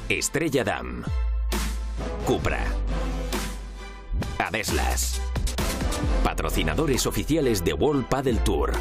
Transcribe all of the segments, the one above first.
Estrella Damm, Cupra, Adeslas, patrocinadores oficiales de World Padel Tour.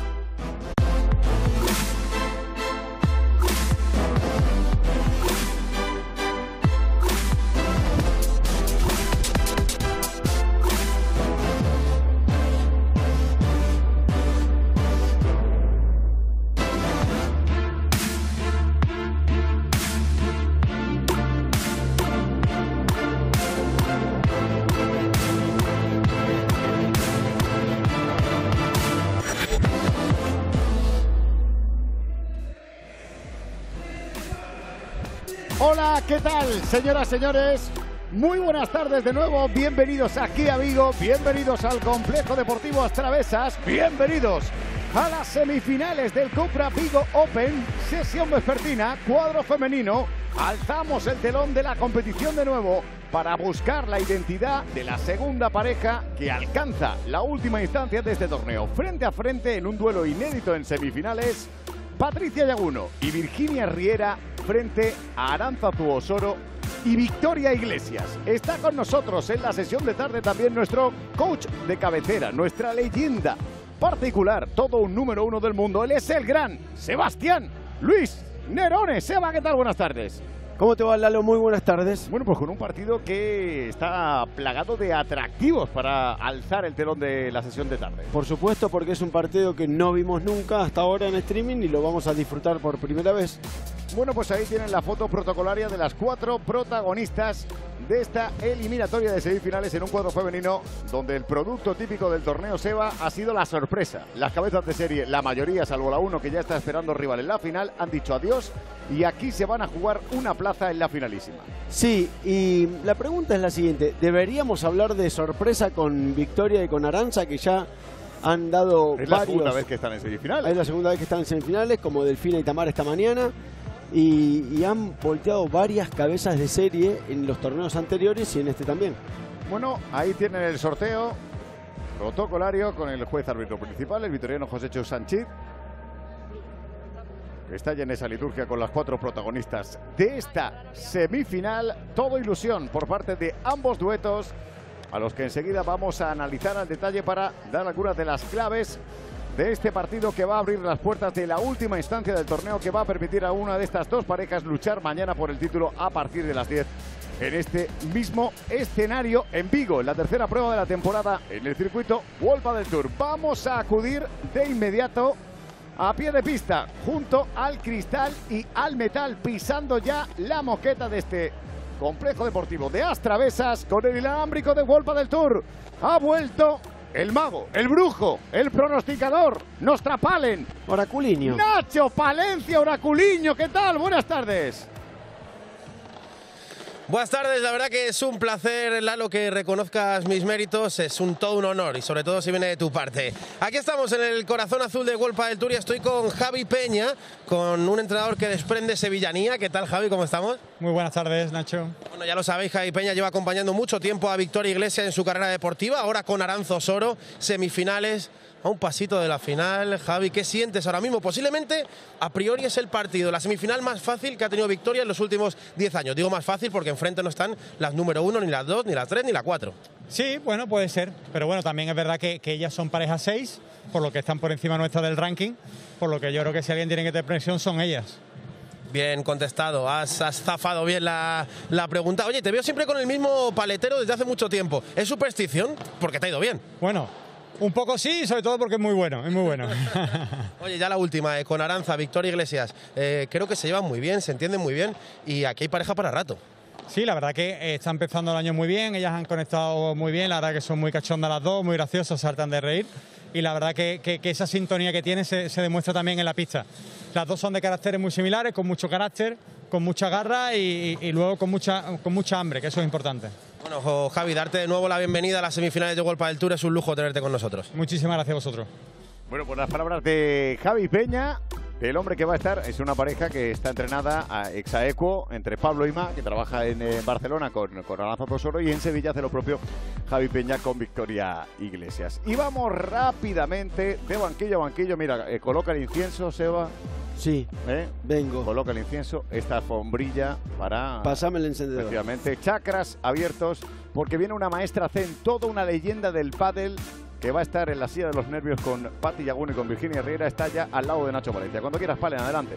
Hola, ¿qué tal, señoras, señores? Muy buenas tardes de nuevo, bienvenidos aquí a Vigo, bienvenidos al Complejo Deportivo Astravesas, bienvenidos a las semifinales del Cupra Vigo Open, sesión vespertina, cuadro femenino. Alzamos el telón de la competición de nuevo para buscar la identidad de la segunda pareja que alcanza la última instancia de este torneo. Frente a frente en un duelo inédito en semifinales, Patricia Llaguno y Virginia Riera frente a Arantzazu Osoro y Victoria Iglesias. Está con nosotros en la sesión de tarde también nuestro coach de cabecera, nuestra leyenda particular, todo un número uno del mundo. Él es el gran Sebastián Luis Nerone. Seba, ¿qué tal? Buenas tardes. ¿Cómo te va, Lalo? Muy buenas tardes. Bueno, pues con un partido que está plagado de atractivos para alzar el telón de la sesión de tarde. Por supuesto, porque es un partido que no vimos nunca hasta ahora en streaming y lo vamos a disfrutar por primera vez. Bueno, pues ahí tienen la foto protocolaria de las 4 protagonistas de esta eliminatoria de semifinales en un cuadro femenino donde el producto típico del torneo, Seba, ha sido la sorpresa. Las cabezas de serie, la mayoría, salvo la 1 que ya está esperando rival en la final, han dicho adiós y aquí se van a jugar una plaza en la finalísima. Sí, y la pregunta es la siguiente. ¿Deberíamos hablar de sorpresa con Victoria y con Arantza, que ya han dado varios... Es la segunda vez que están en semifinales. Es la segunda vez que están en semifinales, como Delfina y Tamara esta mañana. Y han volteado varias cabezas de serie en los torneos anteriores y en este también. Bueno, ahí tienen el sorteo protocolario con el juez árbitro principal, el vitoriano José Chus Sánchez, que está ya en esa liturgia con las 4 protagonistas de esta semifinal. Todo ilusión por parte de ambos duetos, a los que enseguida vamos a analizar al detalle para dar algunas de las claves de este partido que va a abrir las puertas de la última instancia del torneo, que va a permitir a una de estas dos parejas luchar mañana por el título a partir de las 10 en este mismo escenario en Vigo, en la tercera prueba de la temporada en el circuito World Padel Tour. Vamos a acudir de inmediato a pie de pista junto al cristal y al metal, pisando ya la moqueta de este complejo deportivo de Astravesas con el inalámbrico de World Padel Tour. Ha vuelto el mago, el brujo, el pronosticador, Nostrapalen. Oraculiño. Nacho Palencia, Oraculiño, ¿qué tal? Buenas tardes. Buenas tardes, la verdad que es un placer, Lalo, que reconozcas mis méritos, es todo un honor y sobre todo si viene de tu parte. Aquí estamos en el corazón azul de World Padel Tour y estoy con Javi Peña, con un entrenador que desprende sevillanía. ¿Qué tal, Javi? ¿Cómo estamos? Muy buenas tardes, Nacho. Bueno, ya lo sabéis, Javi Peña lleva acompañando mucho tiempo a Victoria Iglesias en su carrera deportiva, ahora con Arantzazu Osoro, semifinales. A un pasito de la final. Javi, ¿qué sientes ahora mismo? Posiblemente, a priori, es el partido, la semifinal más fácil que ha tenido Victoria en los últimos 10 años. Digo más fácil porque enfrente no están las número 1, ni las 2, ni las 3, ni la 4. Sí, bueno, puede ser. Pero bueno, también es verdad que ellas son pareja 6, por lo que están por encima nuestra del ranking. Por lo que yo creo que si alguien tiene que tener presión son ellas. Bien contestado, has zafado bien la pregunta. Oye, te veo siempre con el mismo paletero desde hace mucho tiempo. ¿Es superstición? Porque te ha ido bien. Bueno, un poco sí, sobre todo porque es muy bueno, es muy bueno. Oye, ya la última, con Arantza, Victoria Iglesias. Creo que se llevan muy bien, se entienden muy bien y aquí hay pareja para rato. Sí, la verdad que está empezando el año muy bien, ellas han conectado muy bien, la verdad que son muy cachondas las dos, muy graciosas, saltan de reír. Y la verdad que esa sintonía que tienen se demuestra también en la pista. Las dos son de caracteres muy similares, con mucho carácter, con mucha garra y luego con mucha hambre, que eso es importante. Bueno, Javi, darte de nuevo la bienvenida a las semifinales de World Padel Tour, es un lujo tenerte con nosotros. Muchísimas gracias a vosotros. Bueno, pues las palabras de Javi Peña, el hombre que va a estar, es una pareja que está entrenada a exaequo entre Pablo Ima, que trabaja en Barcelona con Arantzazu Osoro, y en Sevilla hace lo propio Javi Peña con Victoria Iglesias. Y vamos rápidamente de banquillo a banquillo. Mira, coloca el incienso, Seba. Sí, vengo. Coloca el incienso, esta alfombrilla para... Pásame el encendedor. Efectivamente, chakras abiertos, porque viene una maestra zen, toda una leyenda del pádel, que va a estar en la silla de los nervios con Patti Yaguno y con Virginia Riera. Está ya al lado de Nacho Valencia. Cuando quieras, Palen, adelante.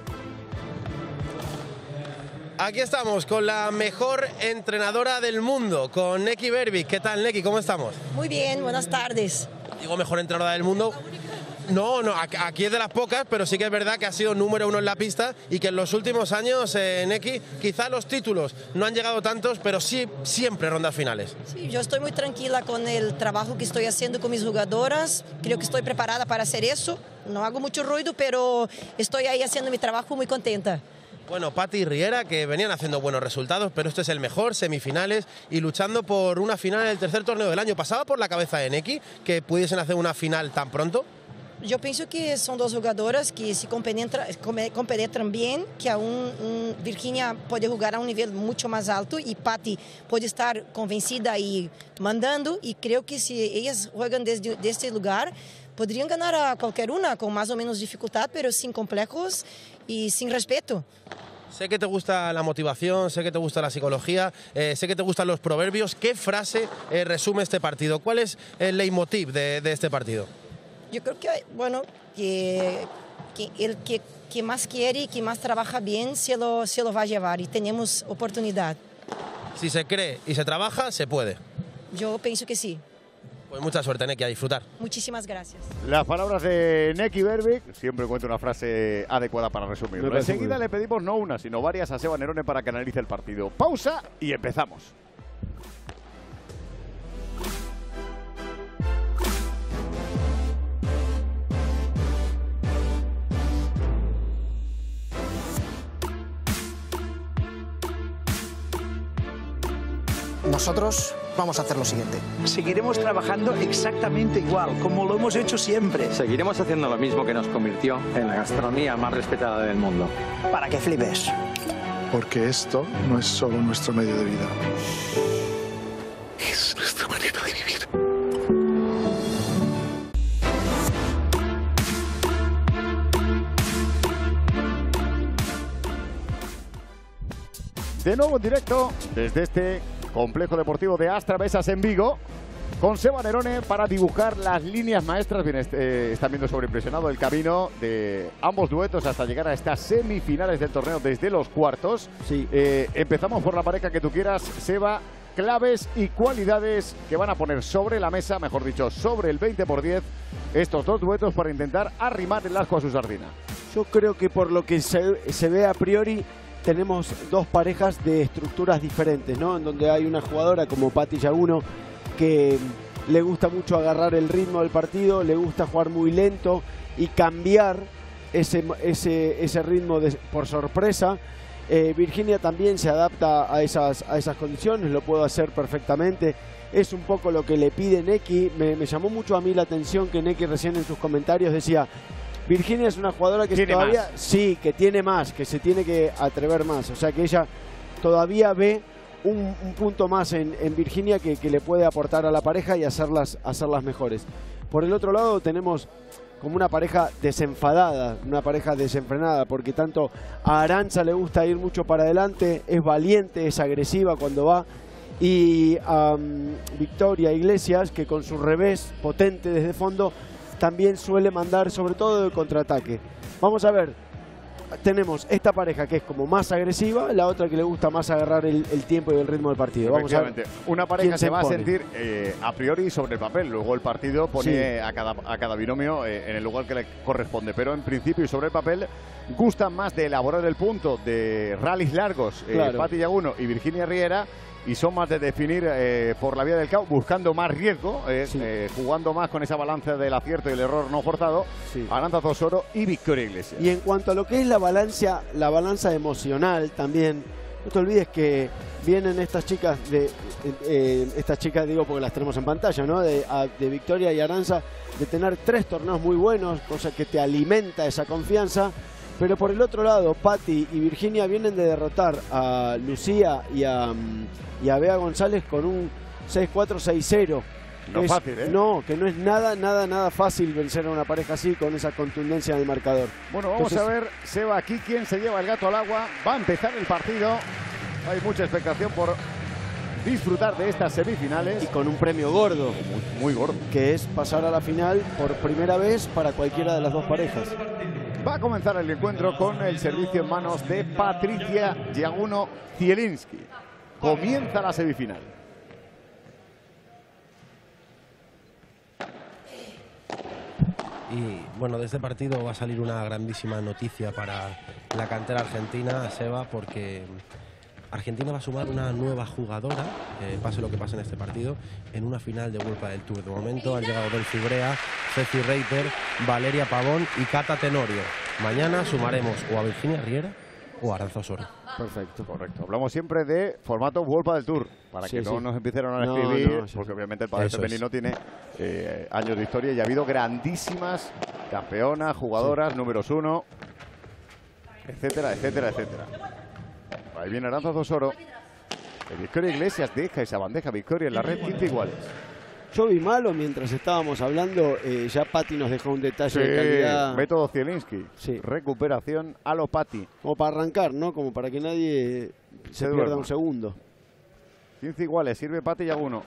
Aquí estamos con la mejor entrenadora del mundo, con Neki Berbic. ¿Qué tal, Neki? ¿Cómo estamos? Muy bien, buenas tardes. Digo mejor entrenadora del mundo. No, aquí es de las pocas, pero sí que es verdad que ha sido número 1 en la pista y que en los últimos años, Neki, quizá los títulos no han llegado tantos, pero sí siempre rondas finales. Sí, yo estoy muy tranquila con el trabajo que estoy haciendo con mis jugadoras. Creo que estoy preparada para hacer eso. No hago mucho ruido, pero estoy ahí haciendo mi trabajo muy contenta. Bueno, Patti y Riera, que venían haciendo buenos resultados, pero este es el mejor, semifinales, y luchando por una final en el tercer torneo del año. ¿Pasaba por la cabeza de Neki que pudiesen hacer una final tan pronto? Yo pienso que son dos jugadoras que se compenetran bien, que aún Virginia puede jugar a un nivel mucho más alto y Patti puede estar convencida y mandando, y creo que si ellas juegan desde este lugar, podrían ganar a cualquier una con más o menos dificultad, pero sin complejos y sin respeto. Sé que te gusta la motivación, sé que te gusta la psicología, sé que te gustan los proverbios. ¿Qué frase resume este partido? ¿Cuál es el leitmotiv de este partido? Yo creo que, bueno, que el que más quiere y que más trabaja bien se lo va a llevar, y tenemos oportunidad. Si se cree y se trabaja, se puede. Yo pienso que sí. Pues mucha suerte, Neki, a disfrutar. Muchísimas gracias. Las palabras de Neki Berbic, siempre encuentro una frase adecuada para resumirlo. Enseguida le pedimos no una, sino varias a Seba Nerone para que analice el partido. Pausa y empezamos. Nosotros vamos a hacer lo siguiente. Seguiremos trabajando exactamente igual, como lo hemos hecho siempre. Seguiremos haciendo lo mismo que nos convirtió en la gastronomía más respetada del mundo. Para que flipes. Porque esto no es solo nuestro medio de vida. Es nuestra manera de vivir. De nuevo en directo desde este complejo deportivo de Astra Besas en Vigo, con Seba Nerone para dibujar las líneas maestras. Bien, están viendo sobreimpresionado el camino de ambos duetos hasta llegar a estas semifinales del torneo desde los cuartos. Sí. Empezamos por la pareja que tú quieras, Seba. Claves y cualidades que van a poner sobre la mesa, mejor dicho, sobre el 20x10, estos dos duetos para intentar arrimar el asco a su sardina. Yo creo que por lo que se ve a priori, tenemos dos parejas de estructuras diferentes, ¿no? En donde hay una jugadora como Patti Yaguno que le gusta mucho agarrar el ritmo del partido, le gusta jugar muy lento y cambiar ese ritmo por sorpresa. Virginia también se adapta a esas condiciones, lo puede hacer perfectamente. Es un poco lo que le pide Neki. Me llamó mucho a mí la atención que Neki recién en sus comentarios decía: Virginia es una jugadora que todavía sí, que tiene más, que se tiene que atrever más. O sea que ella todavía ve un punto más en Virginia que le puede aportar a la pareja y hacerlas mejores. Por el otro lado tenemos como una pareja desenfadada, una pareja desenfrenada, porque tanto a Arantxa le gusta ir mucho para adelante, es valiente, es agresiva cuando va, y a Victoria Iglesias, que con su revés potente desde fondo también suele mandar, sobre todo de contraataque. Vamos a ver, tenemos esta pareja que es como más agresiva, la otra que le gusta más agarrar el tiempo y el ritmo del partido. Vamos a ver. Una pareja se va a sentir a priori sobre el papel, luego el partido pone a cada binomio en el lugar que le corresponde, pero en principio y sobre el papel gustan más de elaborar el punto de rallies largos, claro. Patti Yaguno y Virginia Riera, y son más de definir por la vía del caos, buscando más riesgo, jugando más con esa balanza del acierto y el error no forzado, Arantxa Osoro y Victoria Iglesias. Y en cuanto a lo que es la balanza emocional también, no te olvides que vienen estas chicas, digo porque las tenemos en pantalla, ¿no? De Victoria y Arantxa, de tener 3 torneos muy buenos, cosa que te alimenta esa confianza. Pero por el otro lado, Patti y Virginia vienen de derrotar a Lucía y a Bea González con un 6-4, 6-0 No es fácil, ¿eh? No, que no es nada fácil vencer a una pareja así, con esa contundencia en el marcador. Bueno, vamos a ver, Seba, aquí quién se lleva el gato al agua. Va a empezar el partido. Hay mucha expectación por disfrutar de estas semifinales. Y con un premio gordo. Muy gordo. Que es pasar a la final por primera vez para cualquiera de las dos parejas. Va a comenzar el encuentro con el servicio en manos de Patricia Jaguno-Zielinski. Comienza la semifinal. Y bueno, de este partido va a salir una grandísima noticia para la cantera argentina, Seba, porque Argentina va a sumar una nueva jugadora, pase lo que pase en este partido, en una final de World Padel Tour. De momento han llegado Delphi Brea, Ceci Reiter, Valeria Pavón y Cata Tenorio. Mañana sumaremos o a Virginia Riera o a Arantxa Osoro. Perfecto. Correcto. Hablamos siempre de formato World Padel Tour, para que no nos empiecen a escribir, porque obviamente el padel femenino tiene años de historia y ha habido grandísimas campeonas, jugadoras, números 1, etcétera, etcétera, etcétera. Ahí viene Arantxa Osoro. Victoria Iglesias deja esa bandeja. Victoria en la red, 15 iguales. Yo vi malo mientras estábamos hablando. Ya Patti nos dejó un detalle de calidad. Método Zielinski. Recuperación a lo Patti. Como para arrancar, ¿no? Como para que nadie se pierda un segundo. 15 iguales. Sirve Patti Jaguno.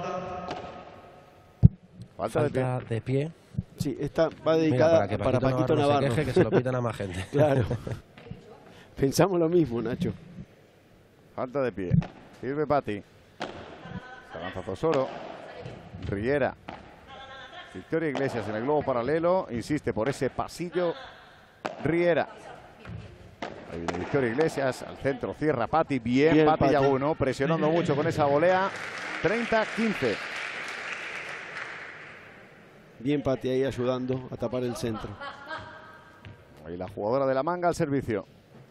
Falta de pie. Sí, esta va dedicada para Paquito Navarro. Se queje, que se lo pitan a más gente. Claro. Pensamos lo mismo, Nacho. Falta de pie. Sirve Patti. Arantxa Osoro. Riera. Victoria Iglesias en el globo paralelo. Insiste por ese pasillo. Riera. Ahí viene Victoria Iglesias. Al centro cierra Patti. Bien Patti Jaguno. Presionando mucho con esa volea. 30-15. Bien Patti ahí ayudando a tapar el centro. Ahí la jugadora de la manga al servicio.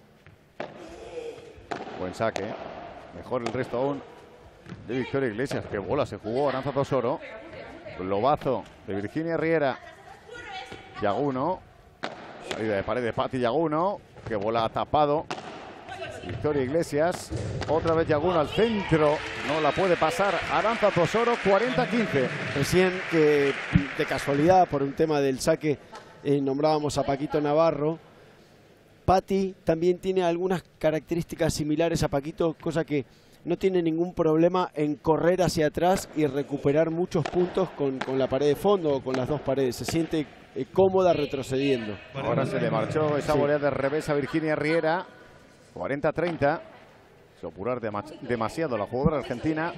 Buen saque. Mejor el resto aún de Victoria Iglesias. Qué bola se jugó Arantxa Osoro. Globazo de Virginia Riera. Jaguno. Salida de pared de Patti Jaguno. Qué bola ha tapado Victoria Iglesias. Otra vez Jaguno al centro. No la puede pasar Arantxa Osoro. 40-15. Recién que de casualidad por un tema del saque nombrábamos a Paquito Navarro. Patti también tiene algunas características similares a Paquito, cosa que no tiene ningún problema en correr hacia atrás y recuperar muchos puntos con la pared de fondo o con las dos paredes. Se siente cómoda retrocediendo. Ahora se le marchó esa volea de revés a Virginia Riera. 40-30. Se apurar demasiado la jugadora argentina.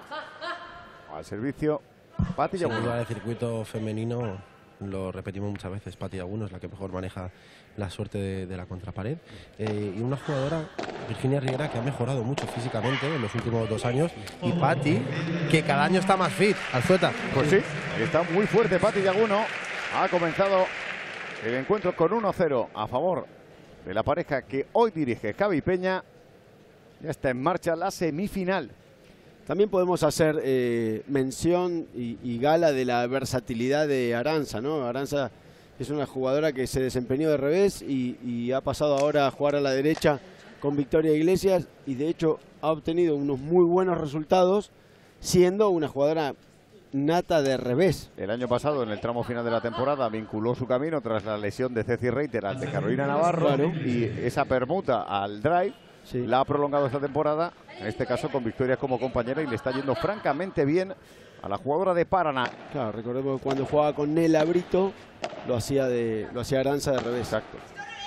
Al servicio Patti Jaguno. Sin duda, el circuito femenino, lo repetimos muchas veces, Patti Jaguno es la que mejor maneja la suerte de la contrapared. Y una jugadora, Virginia Riera, que ha mejorado mucho físicamente en los últimos 2 años. Y Patti, que cada año está más fit. Alzueta. Pues sí, está muy fuerte Patti Jaguno. Ha comenzado el encuentro con 1-0 a favor de la pareja que hoy dirige Javi Peña. Ya está en marcha la semifinal. También podemos hacer mención y gala de la versatilidad de Arantxa, ¿no? Arantxa es una jugadora que se desempeñó de revés y ha pasado ahora a jugar a la derecha con Victoria Iglesias y de hecho ha obtenido unos muy buenos resultados siendo una jugadora nata de revés. El año pasado, en el tramo final de la temporada, vinculó su camino tras la lesión de Ceci Reiter al de Carolina Navarro. Claro. Y esa permuta al drive la ha prolongado esta temporada, en este caso con Victoria como compañera, y le está yendo francamente bien a la jugadora de Paraná. Claro, recordemos que cuando jugaba con Nela Brito lo hacía Arantxa de revés. Exacto.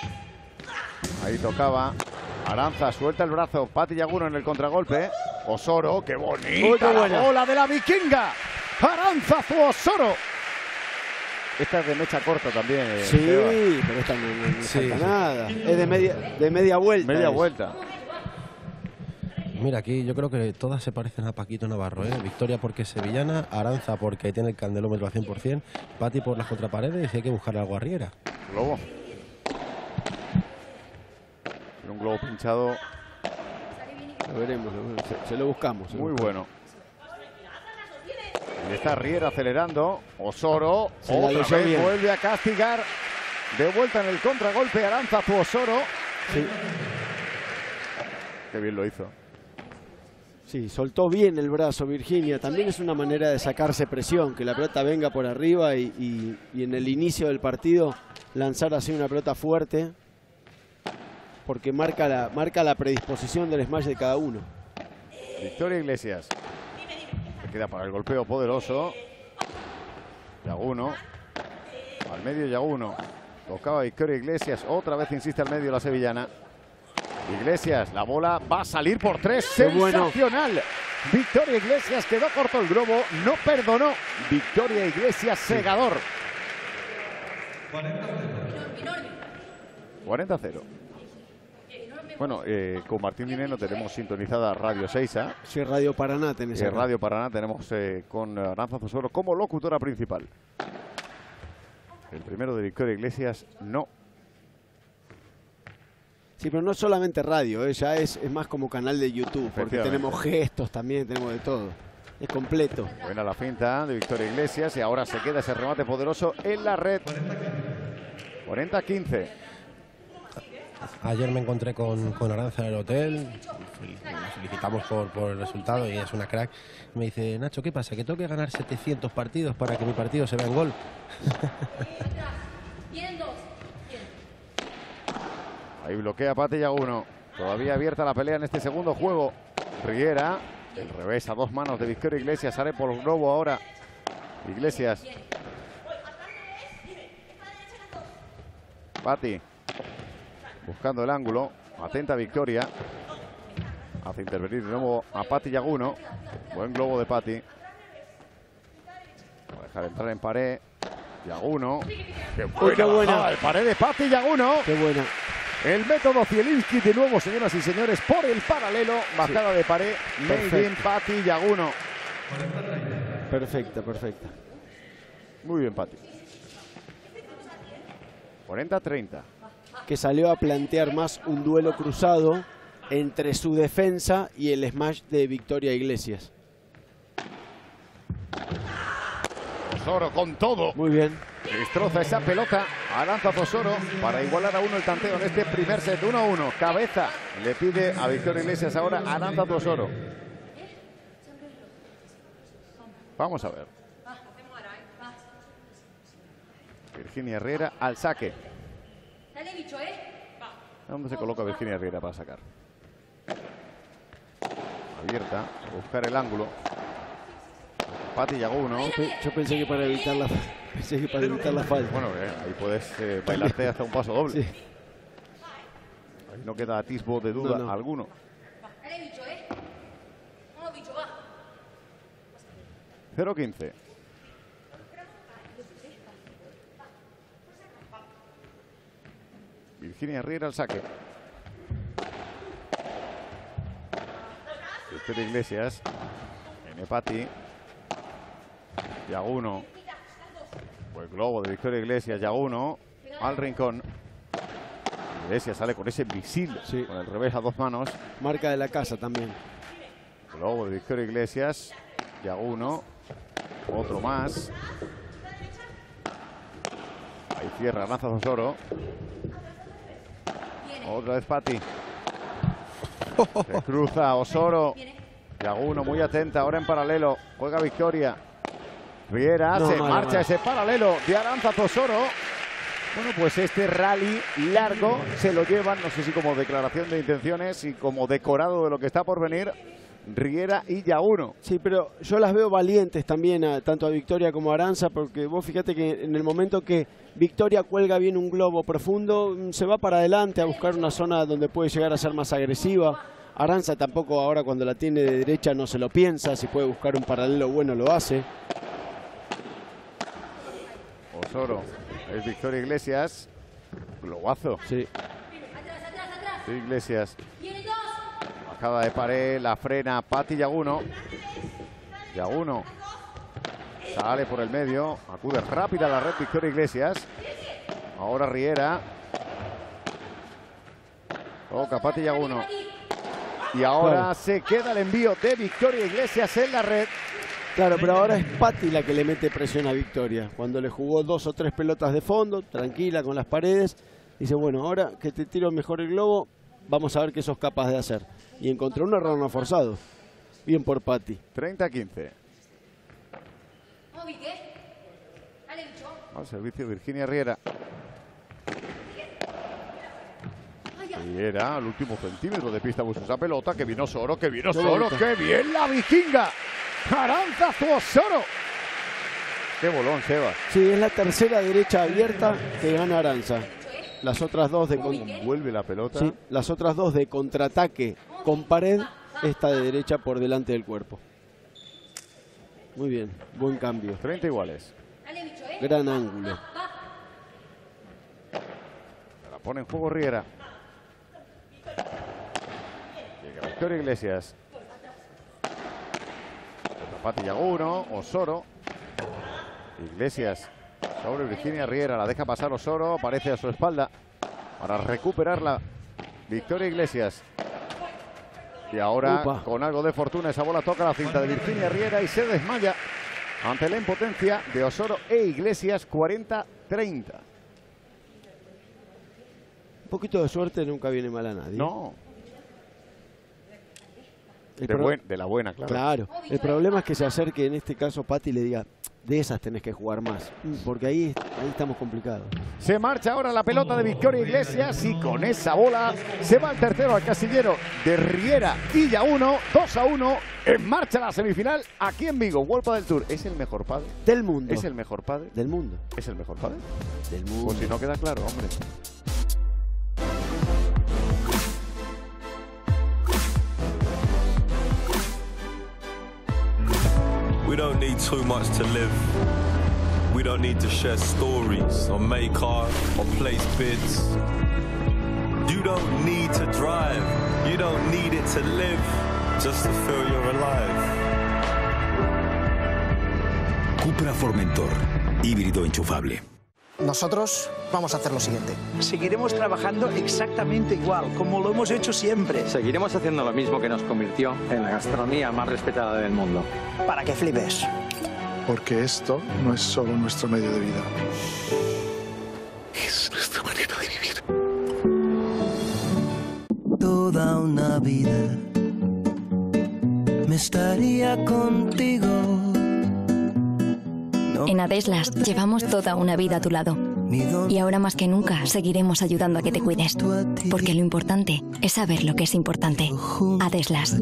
Ahí tocaba Arantxa, suelta el brazo, Patti Jaguno en el contragolpe. Osoro, qué bonita la bola de la vikinga. Arantxa Osoro. Esta es de mecha corta también. Sí, pero esta no falta nada. Es de media vuelta. Media vuelta. Mira, aquí yo creo que todas se parecen a Paquito Navarro, ¿eh? Victoria porque es sevillana, Arantxa porque tiene el candelómetro al 100%, Patti por las contraparedes y hay que buscar algo a Riera. Globo. Un globo pinchado. Lo veremos, se lo buscamos. Muy bueno. Y está Riera acelerando. Osoro otra vez vuelve a castigar. De vuelta en el contragolpe Arantxa Osoro. Sí. Qué bien lo hizo. Sí, soltó bien el brazo Virginia. También es una manera de sacarse presión, que la pelota venga por arriba y en el inicio del partido lanzar así una pelota fuerte, porque marca la predisposición del smash de cada uno. Victoria Iglesias. Se queda para el golpeo poderoso. Yaguno. Al medio Yaguno. Tocaba Victoria Iglesias. Otra vez insiste al medio la sevillana. Iglesias, la bola va a salir por 3. Sensacional. Bueno. Victoria Iglesias quedó corto el globo. No perdonó. Victoria Iglesias, segador. 40-0. Bueno, con Martín Dineno tenemos sintonizada Radio Seiza. Sí, Radio Paraná tenés. Radio Paraná tenemos con Arantxa Zosoro como locutora principal. El primero de Victoria Iglesias, no. Sí, pero no solamente radio, ya es más como canal de YouTube, porque tenemos gestos también, tenemos de todo. Es completo. Buena la finta de Victoria Iglesias y ahora se queda ese remate poderoso en la red. 40-15. Ayer me encontré con Arantxa en el hotel, la felicitamos por el resultado y es una crack. Me dice, Nacho, ¿qué pasa? ¿Que tengo que ganar 700 partidos para que mi partido se vea en gol? Ahí bloquea Pati Yaguno. Todavía abierta la pelea en este segundo juego. Riera, el revés a 2 manos de Victoria Iglesias. Sale por el globo ahora. Iglesias. Pati. Buscando el ángulo. Atenta Victoria. Hace intervenir de nuevo a Pati Yaguno. Buen globo de Pati. Va a dejar entrar en pared. Yaguno. Qué buena. El pared de Pati Yaguno. Qué buena. El método Zielinski de nuevo, señoras y señores, por el paralelo. Bajada de pared. Made in Pati Yaguno. Perfecta, perfecta. Muy bien, Pati. 40-30. Que salió a plantear más un duelo cruzado entre su defensa y el smash de Victoria Iglesias. Zosoro con todo. Muy bien. Destroza esa pelota a Arantxa Zosoro para igualar a 1 el tanteo en este primer set. 1-1. Cabeza le pide a Victoria Iglesias ahora a Arantxa Zosoro. Vamos a ver. Virginia Herrera al saque. ¿Dónde se coloca Virginia Herrera para sacar? Abierta, a buscar el ángulo. Pati Yaguno. Yo pensé que para evitar la falta. Bueno, ahí puedes bailarte hasta un paso doble. Sí. Ahí no queda atisbo de duda alguno. 0-15. Virginia Herrera al saque. Victoria Iglesias. Pati. Yaguno. Buen globo de Victoria Iglesias. Yaguno al rincón. Iglesias sale con ese misil. Sí. Con el revés a 2 manos. Marca de la casa también. Globo de Victoria Iglesias. Yaguno. Otro más. Ahí cierra Arantxa Zosoro. Otra vez Pati. Se cruza Osoro. Yaguno muy atenta. Ahora en paralelo. Juega Victoria. Riera. Se marcha ese paralelo de Arantxa Zosoro. Bueno, pues este rally largo se lo llevan, no sé si como declaración de intenciones y como decorado de lo que está por venir, Riera y Yaguno. Sí, pero yo las veo valientes también, tanto a Victoria como a Arantxa, porque vos fíjate que en el momento que Victoria cuelga bien un globo profundo, se va para adelante a buscar una zona donde puede llegar a ser más agresiva. Arantxa tampoco ahora cuando la tiene de derecha no se lo piensa, si puede buscar un paralelo bueno lo hace. Osoro, es Victoria Iglesias. Globazo. Sí. Sí, Iglesias. Bajada de pared, la frena Pati Yaguno. Yaguno sale por el medio, acude rápida a la red Victoria Iglesias. Ahora Riera. Toca Pati Yaguno. Y ahora se queda el envío de Victoria Iglesias en la red. Claro, pero ahora es Pati la que le mete presión a Victoria. Cuando le jugó 2 o 3 pelotas de fondo, tranquila con las paredes, dice, bueno, ahora que te tiro mejor el globo, vamos a ver qué sos capaz de hacer. Y encontró un error no forzado. Bien por Patti. 30-15. Al servicio Virginia Riera. Riera al último centímetro de pista busca esa pelota. Que vino Osoro, que vino Osoro. ¡Qué bien la vikinga! Aránzazu Osoro. ¡Qué bolón, Sebas! Sí, es la tercera derecha abierta que gana Aránza. Las otras dos de... Vuelve la pelota. Sí, las otras dos de contraataque con pared. Esta de derecha por delante del cuerpo. Muy bien, buen cambio. 30 iguales. Gran ángulo. La pone en juego Riera. Llega Victoria Iglesias. Patti Yaguno, Osoro. Iglesias sobre Virginia Riera. La deja pasar Osoro. Aparece a su espalda para recuperarla. Victoria Iglesias. Y ahora, con algo de fortuna, esa bola toca la cinta de Virginia Riera y se desmaya ante la impotencia de Osoro e Iglesias. 40-30. Un poquito de suerte nunca viene mal a nadie. No. De la buena, claro. Claro. El problema es que se acerque, en este caso, Patti le diga, de esas tenés que jugar más. Porque ahí estamos complicados. Se marcha ahora la pelota de Victoria Iglesias y con esa bola se va el tercero al casillero de Riera y Yaguno. 2-1. En marcha la semifinal aquí en Vigo. World Padel Tour. ¿Es el mejor padre? Del mundo. ¿Es el mejor padre? Del mundo. ¿Es el mejor padre? Del mundo. Pues si no queda claro, hombre. We don't need too much to live. We don't need to share stories or make art or place bids. You don't need to drive. You don't need it to live just to feel you're alive. Cupra Formentor, híbrido enchufable. Nosotros vamos a hacer lo siguiente. Seguiremos trabajando exactamente igual, como lo hemos hecho siempre. Seguiremos haciendo lo mismo que nos convirtió en la gastronomía más respetada del mundo. Para que flipes. Porque esto no es solo nuestro medio de vida. Es nuestra manera de vivir. Toda una vida me estaría contigo. En Adeslas llevamos toda una vida a tu lado. Y ahora más que nunca seguiremos ayudando a que te cuides. Porque lo importante es saber lo que es importante. Adeslas.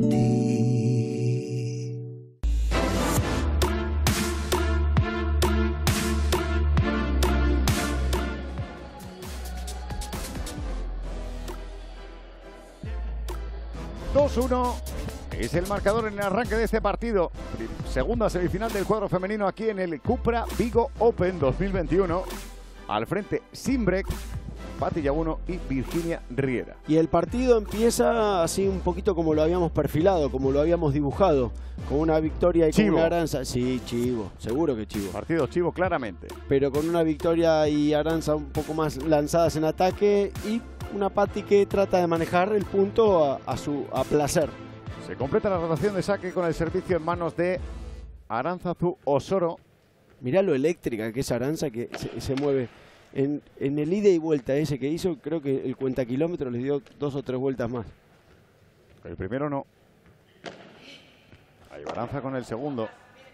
Es el marcador en el arranque de este partido. Segunda semifinal del cuadro femenino aquí en el Cupra Vigo Open 2021. Al frente Simbrek, Patti Yaguno y Virginia Riera. Y el partido empieza así un poquito como lo habíamos perfilado, como lo habíamos dibujado. Con una victoria y con una Aránza. Sí, chivo, seguro que chivo. Partido chivo, claramente. Pero con una victoria y Aránza un poco más lanzadas en ataque y una Patti que trata de manejar el punto a placer. Se completa la rotación de saque con el servicio en manos de Aránzazu Osoro. Mirá lo eléctrica que es Aránza, que se mueve. En el ida y vuelta ese que hizo, creo que el cuenta kilómetros les dio 2 o 3 vueltas más. El primero no. Ahí va Aránza con el segundo.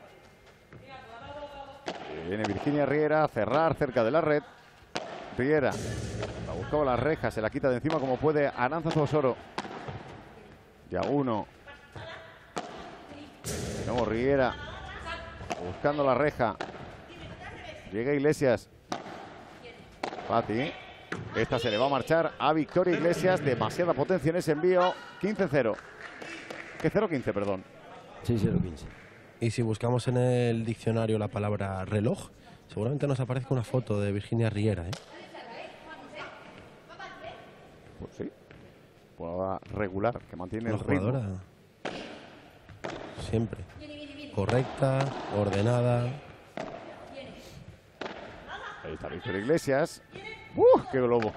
Viene Virginia Riera a cerrar cerca de la red. Riera la buscó la reja, se la quita de encima como puede Aránzazu Osoro. Yaguno. De nuevo Riera buscando la reja. Llega Iglesias. Patti. Esta se le va a marchar a Victoria Iglesias. Demasiada potencia en ese envío. 15-0. ¿Qué 0-15, perdón? Sí, 0-15. Y si buscamos en el diccionario la palabra reloj, seguramente nos aparezca una foto de Virginia Riera, ¿eh? Pues sí. Jugadora regular, que mantiene el ritmo. Jugadora siempre correcta, ordenada. Ahí está Victoria Iglesias. ¡Qué globo!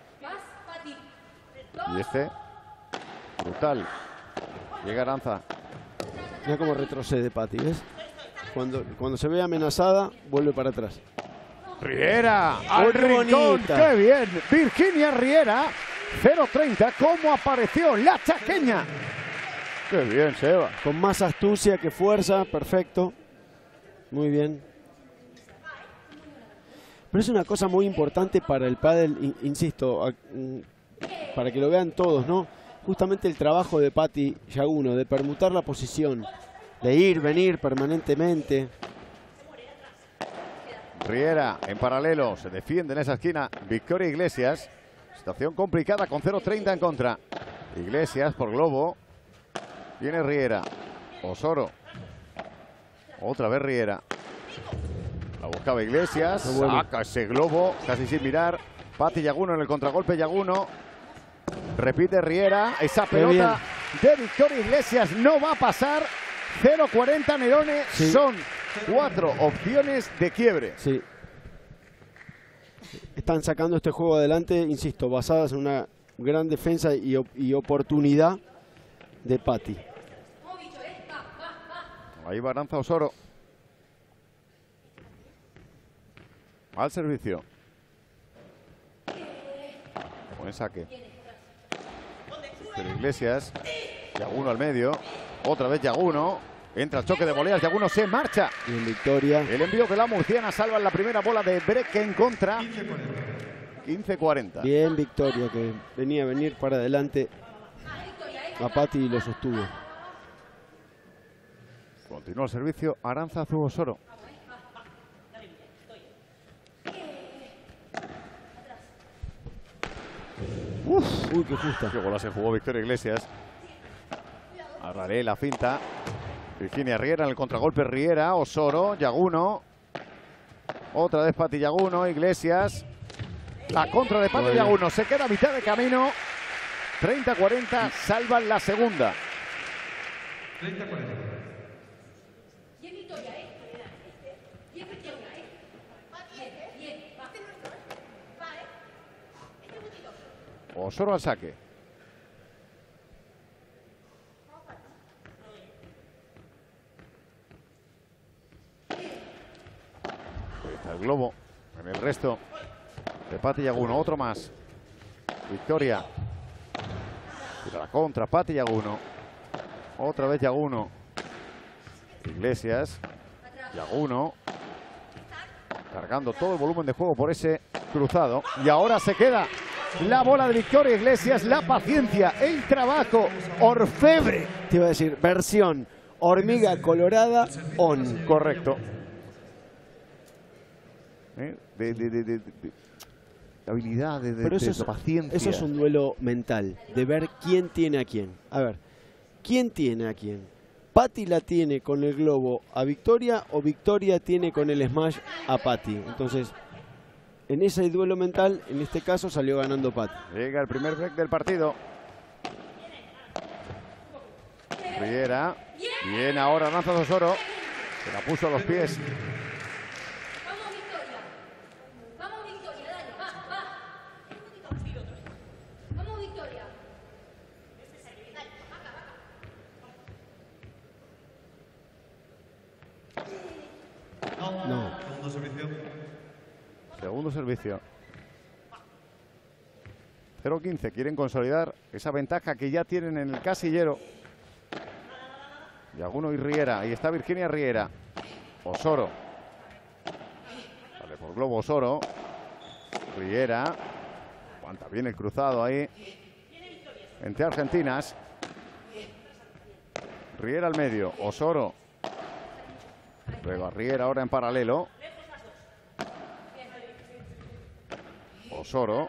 Y este, brutal. Llega Aránza. Mira cómo retrocede Patti, ¿ves? Cuando se ve amenazada, vuelve para atrás. Riera al rincón. ¡Qué bien! Virginia Riera. 0-30, ¿cómo apareció la chaqueña? Qué bien, Seba. Con más astucia que fuerza, perfecto. Muy bien. Pero es una cosa muy importante para el pádel, insisto, para que lo vean todos, ¿no? Justamente el trabajo de Patti Yaguno, de permutar la posición, de ir, venir permanentemente. Riera en paralelo, se defiende en esa esquina Victoria Iglesias. Situación complicada con 0.30 en contra. Iglesias por globo. Viene Riera. Osoro. Otra vez Riera. La buscaba Iglesias. Saca ese globo casi sin mirar. Patti Yaguno en el contragolpe. Yaguno. Repite Riera. Esa pelota de Victoria Iglesias no va a pasar. 0.40 Nerone. Sí. Son 4 opciones de quiebre. Sí. Están sacando este juego adelante, insisto, basadas en una gran defensa y oportunidad de Patti. Ahí va Aranza Osoro. Al servicio. Buen saque. Pero Iglesias. Yaguno al medio. Otra vez Yaguno. Entra el choque de voleas. Yaguno se marcha. Bien, Victoria. El envío que la murciana salva en la primera bola de break en contra. 15-40. Bien, Victoria, que venía a venir para adelante a Patti y lo sostuvo. Continúa el servicio Aránzazu Osoro. Uy, qué justa. Qué bola se jugó Victoria Iglesias. Arraré la finta. Virginia Riera en el contragolpe. Riera, Osoro, Yaguno. Otra vez Patti Yaguno, Iglesias. La contra de Patti Yaguno. Se queda a mitad de camino. 30-40. Salvan la segunda. 30-40. Osoro al saque. Ahí está el globo. En el resto de Patti Yaguno. Otro más. Victoria. Tira la contra. Patti Yaguno. Otra vez Yaguno. Iglesias. Yaguno. Cargando todo el volumen de juego por ese cruzado. Y ahora se queda la bola de Victoria Iglesias. La paciencia, el trabajo, orfebre. Te iba a decir, versión hormiga colorada on. Correcto. De habilidad, Pero eso de paciencia. Eso es un duelo mental, de ver quién tiene a quién. A ver, ¿quién tiene a quién? ¿Patti la tiene con el globo a Victoria o Victoria tiene con el smash a Patti? Entonces, en ese duelo mental, en este caso, salió ganando Patti. Llega el primer break del partido. Riera. Bien ahora Aranzazu Osoro. Se la puso a los pies. No. Segundo servicio. Segundo servicio. 0-15. Quieren consolidar esa ventaja que ya tienen en el casillero. Yaguno y Riera. Ahí está Virginia Riera. Osoro. Sale por globo Osoro. Riera. Aguanta bien el cruzado ahí. Entre argentinas. Riera al medio. Osoro. Luego a Riera ahora en paralelo. Osoro.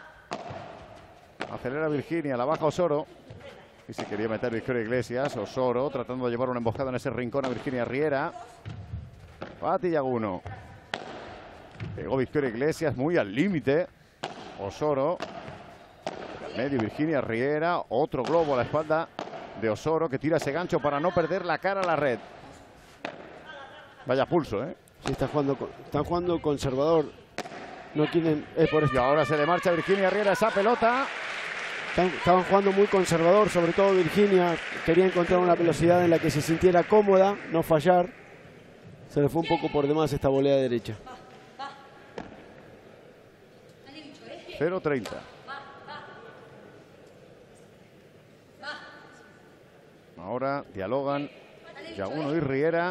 Acelera Virginia, la baja Osoro. Y se quería meter Victoria Iglesias. Osoro tratando de llevar una emboscada en ese rincón a Virginia Riera. Patti Yaguno. Pegó Victoria Iglesias muy al límite. Osoro. Al medio Virginia Riera. Otro globo a la espalda de Osoro que tira ese gancho para no perder la cara a la red. Vaya pulso, ¿eh? Sí, están jugando conservador. No quieren... por esto. Y ahora se le marcha Virginia Riera esa pelota. Estaban jugando muy conservador, sobre todo Virginia. Quería encontrar una velocidad en la que se sintiera cómoda, no fallar. Se le fue un poco por demás esta volea derecha. 0-30. Ahora dialogan Yaguno y Riera,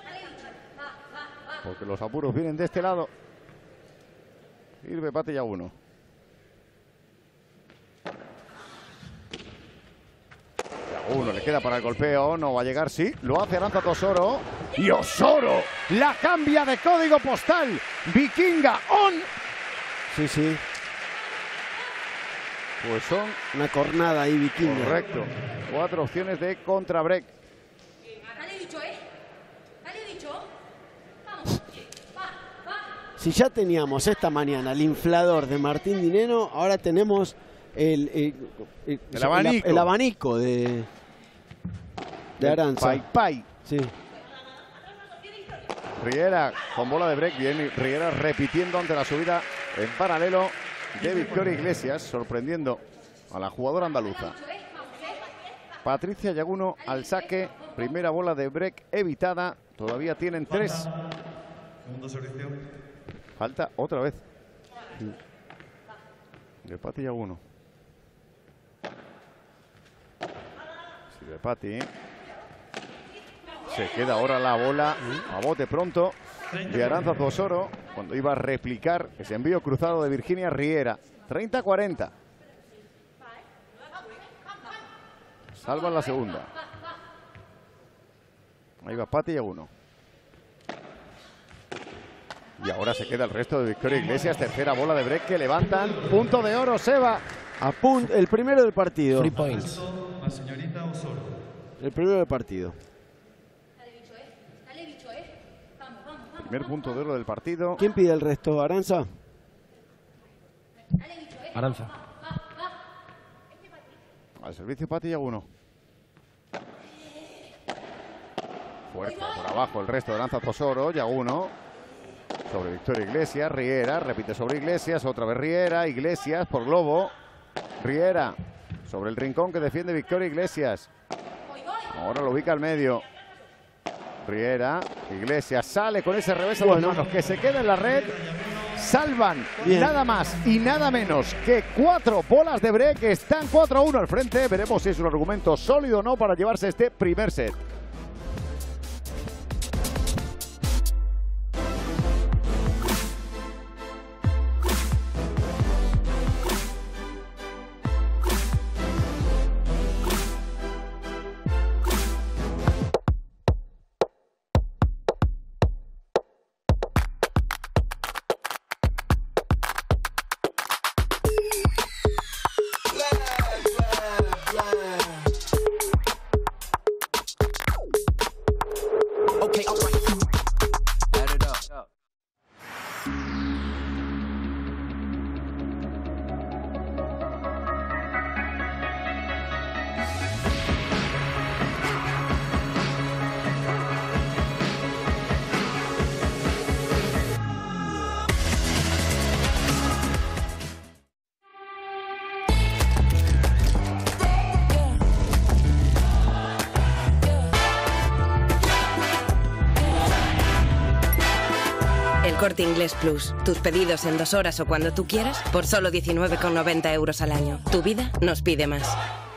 porque los apuros vienen de este lado. Sirve Pati Yaguno. Yaguno le queda para el golpeo, no va a llegar, sí, lo hace Arantxa Osoro. Y Osoro la cambia de código postal. Vikinga on. Sí, sí. Pues son una cornada ahí, Vikinga. Correcto. 4 opciones de contrabreak. Si ya teníamos esta mañana el inflador de Martín Dineno, ahora tenemos el abanico de Arantxa. Pai. Sí. Riera con bola de break, bien, Riera repitiendo ante la subida en paralelo de Victoria Iglesias, sorprendiendo a la jugadora andaluza. Patricia Yaguno al saque, primera bola de break evitada, todavía tienen 3. Segunda servicio. Falta otra vez de Pati Yaguno. Sí, de Pati. Se queda ahora la bola a bote pronto de Arantxa Osoro cuando iba a replicar ese envío cruzado de Virginia Riera. 30-40. Salvan la segunda. Ahí va Pati Yaguno. Y ahora se queda el resto de Victoria Iglesias. Tercera bola de break que levantan. Punto de oro, Seba. El primero del partido. 3 points. La señorita Osoro. El primero del partido. Primer punto de oro del partido. ¿Quién pide el resto? ¿Arantxa? Arantxa. Al servicio Pati Yaguno. Fuerte por abajo el resto de Arantxa Osoro. Yaguno sobre Victoria Iglesias. Riera repite sobre Iglesias. Otra vez Riera. Iglesias por globo. Riera sobre el rincón que defiende Victoria Iglesias. Ahora lo ubica al medio. Riera, Iglesias sale con ese revés a las manos que se queda en la red. Salvan nada más y nada menos que 4 bolas de break. Están 4-1 al frente. Veremos si es un argumento sólido o no para llevarse este primer set. Corte Inglés Plus. Tus pedidos en 2 horas o cuando tú quieras por solo 19,90 € al año. Tu vida nos pide más.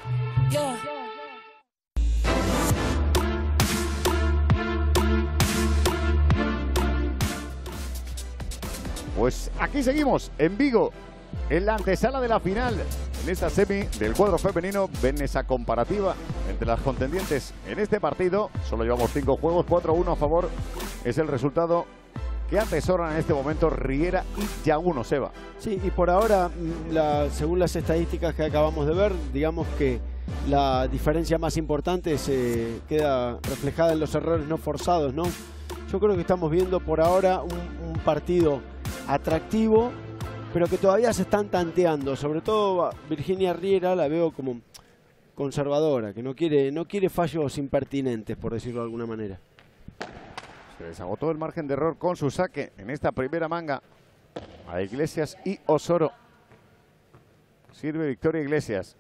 Pues aquí seguimos en Vigo, en la antesala de la final. En esta semi del cuadro femenino ven esa comparativa entre las contendientes en este partido. Solo llevamos 5 juegos, 4-1 a favor. Es el resultado que atesoran en este momento Riera y Yaguno, Seba. Sí, y por ahora, según las estadísticas que acabamos de ver, digamos que la diferencia más importante se queda reflejada en los errores no forzados, ¿no? Yo creo que estamos viendo por ahora un partido atractivo, pero que todavía se están tanteando. Sobre todo Virginia Riera la veo como conservadora, que no quiere fallos impertinentes, por decirlo de alguna manera. Se desagotó el margen de error con su saque en esta primera manga a Iglesias y Osoro. Sirve Victoria Iglesias.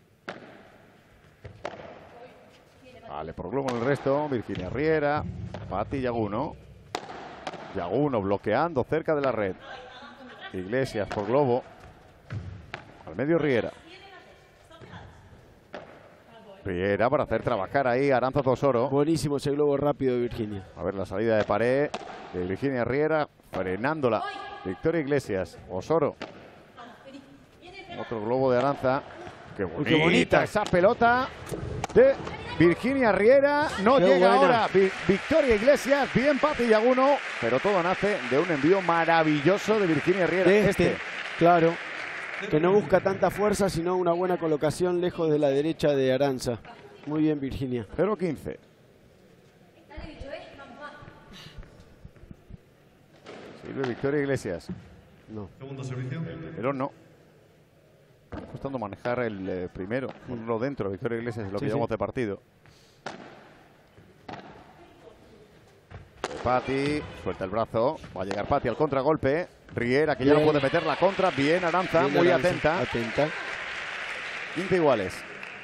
Vale, por globo en el resto. Virginia Riera, Pati Yaguno. Yaguno bloqueando cerca de la red. Iglesias por globo. Al medio Riera. Riera para hacer trabajar ahí a Aranzaz Osoro. Buenísimo ese globo rápido de Virginia. A ver la salida de pared de Virginia Riera, frenándola. Victoria Iglesias, Osoro. Otro globo de Aranza. Qué bonita esa pelota de Virginia Riera. No Qué llega buena. ahora Victoria Iglesias. Bien Pati Llaguno. Pero todo nace de un envío maravilloso de Virginia Riera. Claro. Que no busca tanta fuerza, sino una buena colocación lejos de la derecha de Aranza. Muy bien, Virginia. 0-15. Sirve Victoria Iglesias. No. Segundo servicio. Pero no. Está costando manejar el primero. Ponerlo dentro, Victoria Iglesias, es lo que llevamos de partido. Pati, suelta el brazo. Va a llegar Pati al contragolpe. Riera, que ya no puede meter la contra. Bien Aranza, Bien, muy Aranza. atenta. 15 iguales.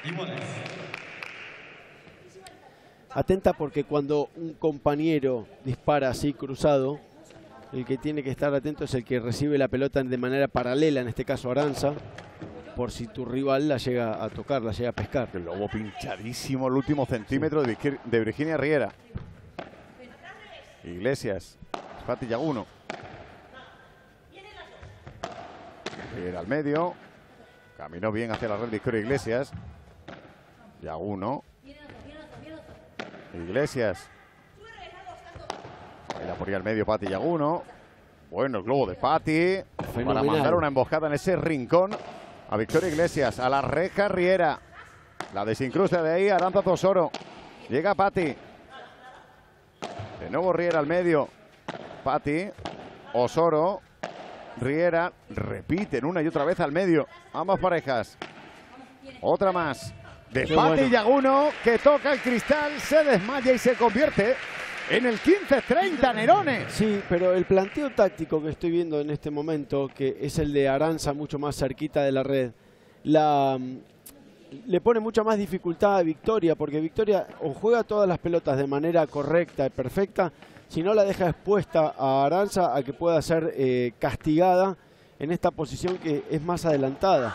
Atenta porque cuando un compañero dispara así cruzado, el que tiene que estar atento es el que recibe la pelota de manera paralela, en este caso Aranza, por si tu rival la llega a tocar, la llega a pescar. El lobo pinchadísimo el último centímetro de Virginia Riera. Iglesias, Pati Llaguno. Riera al medio. Caminó bien hacia la red Victoria Iglesias. Llaguno. Iglesias. Baila por ahí al medio Pati Llaguno. Bueno, el globo de Pati. Para mandar una emboscada en ese rincón a Victoria Iglesias. A la reja Riera. La desincrusta de ahí Aranzaz Osoro. Llega Pati. De nuevo Riera al medio. Pati. Osoro. Riera. Repiten una y otra vez al medio. Ambas parejas. Otra más. De Pati Llaguno, que toca el cristal, se desmaya y se convierte en el 15-30, Nerone. Sí, pero el planteo táctico que estoy viendo en este momento, que es el de Aranza mucho más cerquita de la red, le pone mucha más dificultad a Victoria, porque Victoria o juega todas las pelotas de manera correcta y perfecta, si no la deja expuesta a Aranza a que pueda ser castigada en esta posición que es más adelantada.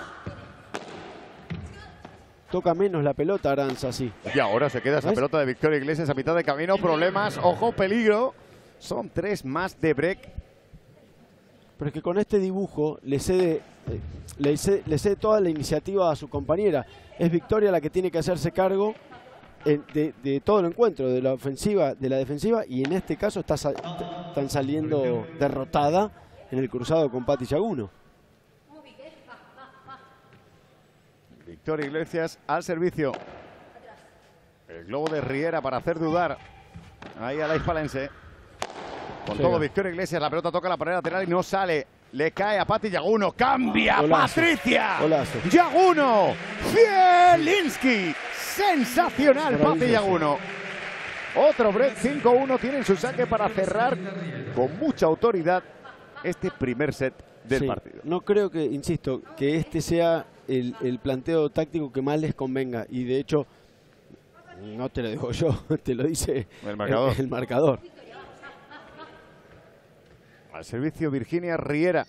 Toca menos la pelota Aranza, sí. Y ahora se queda esa pelota de Victoria Iglesias a mitad de camino. Problemas, ojo, peligro. Son 3 más de break. Pero es que con este dibujo le cede toda la iniciativa a su compañera. Es Victoria la que tiene que hacerse cargo de todo el encuentro, de la ofensiva, de la defensiva, y en este caso están saliendo derrotada en el cruzado con Pati Llaguno. Victoria Iglesias al servicio. El globo de Riera para hacer dudar ahí a la hispalense. Con todo Victoria Iglesias, la pelota toca la pared lateral y no sale. Le cae a Pati Llaguno. ¡Cambia! Golazo. ¡Patricia! Golazo. ¡Llaguno! ¡Zielinski! ¡Sensacional, Pati Llaguno! Otro break, 5-1. Tienen su saque para cerrar con mucha autoridad este primer set del partido. No creo que, insisto, que este sea el planteo táctico que más les convenga. Y de hecho, no te lo digo yo, te lo dice el marcador. El marcador. Al servicio Virginia Riera.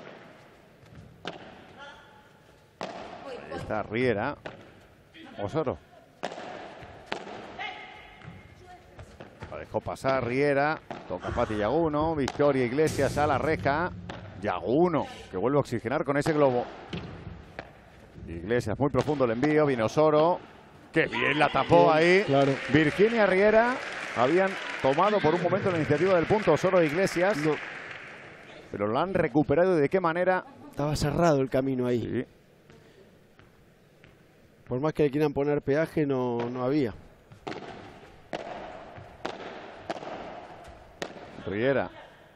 Ahí está Riera. Osoro. La dejó pasar Riera. Toca Pati Llaguno. Victoria Iglesias a la reja. Llaguno, que vuelve a oxigenar con ese globo. Iglesias, muy profundo el envío. Viene Osoro. ¡Qué bien la tapó ahí! Claro. Virginia Riera. Habían tomado por un momento la iniciativa del punto Osoro e Iglesias. No. Pero lo han recuperado. ¿Y de qué manera? Estaba cerrado el camino ahí. Sí. Por más que le quieran poner peaje, no había. Riera.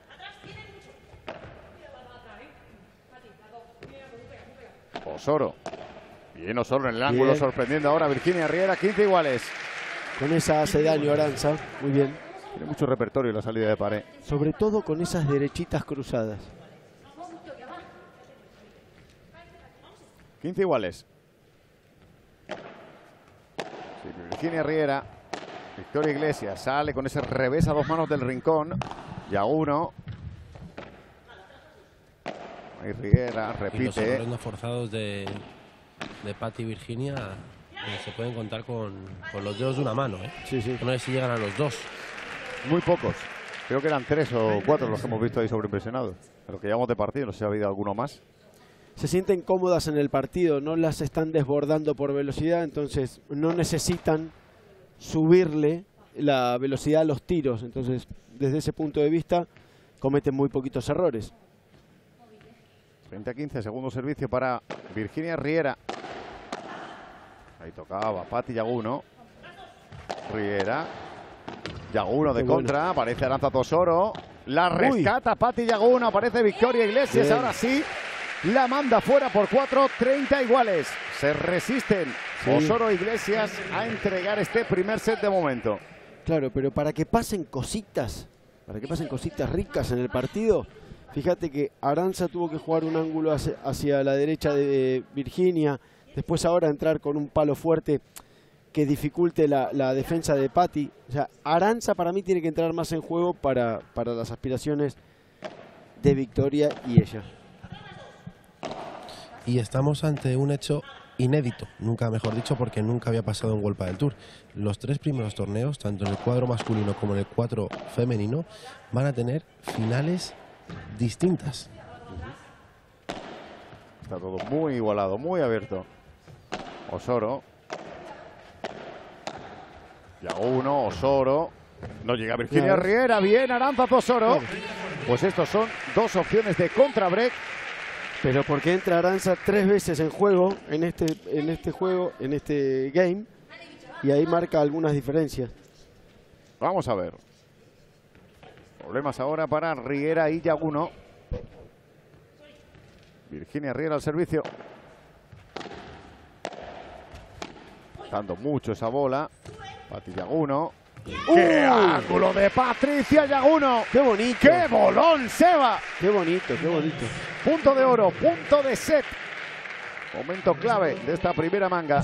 Osoro. Bien Osoro en el ángulo, sorprendiendo ahora a Virginia Riera. 15 iguales. Con esa hace daño Aranza. Muy bien. Tiene mucho repertorio la salida de pared. Sobre todo con esas derechitas cruzadas. 15 iguales. Sí, Virginia Riera. Victoria Iglesias sale con ese revés a 2 manos del rincón. Llaguno. Ahí Riera repite. Y los errores no forzados de Pati y Virginia Se pueden contar con los dedos de una mano, ¿eh? Sí, sí. No sé si llegan a los 2. Muy pocos. Creo que eran 3 o 4 los que hemos visto ahí sobreimpresionados. Pero que llevamos de partido, no sé si ha habido alguno más. Se sienten cómodas en el partido, no las están desbordando por velocidad, entonces no necesitan subirle la velocidad a los tiros. Entonces, desde ese punto de vista, cometen muy poquitos errores. 30-15, segundo servicio para Virginia Riera. Ahí tocaba Patti Yaguno. Riera. Yaguno de contra, aparece Arantxa Tosoro. La rescata Patti Yaguno, aparece Victoria Iglesias. Bien. Ahora sí, la manda fuera por 4, 30 iguales. Se resisten Osoro e Iglesias a entregar este primer set de momento. Claro, pero para que pasen cositas ricas en el partido, fíjate que Arantxa tuvo que jugar un ángulo hacia la derecha de Virginia, después ahora entrar con un palo fuerte que dificulte la defensa de Patti. O sea, Arantxa para mí tiene que entrar más en juego para las aspiraciones de Victoria y ella. Y estamos ante un hecho inédito, nunca mejor dicho, porque nunca había pasado en World Padel Tour. Los 3 primeros torneos, tanto en el cuadro masculino como en el cuadro femenino, van a tener finales distintas. Está todo muy igualado, muy abierto. Osoro. Yaguno, Osoro. No llega Virginia Riera. Bien, Arantxa Tosoro. Pues estos son 2 opciones de contrabreak. Pero porque entra Arantxa 3 veces en juego, en este game, y ahí marca algunas diferencias. Vamos a ver. Problemas ahora para Riera y Yaguno. Virginia Riera al servicio. Dando mucho esa bola. Patti Yaguno. ¡Qué ángulo de Patricia Yaguno! ¡Qué bonito! ¡Qué bolón, Seba! ¡Qué bonito, qué bonito! Punto de oro, punto de set. Momento clave de esta primera manga.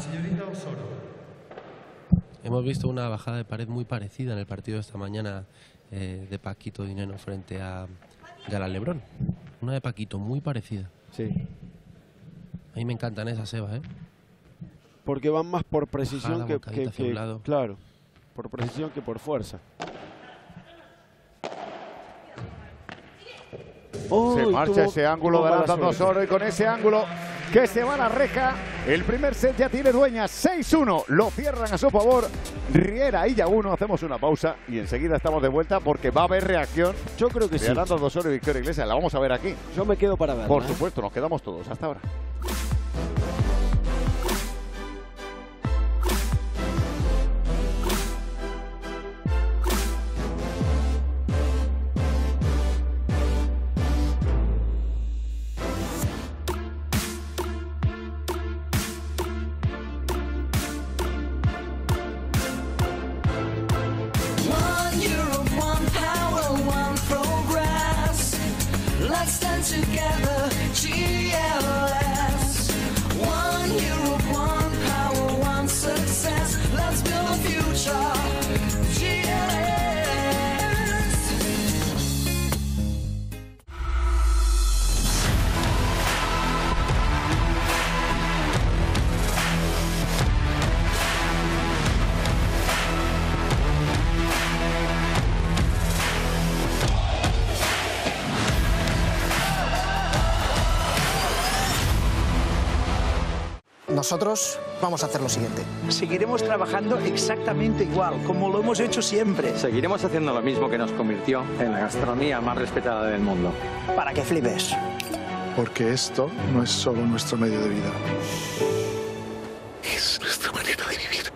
Hemos visto una bajada de pared muy parecida en el partido de esta mañana de Paquito Dineno frente a Galán Lebrón. Una de Paquito muy parecida. Sí. A mí me encantan esas, Seba, ¿eh? Porque van más por precisión que claro, por precisión que por fuerza. Se marcha ese ángulo de Arantxa Tosoro y con ese ángulo que se va a la reja, el primer set ya tiene dueña. 6-1, lo cierran a su favor Riera y Yaguno. Hacemos una pausa y enseguida estamos de vuelta porque va a haber reacción. Yo creo que de Arantxa Tosoro y Victoria Iglesias. La vamos a ver aquí. Yo me quedo para verla. Por supuesto, nos quedamos todos. Hasta ahora. Together, GLS. 1 Europe, 1 power, 1 success. Let's build a future. GLS. Nosotros vamos a hacer lo siguiente. Seguiremos trabajando exactamente igual, como lo hemos hecho siempre. Seguiremos haciendo lo mismo que nos convirtió en la gastronomía más respetada del mundo. Para que flipes. Porque esto no es solo nuestro medio de vida. Es nuestra manera de vivir.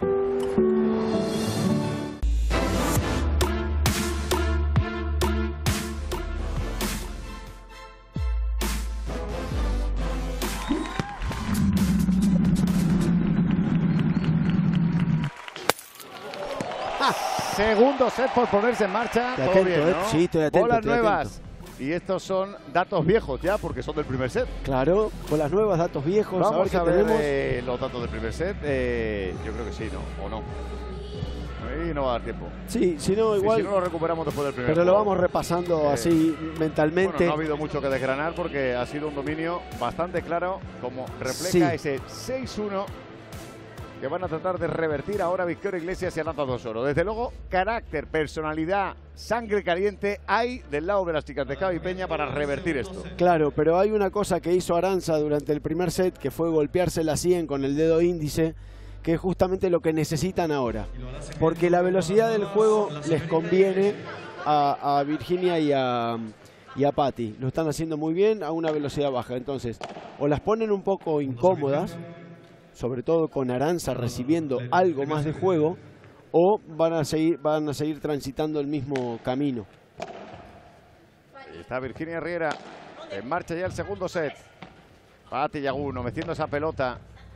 Segundo set por ponerse en marcha. Estoy todo atento, bien, ¿no? Sí, estoy atento. Bolas nuevas. Y estos son datos viejos ya, porque son del primer set. Claro, bolas nuevas, datos viejos. Vamos a ver tenemos los datos del primer set. Yo creo que sí, ¿no? ¿O no? Ahí no va a dar tiempo. Sí, si no, igual. Si no, lo recuperamos después del primer Pero juego. lo vamos repasando así mentalmente. Bueno, no ha habido mucho que desgranar porque ha sido un dominio bastante claro, como refleja ese 6-1 que van a tratar de revertir ahora Victoria Iglesias y Aranza Osoro. Desde luego, carácter, personalidad, sangre caliente hay del lado de las chicas de Javi Peña para revertir esto. Claro, pero hay una cosa que hizo Aranza durante el primer set, que fue golpearse la 100 con el dedo índice, que es justamente lo que necesitan ahora. Porque la velocidad del juego les conviene a Virginia y a Patti. Lo están haciendo muy bien a una velocidad baja. Entonces, o las ponen un poco incómodas, sobre todo con Aranza recibiendo algo más de juego, o van a seguir transitando el mismo camino. Ahí está Virginia Riera, en marcha ya el segundo set. Patti Llaguno metiendo esa pelota.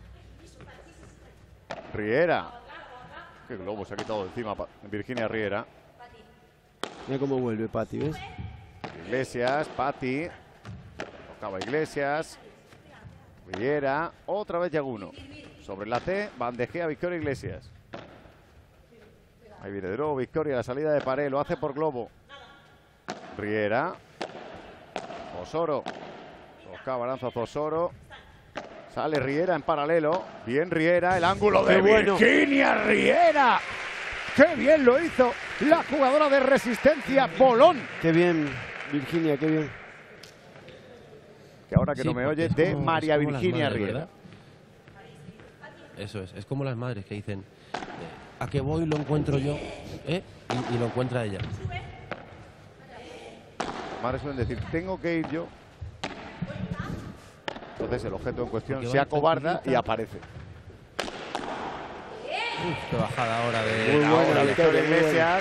Riera. Qué globo se ha quitado de encima Virginia Riera. Mira cómo vuelve Patti, ¿ves? Iglesias, Patti. Tocaba Iglesias. Riera, otra vez Llaguno. Sobre la T, bandejea Victoria Iglesias. Ahí viene de nuevo Victoria, la salida de Paré, lo hace por globo. Riera. Osoro. Tocaba Aranza Osoro. Sale Riera en paralelo. Bien Riera, el ángulo de Virginia Riera. ¡Qué bien lo hizo la jugadora de resistencia Bolón! ¡Qué bien, Virginia, qué bien! Que ahora que no me oye, de María Virginia Riera. Eso es como las madres que dicen, a que voy lo encuentro yo, y lo encuentra ella. Las madres suelen decir, tengo que ir yo. Entonces el objeto en cuestión se acobarda y aparece. Qué bajada ahora de muy buena Victoria Iglesias.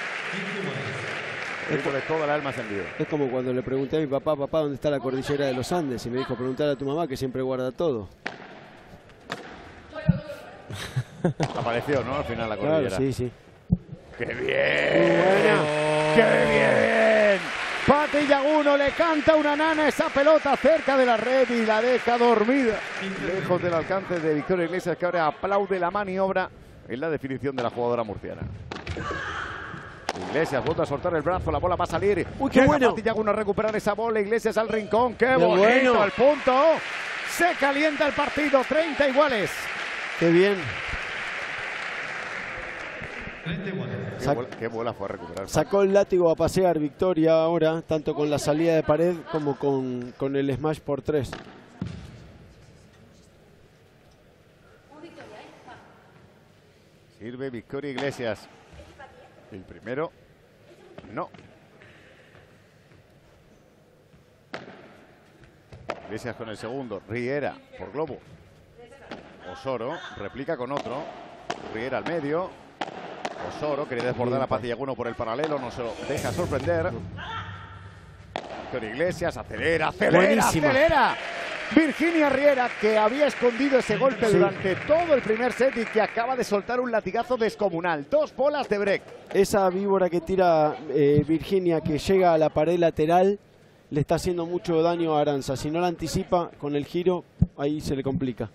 De toda el alma ascendido. Es como cuando le pregunté a mi papá, ¿dónde está la cordillera de los Andes? Y me dijo, preguntar a tu mamá que siempre guarda todo. Apareció, ¿no? Al final la cordillera. Claro, sí. ¡Qué bien! Muy buena. ¡Qué bien! Patti Llaguno le canta una nana esa pelota cerca de la red y la deja dormida. Lejos del alcance de Victoria Iglesias, que ahora aplaude la maniobra en la definición de la jugadora murciana. Iglesias vuelve a soltar el brazo, la bola va a salir. ¡Uy, qué bueno! Patti Llaguno a recuperar esa bola, Iglesias al rincón. ¡Qué bonito bueno! El punto! Se calienta el partido, 30 iguales. ¡Qué bien! Qué bola fue a recuperar. Sacó el látigo a pasear Victoria ahora, tanto con la salida de pared como con el smash por 3. Sirve Victoria Iglesias. El primero, no. Iglesias con el segundo. Riera por globo. Osoro replica con otro. Riera al medio. Osoro quería desbordar a Patti Llaguno por el paralelo. No se lo deja sorprender. Victoria Iglesias acelera. Acelera. Virginia Riera, que había escondido ese golpe durante todo el primer set y que acaba de soltar un latigazo descomunal. 2 bolas de break. Esa víbora que tira Virginia, que llega a la pared lateral, le está haciendo mucho daño a Aranza. Si no la anticipa con el giro, ahí se le complica.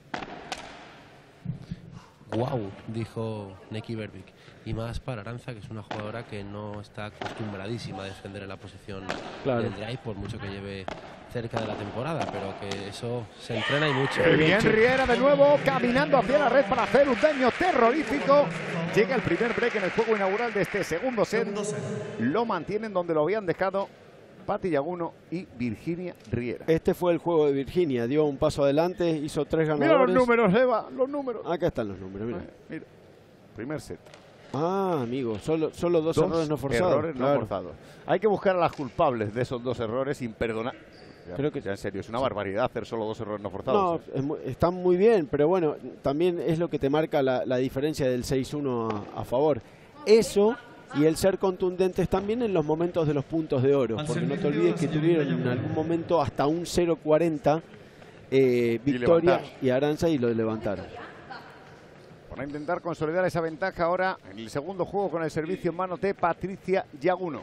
Wow, dijo Neki Berbic. Y más para Aranza, que es una jugadora que no está acostumbradísima a defender en la posición del drive, por mucho que lleve cerca de la temporada, pero que eso se entrena y mucho. Bien Riera de nuevo, caminando hacia la red para hacer un daño terrorífico. Llega el primer break en el juego inaugural de este segundo set. Lo mantienen donde lo habían dejado Patti Llaguno y Virginia Riera. Este fue el juego de Virginia, dio un paso adelante, hizo 3 ganadores. Mira los números, Eva, los números. Acá están los números, mira. Mira. Primer set. Ah, amigo, solo 2 errores no forzados. Errores no forzados. Hay que buscar a las culpables de esos 2 errores imperdonables. Creo que ya en serio, es una barbaridad hacer solo 2 errores no forzados. No, están muy bien, pero bueno, también es lo que te marca la diferencia del 6-1 a favor. Eso y el ser contundentes también en los momentos de los puntos de oro, porque no te olvides que tuvieron en algún momento hasta un 0-40 Victoria y Aranza y lo levantaron. Van a intentar consolidar esa ventaja ahora en el segundo juego con el servicio en mano de Patricia Llaguno.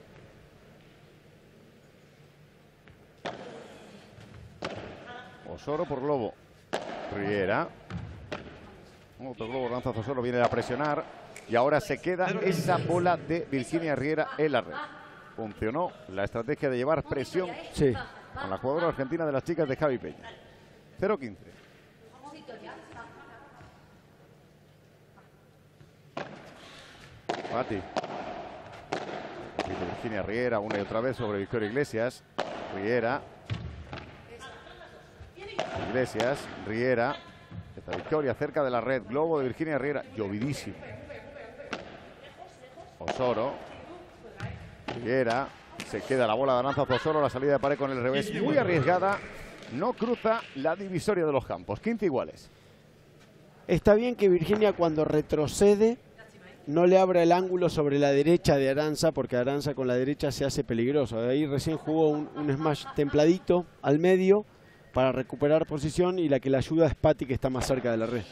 Osoro por globo. Riera. Otro globo lanza Osoro, viene a presionar. Y ahora se queda esa bola de Virginia Riera en la red. Funcionó la estrategia de llevar presión con la jugadora argentina de las chicas de Javi Peña. 0-15. Pati. Virginia Riera una y otra vez sobre Victoria Iglesias. Riera. Iglesias, Riera. Esta Victoria cerca de la red. Globo de Virginia Riera. Llovidísimo. Osoro. Riera. Se queda la bola de Aranzaz Osoro. La salida de pared con el revés. Muy arriesgada. No cruza la divisoria de los campos. 15 iguales. Está bien que Virginia cuando retrocede no le abra el ángulo sobre la derecha de Aranza, porque Aranza con la derecha se hace peligroso. Ahí recién jugó un smash templadito al medio para recuperar posición, y la que le ayuda es Pati, que está más cerca de la red.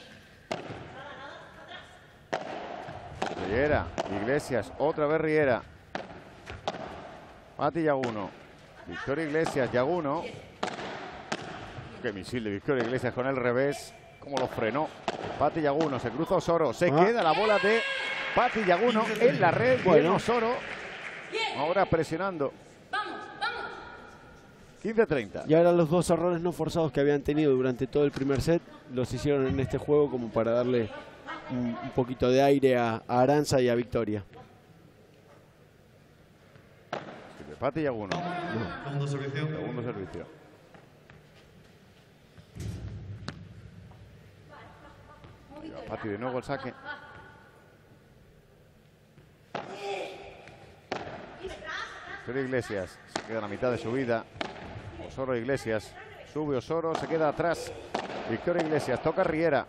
Riera, Iglesias, otra vez Riera. Pati Yaguno. Victoria Iglesias, Yaguno. Qué misil de Victoria Iglesias con el revés. Cómo lo frenó. Pati Yaguno, se cruza Osoro. Se queda la bola de Pati Yaguno en la red. Bueno, Osoro. Ahora presionando. 15-30. Y ahora los dos errores no forzados que habían tenido durante todo el primer set los hicieron en este juego como para darle un poquito de aire a Aranza y a Victoria. Pati Yaguno. Segundo servicio. Segundo servicio. Pati de nuevo el saque. Victoria Iglesias se queda a la mitad de su vida. Osoro Iglesias. Sube Osoro, se queda atrás. Victoria Iglesias, toca Riera.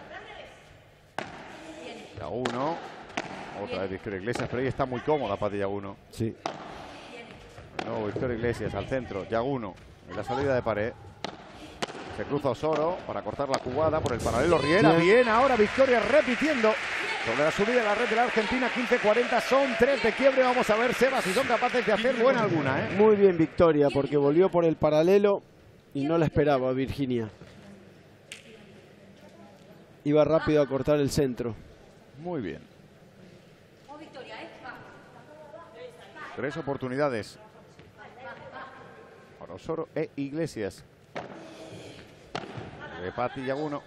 Yaguno. Otra vez Victoria Iglesias, pero ahí está muy cómoda Pati Yaguno. Sí. De nuevo Victoria Iglesias al centro. Yaguno en la salida de pared. Se cruza Osoro para cortar la jugada por el paralelo. Riera, bien, ahora Victoria repitiendo sobre la subida de la red de la Argentina. 15-40, son 3 de quiebre. Vamos a ver, Seba, si son capaces de hacer buena alguna. Muy bien Victoria, porque volvió por el paralelo y no la esperaba Virginia. Iba rápido a cortar el centro. Muy bien. 3 oportunidades para Osoro e Iglesias. De Pati Yaguno.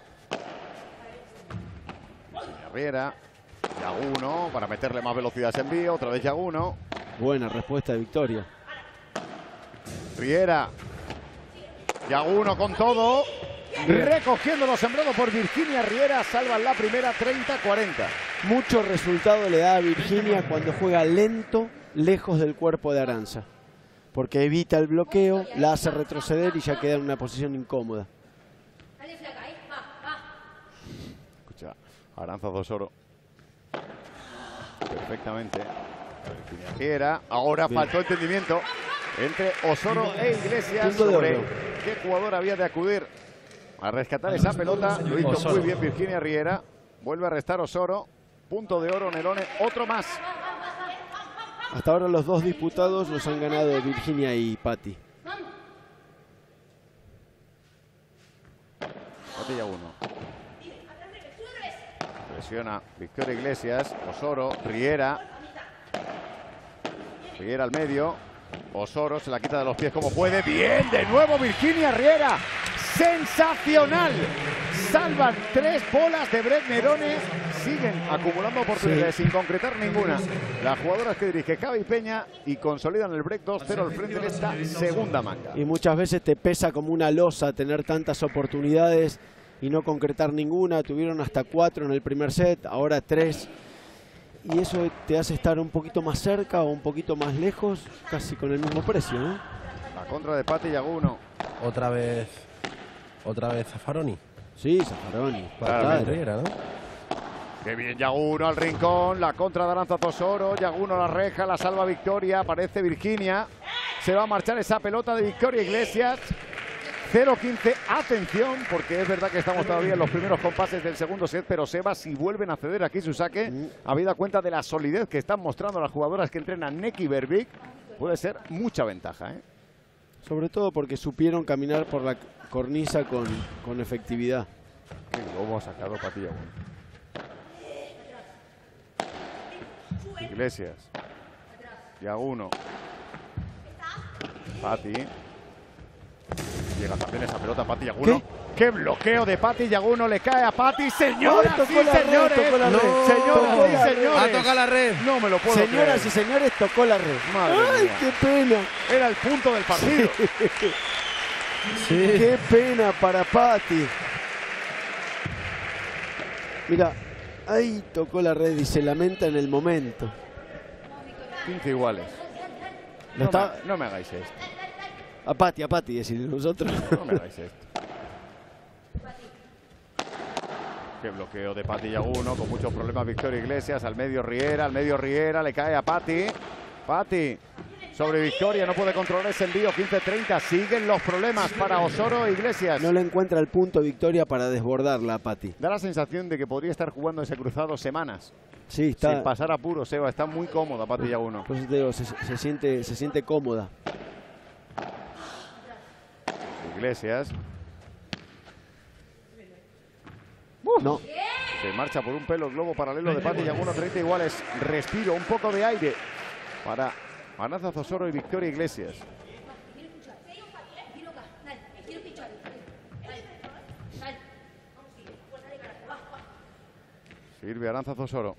Riera. Yaguno para meterle más velocidad a ese envío. Otra vez Yaguno. Buena respuesta de Victoria. Riera. Yaguno con todo. Recogiendo los sembrados por Virginia Riera. Salvan la primera 30-40. Mucho resultado le da a Virginia cuando juega lento, lejos del cuerpo de Aranza. Porque evita el bloqueo, la hace retroceder y ya queda en una posición incómoda. Escucha, Aranzaz Osoro. Perfectamente. Virginia Riera. Ahora bien. Faltó entendimiento entre Osoro e Iglesias sobre qué jugador había de acudir a rescatar esa pelota. Lo hizo muy bien Virginia Riera. Vuelve a restar Osoro. Punto de oro, Nerone. Otro más. Hasta ahora los dos disputados los han ganado Virginia y Pati. Pati Yaguno. Presiona Victoria Iglesias. Osoro, Riera. Riera al medio. Osoro se la quita de los pies como puede. Bien, de nuevo Virginia Riera. Sensacional. Salvan 3 bolas de Brett Nerone. Siguen acumulando oportunidades sin concretar ninguna. Las jugadoras que dirige Javi Peña y consolidan el break 2-0 al frente de esta segunda manga. Y muchas veces te pesa como una losa tener tantas oportunidades y no concretar ninguna. Tuvieron hasta 4 en el primer set, ahora 3. Y eso te hace estar un poquito más cerca o un poquito más lejos, casi con el mismo precio, ¿no? La contra de Pati Yaguno. Otra vez Zaffaroni. Sí, Zaffaroni. Riera, ¿no? Qué bien Yaguno al rincón, la contra de Aranzaz Osoro, Yaguno la reja, la salva Victoria, aparece Virginia, se va a marchar esa pelota de Victoria Iglesias. 0-15, atención, porque es verdad que estamos todavía en los primeros compases del segundo set, pero Seba, si vuelven a ceder aquí su saque, habida cuenta de la solidez que están mostrando las jugadoras que entrenan Neki Verbik, puede ser mucha ventaja, ¿eh? Sobre todo porque supieron caminar por la cornisa con efectividad. Qué globo ha sacado Pati Yaguno. Iglesias. Yaguno. Pati. Llega también esa pelota Pati Yaguno. ¿Qué bloqueo de Pati Yaguno? Le cae a Pati. Señoras y señores. Señoras y señores. toca la red. No me lo puedo Señoras creer. y señores, tocó la red. Madre ¡Ay, mía! qué pena! Era el punto del partido. Qué pena para Patti. Mira, ahí tocó la red y se lamenta en el momento. 15 iguales. No me hagáis esto. A Patti, decirle nosotros. No me hagáis esto. Qué bloqueo de Patti Yaguno, con muchos problemas Victoria Iglesias, al medio Riera, le cae a Patti. Patti sobre Victoria, no puede controlar ese envío, 15-30, siguen los problemas para Osoro e Iglesias. No le encuentra el punto Victoria para desbordarla a Patti. Da la sensación de que podría estar jugando ese cruzado semanas. Sí, está. Sin pasar apuros, Seba, está muy cómoda Patti Yaguno. Pues te digo, se siente cómoda. Iglesias. No. Se marcha por un pelo el globo paralelo de Patti Yaguno, 30 iguales. Respiro, un poco de aire para Arantxa Osoro y Victoria Iglesias. Sirve Arantxa Osoro.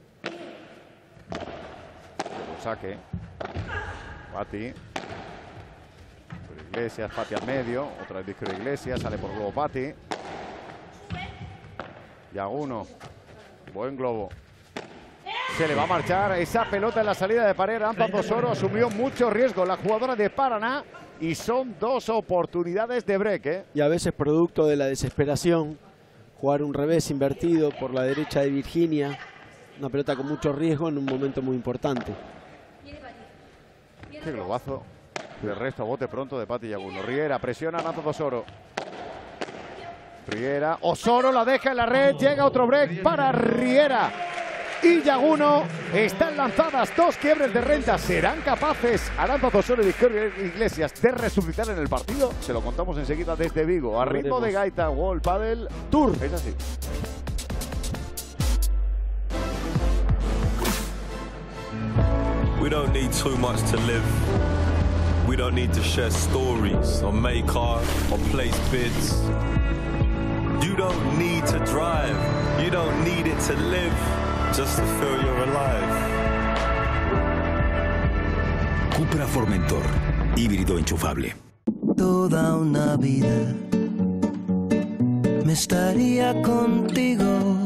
Saque. Patti. Iglesias, Patti al medio. Otra vez Victoria Iglesias. Sale por globo Patti. Yaguno. Buen globo. Se le va a marchar esa pelota en la salida de pared. Arantxa Osoro asumió mucho riesgo la jugadora de Paraná. Y son dos oportunidades de break, ¿eh? Y a veces producto de la desesperación, jugar un revés invertido por la derecha de Virginia. Una pelota con mucho riesgo en un momento muy importante. Qué globazo. De resto, bote pronto de Patti Yaguno. Riera presiona a Arantxa Osoro. Riera. Osoro la deja en la red. Llega otro break para Riera. Y Yaguno están lanzadas dos quiebres de renta. ¿Serán capaces Arantxa Osoro y Victoria Iglesias de resucitar en el partido? Se lo contamos enseguida desde Vigo. A ritmo de gaita, World Padel Tour. Es así. We don't need too much to live. We don't need to share stories or make art or place bids. You don't need to drive. You don't need it to live. Just to feel you're alive. Cupra Formentor, híbrido enchufable. Toda una vida me estaría contigo.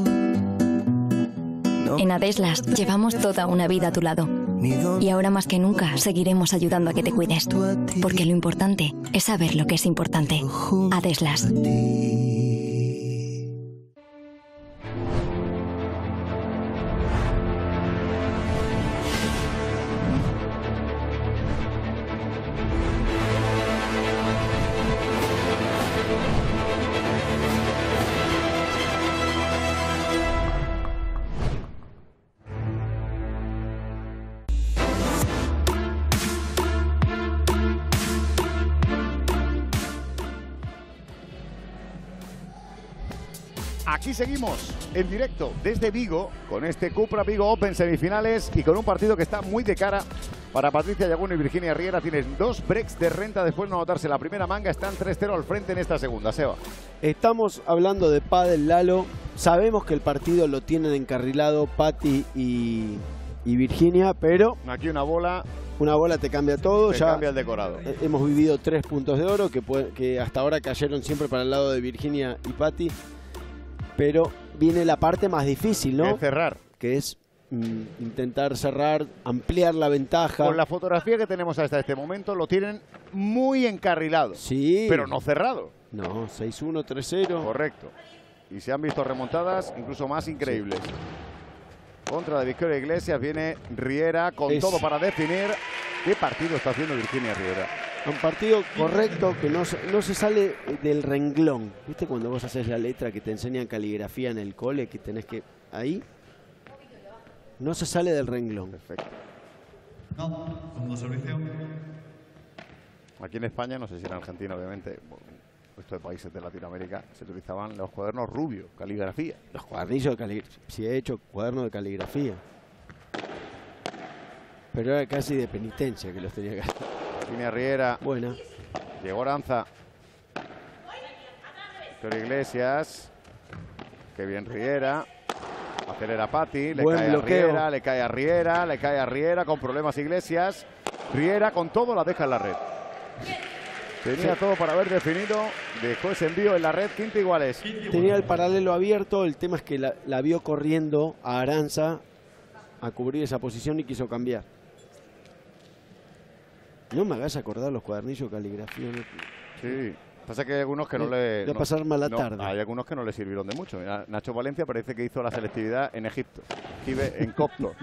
En Adeslas llevamos toda una vida a tu lado. Y ahora más que nunca seguiremos ayudando a que te cuides. Porque lo importante es saber lo que es importante. Adeslas. Aquí seguimos en directo desde Vigo con este Cupra Vigo Open semifinales y con un partido que está muy de cara para Patricia Yaguno y Virginia Riera. Tienen dos breaks de renta después de no anotarse la primera manga. Están 3-0 al frente en esta segunda. Seba. Estamos hablando de pádel, Lalo. Sabemos que el partido lo tienen encarrilado Patti y Virginia, pero aquí una bola te cambia todo. Ya cambia el decorado. Hemos vivido 3 puntos de oro que hasta ahora cayeron siempre para el lado de Virginia y Patti. Pero viene la parte más difícil, ¿no? Es cerrar. Que es intentar cerrar, ampliar la ventaja. Con la fotografía que tenemos hasta este momento lo tienen muy encarrilado. Sí. Pero no cerrado. No, 6-1, 3-0. Correcto. Y se han visto remontadas incluso más increíbles. Sí. Contra de Victoria Iglesias viene Riera con todo para definir. ¿Qué partido está haciendo Virginia Riera? Un partido correcto que no se sale del renglón. ¿Viste cuando vos haces la letra que te enseñan caligrafía en el cole? Que tenés que... Ahí. No se sale del renglón. Perfecto. No, segundo servicio. Aquí en España, no sé si en Argentina, obviamente, estos países de Latinoamérica, se utilizaban los cuadernos rubios, caligrafía. Los cuadernillos de caligrafía. Sí, he hecho cuadernos de caligrafía. Pero era casi de penitencia que los tenía que hacer. Virginia Riera. Buena. Llegó Arantxa. Victoria Iglesias. Qué bien Riera. Acelera Pati, le Buen cae bloqueo. a Riera, le cae a Riera, le cae a Riera, con problemas Iglesias. Riera con todo la deja en la red. Tenía todo para haber definido, dejó ese envío en la red, quinta iguales. Tenía el paralelo abierto, el tema es que la vio corriendo a Aranza a cubrir esa posición y quiso cambiar. No me hagas acordar los cuadernillos de caligrafía. ¿No? Sí, pasa que hay algunos que no le... Voy a pasar mala no, tarde. hay algunos que no le sirvieron de mucho. Mira, Nacho Valencia parece que hizo la selectividad en Egipto, escribe en copto.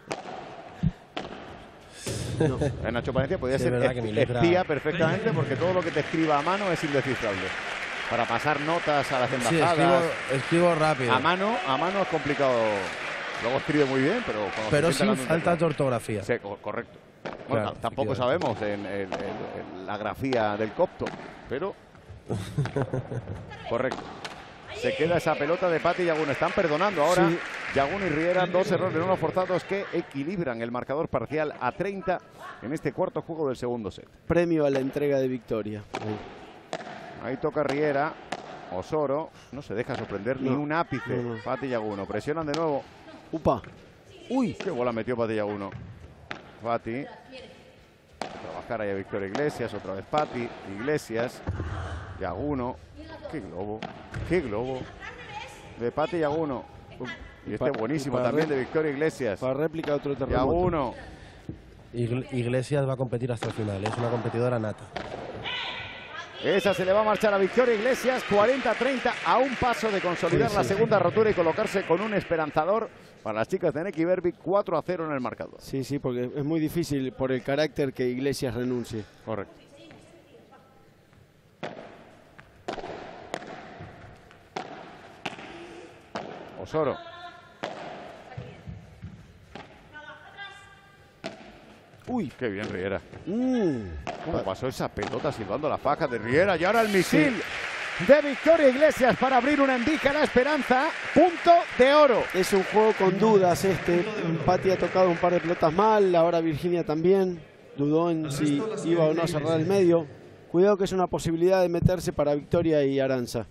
No. Nacho Valencia podía ser espía perfectamente porque todo lo que te escriba a mano es indescifrable. Para pasar notas a las embajadas. Sí, escribo rápido. A mano es complicado. Luego escribe muy bien, pero sin falta de ortografía. Sí, correcto. Bueno, claro, tampoco sabemos en la grafía del copto, pero correcto. Se queda esa pelota de Pati y Yagun. Están perdonando ahora. Sí. Yagun y Riera, dos errores no forzados que equilibran el marcador parcial a 30 en este cuarto juego del segundo set. Premio a la entrega de victoria. Ahí toca Riera. Osoro no se deja sorprender ni un ápice. Pati y Yaguno presionan de nuevo. Upa. Uy, qué bola metió Pati y Yaguno. Pati. Trabajar ahí a Victoria Iglesias. Otra vez Pati. Iglesias. Yaguno. Qué globo. Qué globo. De Pati y Yaguno. Y este buenísimo también de Victoria Iglesias. Para réplica otro terremoto. Yaguno. Iglesias va a competir hasta el final. Es una competidora nata. Esa se le va a marchar a Victoria Iglesias. 40-30 a un paso de consolidar la segunda rotura y colocarse con un esperanzador para las chicas de Neki Berbic. 4-0 en el marcador. Sí, sí, porque es muy difícil por el carácter que Iglesias renuncie. Correcto. Osoro. Uy, qué bien Riera. ¿Cómo pasó esa pelota silbando la faja de Riera? Y ahora el misil de Victoria Iglesias para abrir una endica a la esperanza. Punto de oro. Es un juego con dudas este. Pati ha tocado un par de pelotas mal. Ahora Virginia también dudó en si iba o no a cerrar el medio. Cuidado que es una posibilidad de meterse para Victoria y Aranza.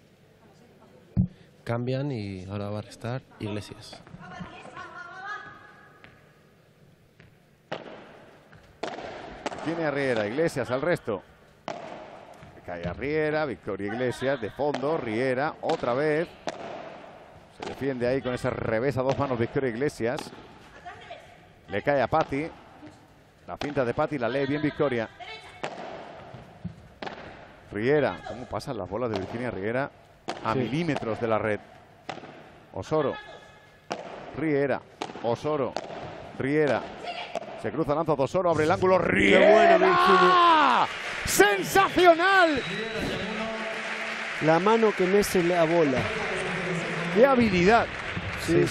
Cambian y ahora va a restar Iglesias. Tiene a Riera, Iglesias al resto. Cae a Riera, Victoria Iglesias de fondo, Riera otra vez. Se defiende ahí con ese revés a dos manos Victoria Iglesias. Le cae a Pati. La finta de Pati la lee bien Victoria. Riera, ¿cómo pasan las bolas de Virginia Riera? A milímetros de la red. Osoro. Riera. Osoro. Riera. Se cruza lanza Osoro, abre el ángulo. Riera. ¡Qué bueno, Virginia! ¡Sensacional! La mano que mece la bola. ¡Qué habilidad! Sí.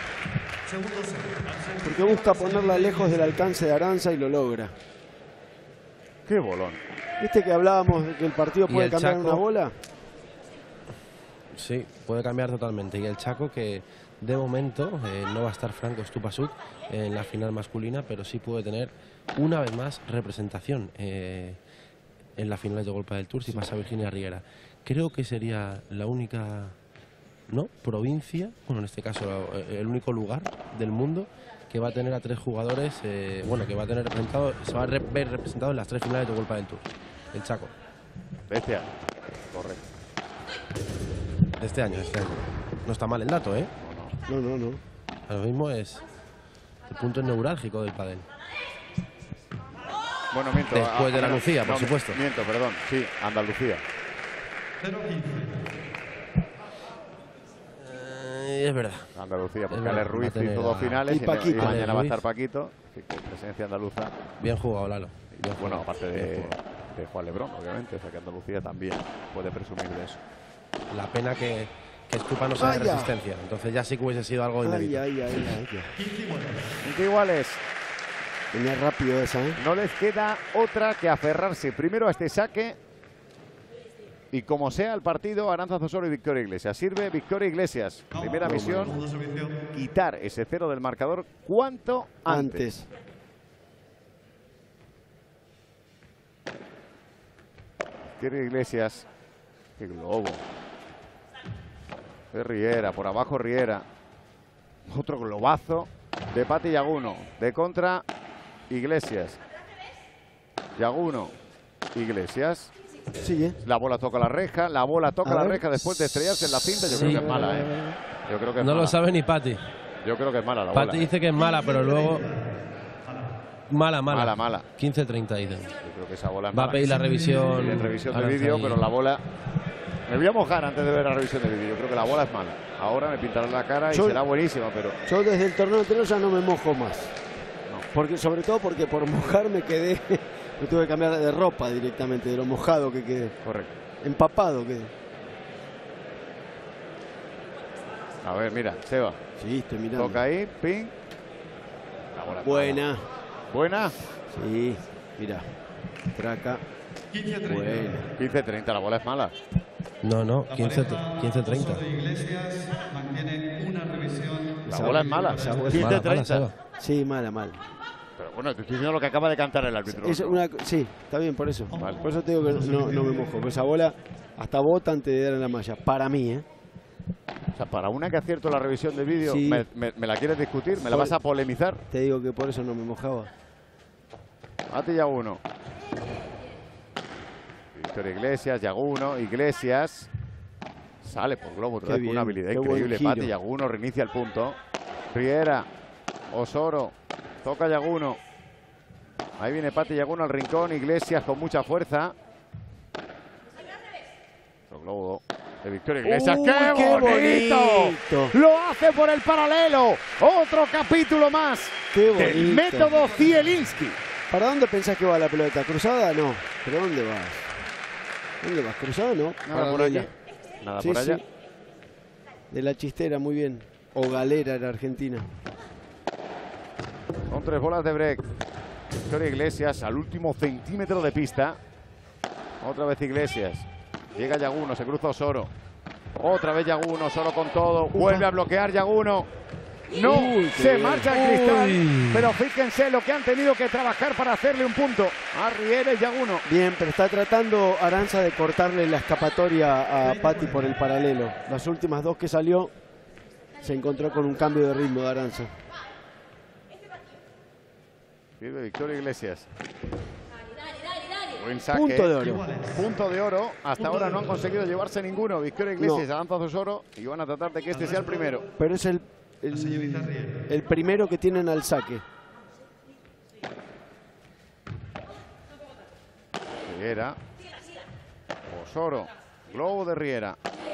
Porque busca ponerla lejos del alcance de Aranza y lo logra. ¡Qué bolón! ¿Viste que hablábamos de que el partido puede cambiar una bola? Sí, puede cambiar totalmente. Y el Chaco, que de momento no va a estar Franco Stupasuk en la final masculina, pero sí puede tener una vez más representación en la final de Golpa del Tour si pasa Virginia Riera. Creo que sería la única provincia, bueno, en este caso el único lugar del mundo que va a tener a tres jugadores, que va a tener representado, se va a ver representado en las tres finales de Golpa del Tour. El Chaco. De este año. Correcto. De este año. No está mal el dato, ¿eh? No. Ahora mismo es el punto neurálgico del pádel. Bueno, miento. Después de la Lucía, por supuesto. Miento, perdón. Sí, Andalucía. Es verdad. Andalucía, porque Ale Ruiz hizo dos finales y mañana va a estar Paquito. Presencia andaluza. Bien jugado, Lalo. Bueno, aparte de Juan Lebrón, obviamente. O sea que Andalucía también puede presumir de eso. La pena que Stupa no sea de resistencia. Entonces ya sí que hubiese sido algo inédito. Iguales. Venía rápido esa, ¿eh? No les queda otra que aferrarse primero a este saque. Y como sea el partido, Aranza Osoro y Victoria Iglesias. Sirve Victoria Iglesias. Primera misión, quitar ese cero del marcador cuanto antes. Victoria Iglesias. Qué globo. Es Riera, por abajo Riera. Otro globazo de Pati Yaguno. De contra, Iglesias. Yaguno, Iglesias. Sigue. La bola toca la reja, después de estrellarse en la cinta. Yo creo que es mala, ¿eh? Yo creo que es no mala. lo sabe ni Pati. Yo creo que es mala la bola. Pati dice que es mala, pero luego... Mala. 15-30 dicen. Yo creo que esa bola es Va mala. a pedir la revisión. Sí, revisión de vídeo, pero la bola... Me voy a mojar antes de ver la revisión de vídeo. Yo creo que la bola es mala. Ahora me pintarán la cara y será buenísima, pero... Yo desde el torneo anterior ya no me mojo más. No. Porque, sobre todo porque por mojar me quedé... Me tuve que cambiar de ropa directamente, de lo mojado que quedé. Correcto. Empapado quedé. A ver, mira, Seba. Sí, estoy mirando. Toca ahí, ping. La bola buena. ¿Buena? Sí, mira. Traca. 15-30, la bola es mala. No, 15-30. Iglesias mantiene una revisión. La bola es mala. 15-30. Sí, mala. Pero bueno, te estoy diciendo lo que acaba de cantar el árbitro. Sí, está bien, por eso. Vale. Por eso te digo que no me mojo. Porque esa bola hasta bota antes de dar en la malla. Para mí, ¿eh? O sea, para una que acierto la revisión de vídeo, sí. ¿me la quieres discutir? ¿Me la vas a polemizar? Te digo que por eso no me mojaba. Pati Yaguno. Victoria Iglesias, Yaguno, Iglesias. Sale por globo otra vez con una habilidad increíble. Pati Yaguno reinicia el punto. Riera, Osoro, toca Yaguno. Ahí viene Pati Yaguno al rincón. Iglesias con mucha fuerza. Otro globo de Victoria Iglesias. ¡Qué bonito! Lo hace por el paralelo. Otro capítulo más del método Zielinski. ¿Para dónde pensás que va la pelota? ¿Cruzada? No. ¿Pero dónde vas? ¿Dónde vas? ¿Cruzada? No. Nada por allá. Nada por allá. Sí. De la Chistera, muy bien. O Galera en Argentina. Con 3 bolas de break. Victoria Iglesias al último centímetro de pista. Otra vez Iglesias. Llega Yaguno, se cruza Osoro. Otra vez Yaguno, Osoro con todo. Vuelve a bloquear Yaguno. No, se marcha el cristal. Pero fíjense lo que han tenido que trabajar para hacerle un punto a Riera y Yaguno. Bien, pero está tratando Aranza de cortarle la escapatoria a Pati por el paralelo. Las últimas dos que salió se encontró con un cambio de ritmo de Aranza. Pierde Victoria Iglesias. Buen saque. Punto de oro. Punto de oro. Hasta ahora no han conseguido llevarse ninguno. Victoria Iglesias avanza a Osoro y van a tratar de que este sea el primero. Pero es el primero que tienen al saque. Riera. Osoro. Globo de Riera.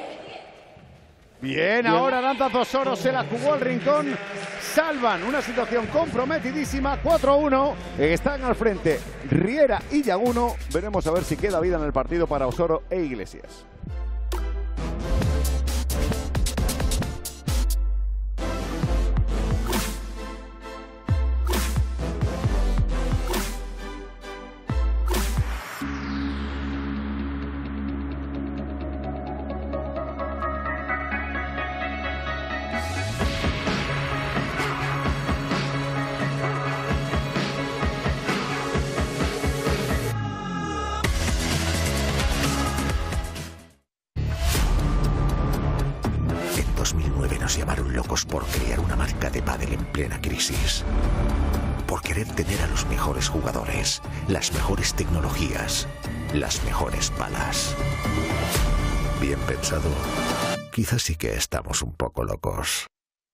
Bien, ahora Aranza Osoro se la jugó al rincón. Salvan una situación comprometidísima. 4-1. Están al frente Riera y Yaguno. Veremos a ver si queda vida en el partido para Osoro e Iglesias. Nos llamaron locos por crear una marca de pádel en plena crisis. Por querer tener a los mejores jugadores, las mejores tecnologías, las mejores palas. Bien pensado, quizás sí que estamos un poco locos.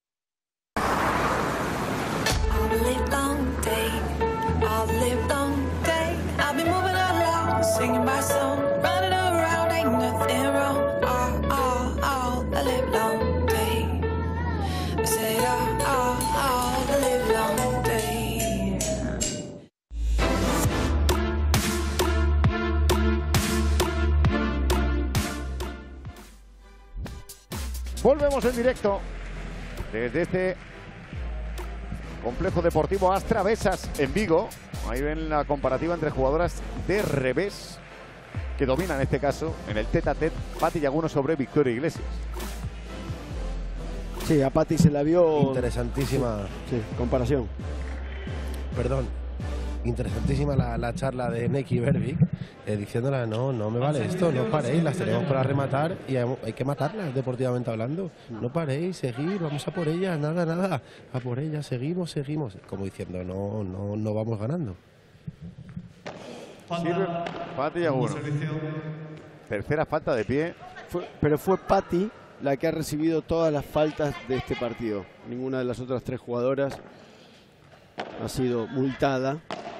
Volvemos en directo desde este complejo deportivo Astra Besas en Vigo. Ahí ven la comparativa entre jugadoras de revés que dominan en este caso en el tete-a-tete Pati Yaguno sobre Victoria Iglesias. Sí, a Pati se la vio... Interesantísima. Sí, comparación. Perdón. interesantísima la charla de Neki Berbic, diciéndola, no me vale esto, no paréis, las tenemos para rematar y hay que matarlas deportivamente hablando. No paréis, seguir, vamos a por ellas, nada, a por ellas, seguimos. Como diciendo, no vamos ganando. Sirve Patti Yaguno. Tercera falta de pie. Pero fue Patti la que ha recibido todas las faltas de este partido. Ninguna de las otras 3 jugadoras ha sido multada.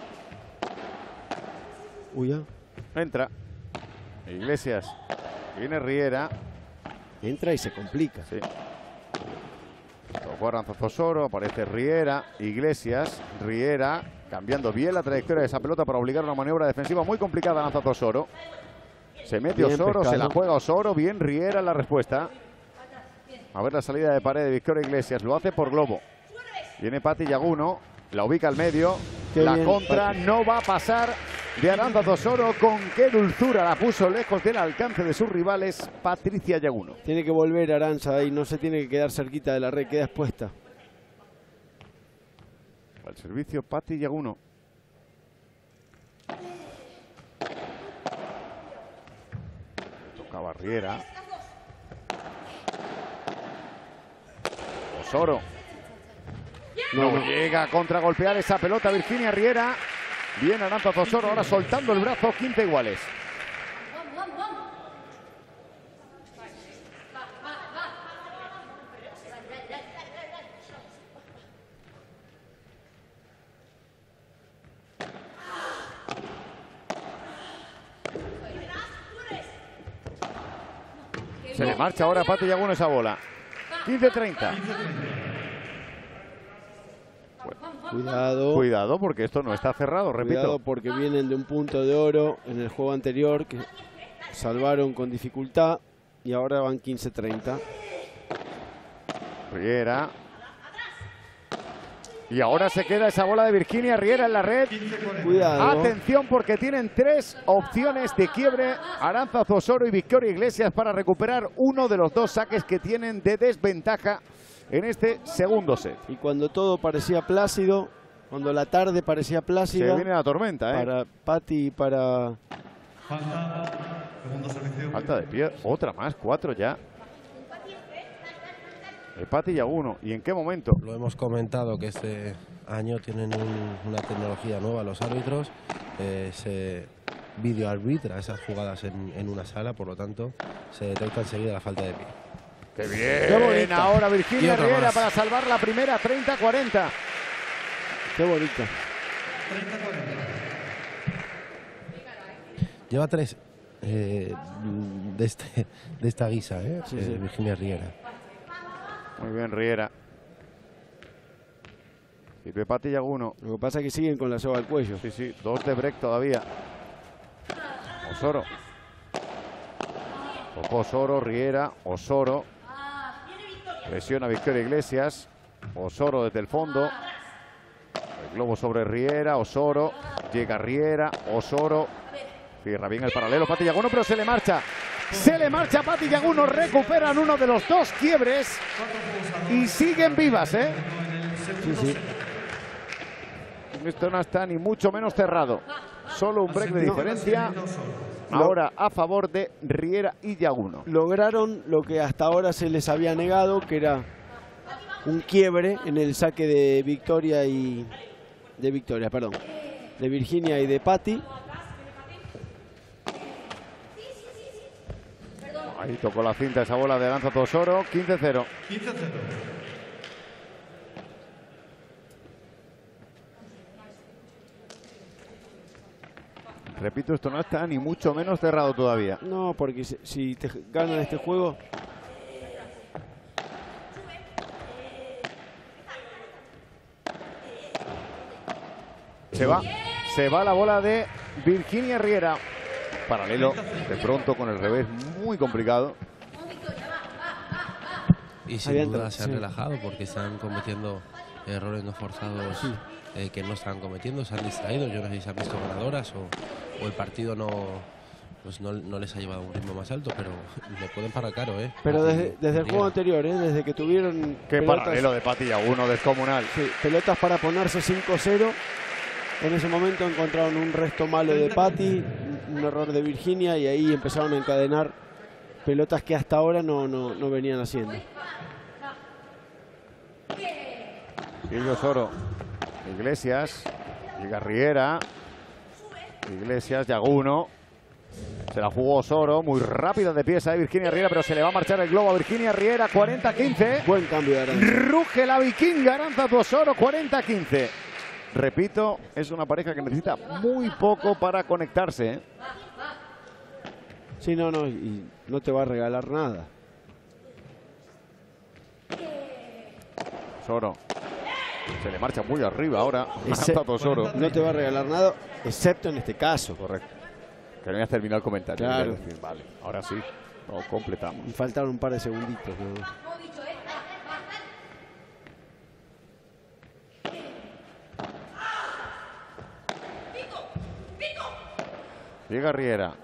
Uy, ya. Entra Iglesias. Viene Riera. Entra y se complica. Sí. Tocó Arantzazu Osoro, aparece Riera, Iglesias, Riera, cambiando bien la trayectoria de esa pelota para obligar a una maniobra defensiva muy complicada a Arantzazu Osoro. Se mete bien Osoro, pescado. Se la juega Osoro, bien Riera en la respuesta. A ver la salida de pared de Victoria Iglesias, lo hace por globo. Viene Patti Yaguno, la ubica al medio, la bien, contra Patti. No va a pasar de Arantzazu Osoro. Con qué dulzura la puso lejos del alcance de sus rivales Patricia Yaguno. Tiene que volver Arantza y no se tiene que quedar cerquita de la red, queda expuesta. Al servicio Patti Yaguno. Tocaba Riera. Osoro. No llega a contragolpear esa pelota Virginia Riera. Bien Arantzazu Osoro, ahora soltando el brazo, 15 iguales. Se le marcha ahora a Patti Yaguno esa bola. 15-30. Cuidado porque esto no está cerrado, repito. Cuidado porque vienen de un punto de oro en el juego anterior que salvaron con dificultad y ahora van 15-30. Riera. Y ahora se queda esa bola de Virginia Riera en la red. Cuidado. Atención porque tienen 3 opciones de quiebre Arantzazu Osoro y Victoria Iglesias para recuperar uno de los 2 saques que tienen de desventaja en este segundo set. Y cuando todo parecía plácido, cuando la tarde parecía plácida, se viene la tormenta, para Patti y para... Falta de pie, otra más, 4 ya. El Patti Yaguno. ¿Y en qué momento? Lo hemos comentado que este año tienen una tecnología nueva los árbitros. Se videoarbitra esas jugadas en una sala, por lo tanto se detecta enseguida la falta de pie. ¡Qué bien! Qué ahora Virginia Riera para salvar la primera, 30-40. ¡Qué bonito! Lleva 3 de esta guisa, sí. Virginia Riera. Muy bien, Riera. Sirve Patti Yaguno. Lo que pasa es que siguen con la soga al cuello. Sí, 2 de break todavía. Osoro. Tocó Osoro, Riera, Osoro. Presiona Victoria Iglesias. Osoro desde el fondo. El globo sobre Riera, Osoro. Llega Riera, Osoro. Cierra bien el paralelo Patti Yaguno, pero se le marcha. Se le marcha a Patti Yaguno, recuperan uno de los 2 quiebres y siguen vivas, ¿eh? Sí. Esto no está ni mucho menos cerrado. Solo un break de diferencia. Ahora a favor de Riera y Yaguno. Lograron lo que hasta ahora se les había negado, que era un quiebre en el saque de Victoria y... De Virginia y de Patti. Ahí tocó la cinta esa bola de Arantzazu Osoro, 15-0. Repito, esto no está ni mucho menos cerrado todavía. No, porque si te ganan este juego... Se va la bola de Virginia Riera. Paralelo, de pronto con el revés, muy complicado. Y sin duda se han relajado porque están cometiendo errores no forzados que no están cometiendo, se han distraído. Yo no sé si se han visto ganadoras o el partido no les ha llevado a un ritmo más alto, pero le pueden parar caro, ¿eh? Pero desde el juego anterior, desde que tuvieron... Qué pelotas, paralelo de Patti Yaguno, descomunal. Sí, pelotas para ponerse 5-0 En ese momento encontraron un resto malo de Patti, un error de Virginia y ahí empezaron a encadenar pelotas que hasta ahora no venían haciendo. Sigue Osoro. Iglesias. Llega Riera. Iglesias, Yaguno. Se la jugó Osoro. Muy rápida de pies ahí Virginia Riera, pero se le va a marchar el globo a Virginia Riera. 40-15. Buen cambio de Aranza. Ruge la vikinga. Aránzazu Osoro. 40-15. Repito, es una pareja que necesita muy poco para conectarse, ¿eh? Sí, y no te va a regalar nada. Osoro. Se le marcha muy arriba ahora. Osoro. No te va a regalar nada, excepto en este caso. Correcto. Que no había terminado el comentario. Claro. Vale, ahora sí. Lo completamos. Y faltaron un par de segunditos, ¿no? Llega Riera.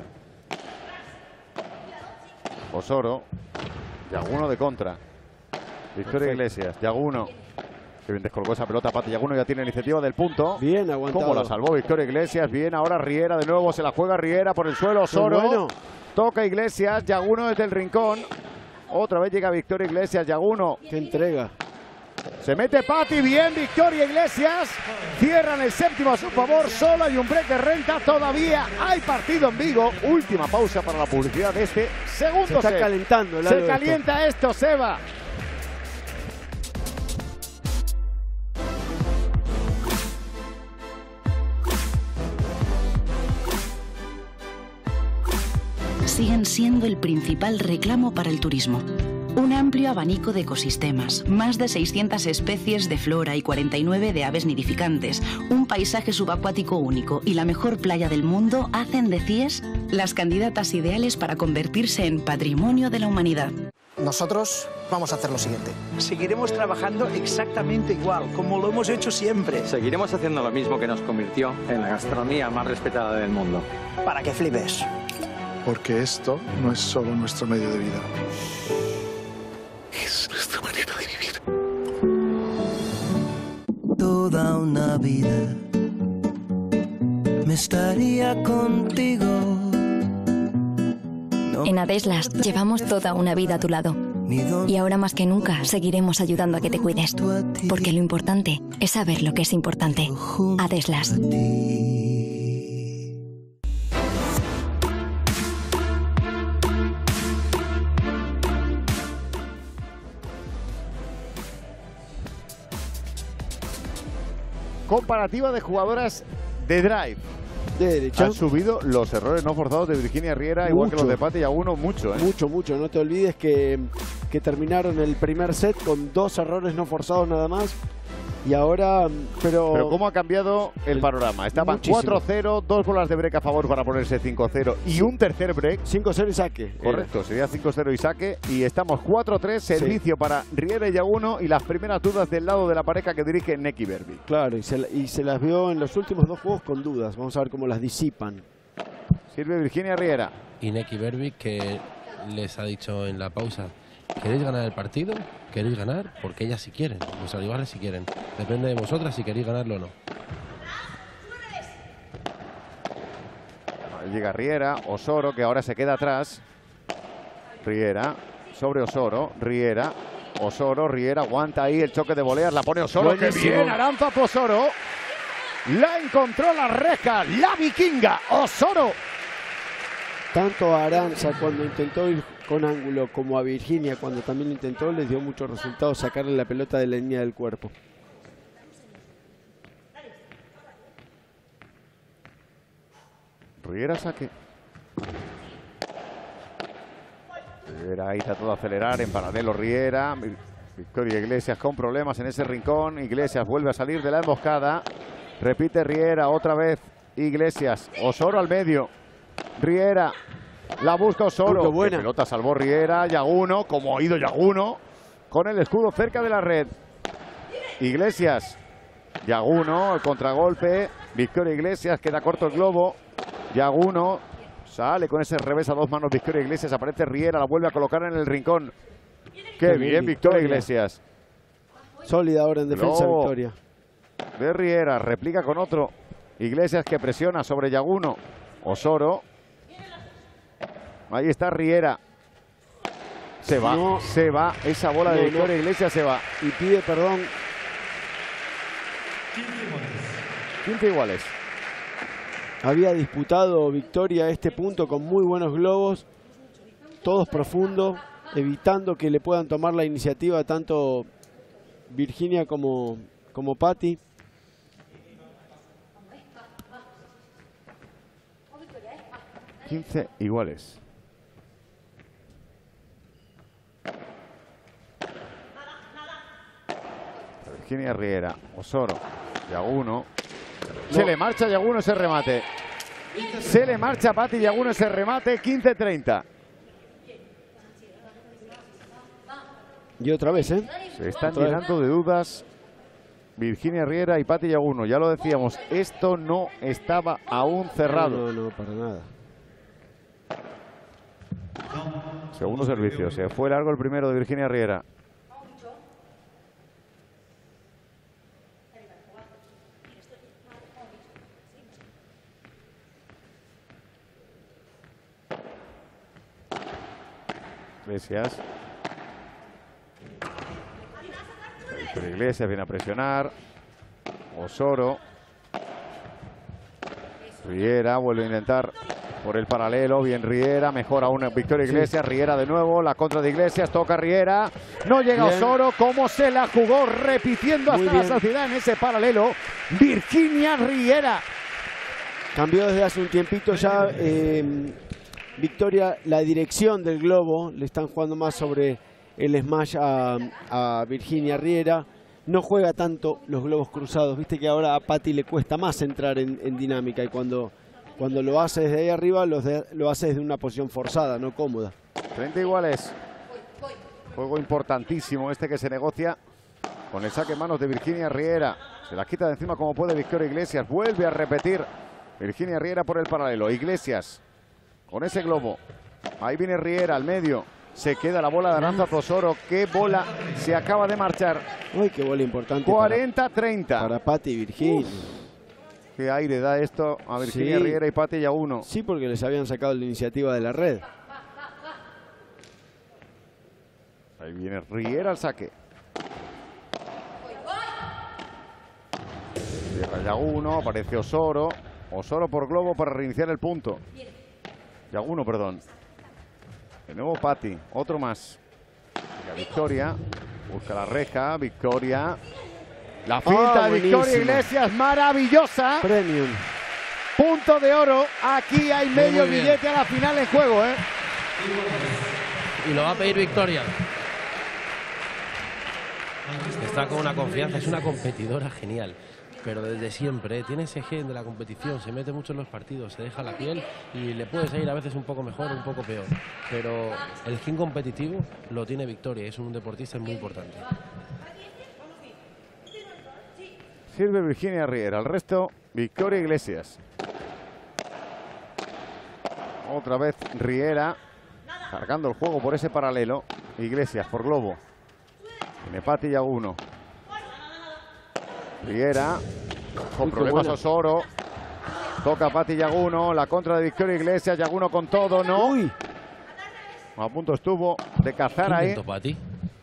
Osoro. Yaguno de contra. Victoria Iglesias. Yaguno. Que bien descolgó esa pelota. Patti Yaguno ya tiene iniciativa del punto. Bien aguantado. ¿Cómo la salvó Victoria Iglesias? Bien, ahora Riera de nuevo. Se la juega Riera por el suelo. Osoro. Bueno. Toca Iglesias. Yaguno desde el rincón. Otra vez llega Victoria Iglesias. Yaguno. Qué entrega. Se mete Patti, bien, Victoria Iglesias. Cierran el séptimo a su favor. Solo hay un break de renta. Todavía hay partido en Vigo. Última pausa para la publicidad de este segundo set. Se está calentando. Se calienta esto, Seba. Siguen siendo el principal reclamo para el turismo. Un amplio abanico de ecosistemas, más de 600 especies de flora y 49 de aves nidificantes, un paisaje subacuático único y la mejor playa del mundo hacen de CIES las candidatas ideales para convertirse en patrimonio de la humanidad. Nosotros vamos a hacer lo siguiente. Seguiremos trabajando exactamente igual, como lo hemos hecho siempre. Seguiremos haciendo lo mismo que nos convirtió en la gastronomía más respetada del mundo. Para que flipes. Porque esto no es solo nuestro medio de vida. Es nuestra manera de vivir. Toda una vida me estaría contigo. En Adeslas llevamos toda una vida a tu lado. Y ahora más que nunca seguiremos ayudando a que te cuides. Porque lo importante es saber lo que es importante. Adeslas. Comparativa de jugadoras de drive. De derecha. Han subido los errores no forzados de Virginia Riera, Mucho. igual que los de Patti Yaguno, mucho. Mucho. No te olvides que terminaron el primer set con 2 errores no forzados nada más. Y ahora, pero ¿cómo ha cambiado el panorama? Estaban 4-0, 2 bolas de break a favor para ponerse 5-0 y un tercer break. 5-0 y saque. Correcto, sería 5-0 y saque. Y estamos 4-3, servicio para Riera y Yaguno y las primeras dudas del lado de la pareja que dirige Neki Berbic. Claro, y se las vio en los últimos 2 juegos con dudas. Vamos a ver cómo las disipan. Sirve Virginia Riera. Y Neki Berbic, que les ha dicho en la pausa: ¿queréis ganar el partido? ¿Queréis ganar? Porque ellas sí quieren, vuestros rivales sí quieren. Depende de vosotras si queréis ganarlo o no. Llega Riera, Osoro, que ahora se queda atrás. Riera, sobre Osoro, Riera, Osoro, Riera, aguanta ahí el choque de voleas, la pone Osoro. Buenísimo. ¡Qué bien, Aránzazu Osoro! La encontró la reja, la vikinga, Osoro. Tanto a Aranza cuando intentó ir con ángulo como a Virginia cuando también lo intentó, les dio muchos resultados sacarle la pelota de la línea del cuerpo. Riera saque. Riera ahí está todo a acelerar, en paralelo Riera. Victoria Iglesias con problemas en ese rincón. Iglesias vuelve a salir de la emboscada. Repite Riera otra vez. Iglesias, Osoro al medio. Riera, la busca Osoro. Buena. La pelota salvó Riera. Yaguno, como ha ido Yaguno, con el escudo cerca de la red. Iglesias, Yaguno, el contragolpe. Victoria Iglesias, queda corto el globo. Yaguno sale con ese revés a 2 manos. Victoria Iglesias, aparece Riera, la vuelve a colocar en el rincón. Qué bien, Victoria Iglesias. Sólida ahora en defensa, Victoria. de Riera. Replica con otro. Iglesias que presiona sobre Yaguno. Osoro. Ahí está Riera. Se va esa bola de Victoria Iglesias, se va. Y pide perdón. 15 iguales. Había disputado Victoria a este punto con muy buenos globos, todos profundos, evitando que le puedan tomar la iniciativa tanto Virginia como Patti. ...15 iguales. Virginia Riera, Osoro, Yaguno. Se le marcha a Yaguno ese remate. Se le marcha a Patti Yaguno ese remate, 15-30. Y otra vez, ¿eh? Se están llenando de dudas Virginia Riera y Patti Yaguno. Ya lo decíamos, esto no estaba aún cerrado. No, para nada. Segundo servicio, se fue largo el primero de Virginia Riera. Iglesias. Victoria Iglesias viene a presionar. Osoro. Riera vuelve a intentar por el paralelo. Bien Riera. Mejor aún Victoria Iglesias. Sí. Riera de nuevo. La contra de Iglesias. Toca Riera. No llega bien. Osoro. ¿Cómo se la jugó? Repitiendo hasta la saciedad en ese paralelo. Virginia Riera. Cambió desde hace un tiempito ya. Victoria, la dirección del globo, le están jugando más sobre el smash a Virginia Riera. No juega tanto los globos cruzados. Viste que ahora a Patti le cuesta más entrar en dinámica. Y cuando lo hace desde ahí arriba, lo hace desde una posición forzada, no cómoda. 30 iguales. Juego importantísimo este que se negocia con el saque en manos de Virginia Riera. Se la quita de encima como puede Victoria Iglesias. Vuelve a repetir Virginia Riera por el paralelo. Iglesias. Con ese globo. Ahí viene Riera al medio. Se queda la bola de Aránzazu Osoro. ¡Qué bola! Se acaba de marchar. Uy, qué bola importante. 40-30. Para Patti y Virginia. Qué aire da esto a Virginia Riera y Patti Yaguno. Sí, porque les habían sacado la iniciativa de la red. Ahí viene Riera al saque. Cierra Yaguno. Aparece Osoro. Osoro por globo para reiniciar el punto. Yaguno, perdón. De nuevo Patti. Otro más. La Victoria. Busca la reja. Victoria. La finta de Victoria Iglesias. Maravillosa. Premium. Punto de oro. Aquí hay medio billete a la final en juego, ¿eh? Y lo va a pedir Victoria. Está con una confianza. Es una competidora genial. Pero desde siempre, tiene ese gen de la competición, se mete mucho en los partidos, se deja la piel y le puede salir a veces un poco mejor, un poco peor. Pero el gen competitivo lo tiene Victoria, es un deportista muy importante. Sirve Virginia Riera, el resto Victoria Iglesias. Otra vez Riera, cargando el juego por ese paralelo. Iglesias por globo. Tiene Patti Yaguno. Riera, con problemas Osoro. Toca Patti Yaguno, la contra de Victoria Iglesias. Yaguno con todo, ¿no? Uy. A punto estuvo de cazar ahí. Patti?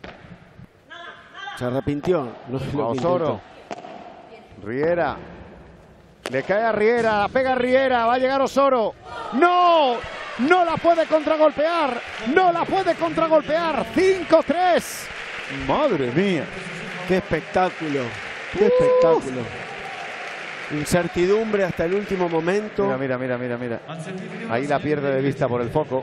Se arrepintió. No, Osoro. Riera. Le cae a Riera, la pega Riera, va a llegar Osoro. ¡No! No la puede contragolpear. No la puede contragolpear. 5-3. Madre mía. Qué espectáculo. ¡Qué espectáculo! Incertidumbre hasta el último momento. Mira. Ahí la pierde de vista por el foco.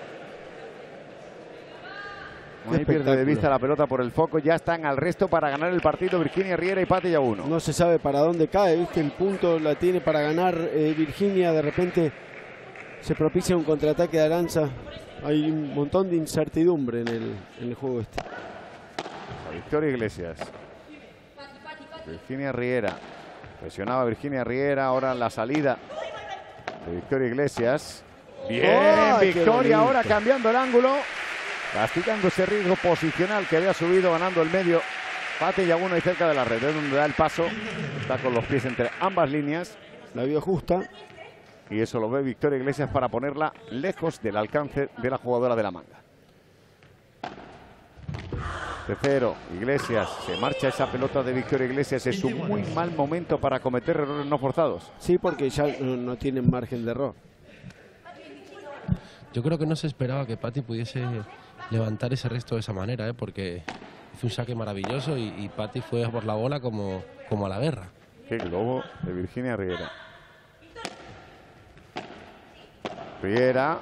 Ahí pierde de vista la pelota por el foco. Ya están al resto para ganar el partido Virginia Riera y Patti Yaguno. No se sabe para dónde cae, ¿viste? El punto la tiene para ganar Virginia. De repente se propicia un contraataque de Aranza. Hay un montón de incertidumbre en el juego este. La Victoria Iglesias. Virginia Riera. Presionaba Virginia Riera. Ahora la salida de Victoria Iglesias. Bien, Victoria ahora cambiando el ángulo. Castigando ese riesgo posicional que había subido, ganando el medio Pati Yaguno ahí cerca de la red, es donde da el paso. Está con los pies entre ambas líneas. La vio justa. Y eso lo ve Victoria Iglesias para ponerla lejos del alcance de la jugadora de la manga. Tercero, Iglesias. Se marcha esa pelota de Victoria Iglesias. Es un muy mal momento para cometer errores no forzados. Sí, porque ya no tienen margen de error. Yo creo que no se esperaba que Pati pudiese levantar ese resto de esa manera, porque hizo un saque maravilloso y Pati fue a por la bola como a la guerra. Qué globo de Virginia Riera. Riera.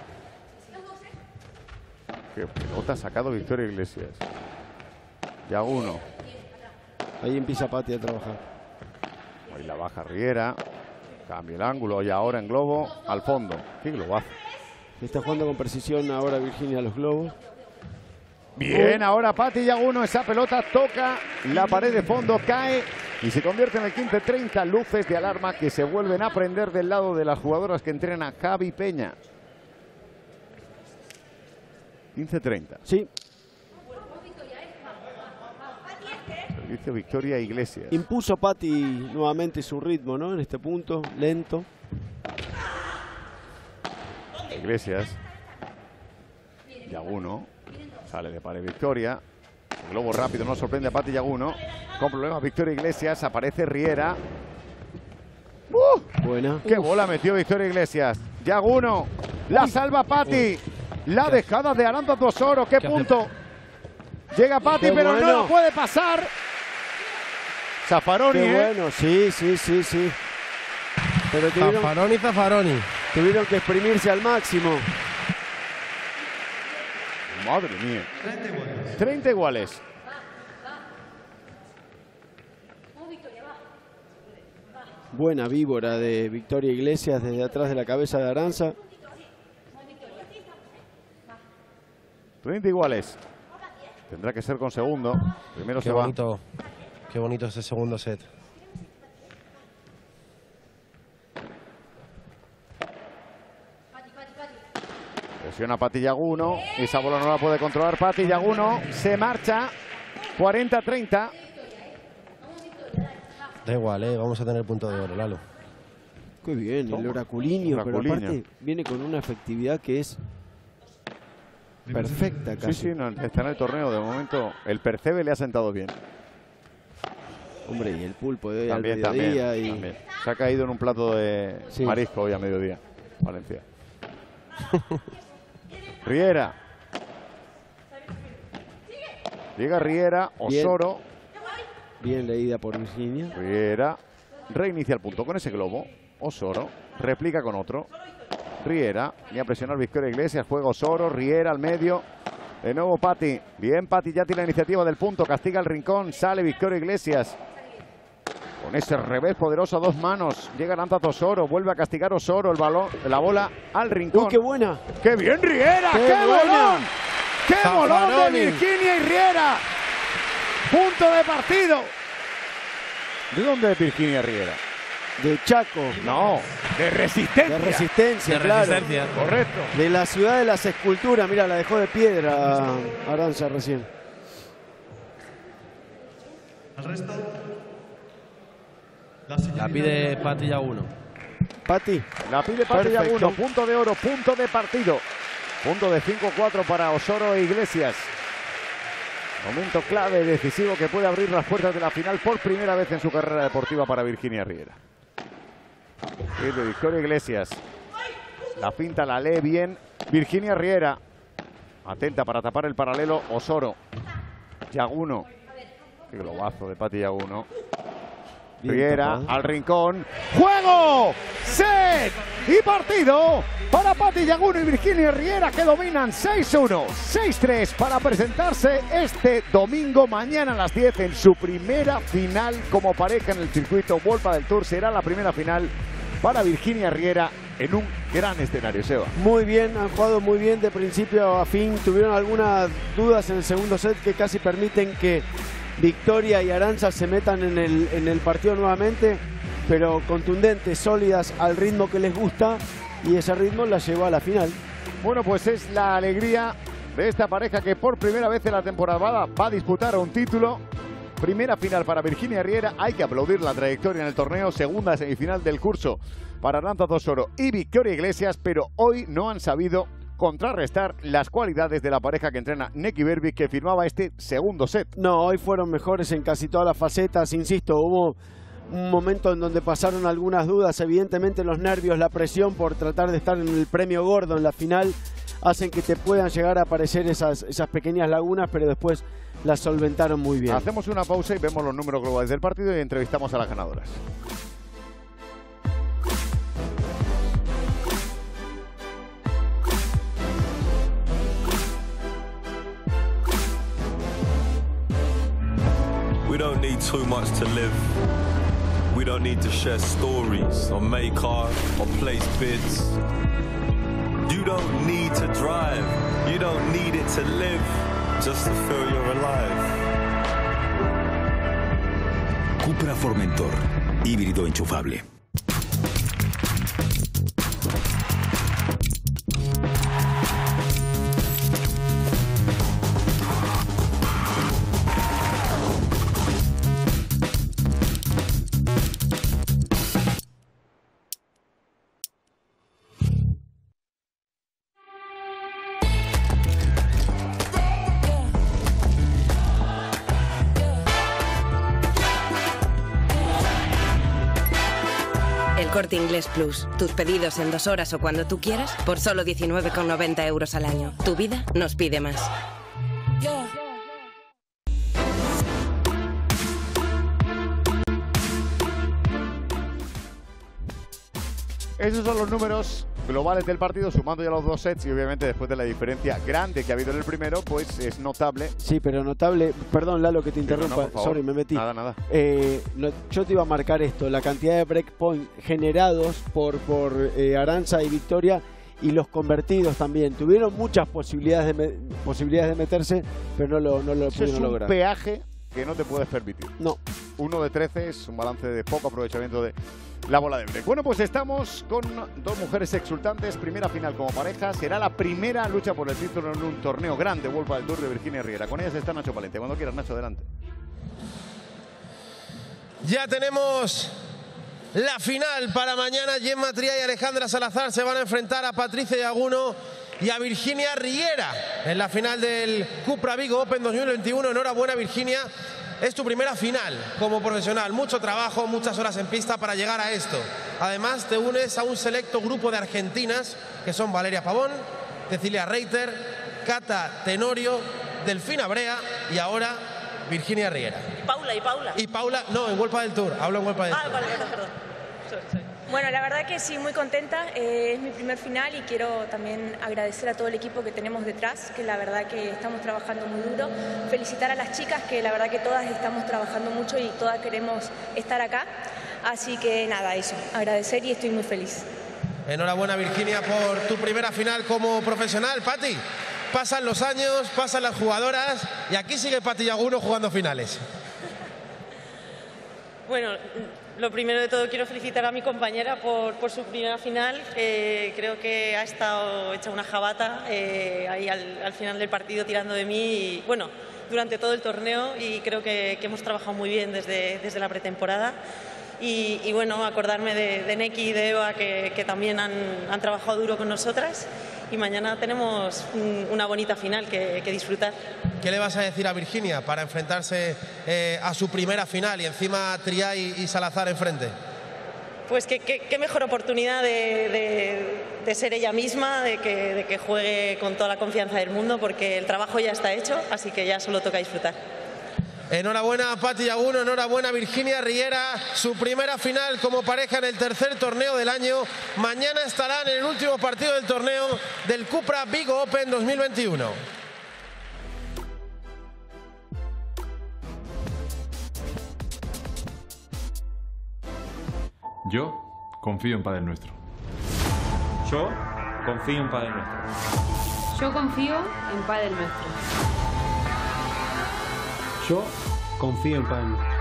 Qué pelota ha sacado Victoria Iglesias. Yaguno. Ahí empieza Pati a trabajar. Ahí la baja Riera. Cambia el ángulo y ahora en globo al fondo. Qué globazo. Está jugando con precisión ahora Virginia los globos. Bien, ahora Pati Yaguno. Esa pelota toca la pared de fondo, cae y se convierte en el 15-30. Luces de alarma que se vuelven a prender del lado de las jugadoras que entrena a Javi Peña. 15-30. Sí. Servicio Victoria Iglesias. Impuso Pati nuevamente su ritmo, ¿no? En este punto, lento. Iglesias. Yaguno. Sale de pared Victoria. El globo rápido no sorprende a Pati Yaguno. Con problemas Victoria Iglesias. Aparece Riera. Buena. ¡Qué bola metió Victoria Iglesias! Yaguno. La salva Pati. La dejada de Arantxa Osoro. ¡Qué punto! Llega Pati, pero no lo puede pasar. Zaffaroni, Qué bueno, sí. Pero Zaffaroni. Tuvieron que exprimirse al máximo. Madre mía. 30 iguales. Buena víbora de Victoria Iglesias desde atrás de la cabeza de Arantxa. 30 iguales. Tendrá que ser con segundo. Primero se va. Qué bonito ese segundo set. Presiona Pati Yaguno. Esa bola no la puede controlar Pati Yaguno. Se marcha. 40-30. Da igual, vamos a tener punto de oro, Lalo. Qué bien, el oraculiño, pero aparte viene con una efectividad que es perfecta casi. Sí, no, está en el torneo de momento. El percebe le ha sentado bien. Hombre, y el pulpo de hoy también, al mediodía. También. Se ha caído en un plato de marisco hoy a mediodía. Valencia. Riera. Llega Riera, Osoro. Bien leída por Virginia. Riera reinicia el punto con ese globo. Osoro replica con otro. Riera, ni a presionar Victoria Iglesias. Juega Osoro, Riera al medio. De nuevo Pati. Bien, Pati ya tiene la iniciativa del punto. Castiga el rincón. Sale Victoria Iglesias. Con ese revés poderoso a dos manos. Llega Arantxa Osoro. Vuelve a castigar Osoro. El balón, la bola al rincón. ¡Qué buena! ¡Qué bien, Riera! ¡Qué bolón! ¡Qué bolón de Virginia y Riera! Punto de partido. ¿De dónde es Virginia Riera? De Chaco. No, de Resistencia. De Resistencia, claro. Correcto. De la ciudad de las esculturas. Mira, la dejó de piedra Arantxa recién. Al resto. La pide Pati Yaguno. Pati. La pide Pati Yaguno. Punto de oro, punto de partido. Punto de 5-4 para Osoro e Iglesias. Momento clave, decisivo, que puede abrir las puertas de la final por primera vez en su carrera deportiva para Virginia Riera. Y de Victoria Iglesias. La finta la lee bien Virginia Riera. Atenta para tapar el paralelo Osoro. Yaguno. Qué globazo de Pati Yaguno. Riera al rincón. ¡Juego! ¡Set! Y partido para Pati Yaguno y Virginia Riera, que dominan 6-1, 6-3 para presentarse este domingo, mañana a las 10 en su primera final como pareja en el circuito World Padel Tour. Será la primera final para Virginia Riera en un gran escenario, Seba. Muy bien, han jugado muy bien de principio a fin. Tuvieron algunas dudas en el segundo set que casi permiten que Victoria y Arantxa se metan en el partido nuevamente, pero contundentes, sólidas, al ritmo que les gusta, y ese ritmo la llevó a la final. Bueno, pues es la alegría de esta pareja que por primera vez en la temporada va a disputar un título. Primera final para Virginia Riera. Hay que aplaudir la trayectoria en el torneo. Segunda semifinal del curso para Arantxa Osoro y Victoria Iglesias, pero hoy no han sabido contrarrestar las cualidades de la pareja que entrena Neki Berbic, que firmaba este segundo set. No, hoy fueron mejores en casi todas las facetas. Insisto, hubo un momento en donde pasaron algunas dudas. Evidentemente los nervios, la presión por tratar de estar en el premio gordo en la final hacen que te puedan llegar a aparecer esas pequeñas lagunas, pero después las solventaron muy bien. Hacemos una pausa y vemos los números globales del partido y entrevistamos a las ganadoras. We don't need too much to live. We don't need to share stories or make art or place bids. You don't need to drive. You don't need it to live. Just to feel you're alive. Cupra Formentor, híbrido enchufable. Corte Inglés Plus. Tus pedidos en 2 horas o cuando tú quieras por solo 19,90 euros al año. Tu vida nos pide más. Esos son los números globales del partido, sumando ya los 2 sets y obviamente después de la diferencia grande que ha habido en el primero, pues es notable. Sí, pero notable, perdón Lalo que te interrumpa, no, sorry, me metí. Nada. Yo te iba a marcar esto, la cantidad de breakpoint generados por Arantxa y Victoria y los convertidos también. Tuvieron muchas posibilidades de meterse, pero no lo pudieron lograr. Es un peaje que no te puedes permitir. No. 1 de 13 es un balance de poco aprovechamiento de la bola de break. Bueno, pues estamos con 2 mujeres exultantes. Primera final como pareja. Será la primera lucha por el título en un torneo grande, World Padel Tour de Virginia Riera. Con ellas está Nacho Palente. Cuando quieras, Nacho, adelante. Ya tenemos la final para mañana. Gemma Triay y Alejandra Salazar se van a enfrentar a Patricia Yaguno y a Virginia Riera en la final del Cupra Vigo Open 2021. Enhorabuena, Virginia. Es tu primera final como profesional. Mucho trabajo, muchas horas en pista para llegar a esto. Además, te unes a un selecto grupo de argentinas, que son Valeria Pavón, Cecilia Reiter, Cata Tenorio, Delfina Brea y ahora Virginia Riera. Y Paula, no, en World Padel Tour. Hablo en World Padel Tour. Vale, perdón. Bueno, la verdad que sí, muy contenta. Es mi primer final y quiero también agradecer a todo el equipo que tenemos detrás, que la verdad que estamos trabajando muy duro. Felicitar a las chicas, que la verdad que todas estamos trabajando mucho y todas queremos estar acá. Así que nada, eso, agradecer y estoy muy feliz. Enhorabuena, Virginia, por tu primera final como profesional. Pati, pasan los años, pasan las jugadoras y aquí sigue Pati Yaguno jugando finales. Bueno, lo primero de todo quiero felicitar a mi compañera por su primera final. Creo que ha estado hecha una jabata ahí al final del partido tirando de mí y, bueno, durante todo el torneo, y creo que hemos trabajado muy bien desde la pretemporada. Y bueno, acordarme de Neki y de Eva, que también han trabajado duro con nosotras, y mañana tenemos una bonita final que disfrutar. ¿Qué le vas a decir a Virginia para enfrentarse a su primera final y encima Triay y Salazar enfrente? Pues qué mejor oportunidad de ser ella misma, de que juegue con toda la confianza del mundo, porque el trabajo ya está hecho, así que ya solo toca disfrutar. Enhorabuena a Pati Yaguno, enhorabuena a Virginia Riera, su primera final como pareja en el tercer torneo del año. Mañana estarán en el último partido del torneo del Cupra Vigo Open 2021. Yo confío en Padel Nuestro. Yo confío en Padel Nuestro. Yo confío en Padel Nuestro. Yo confío en Padel Nuestro.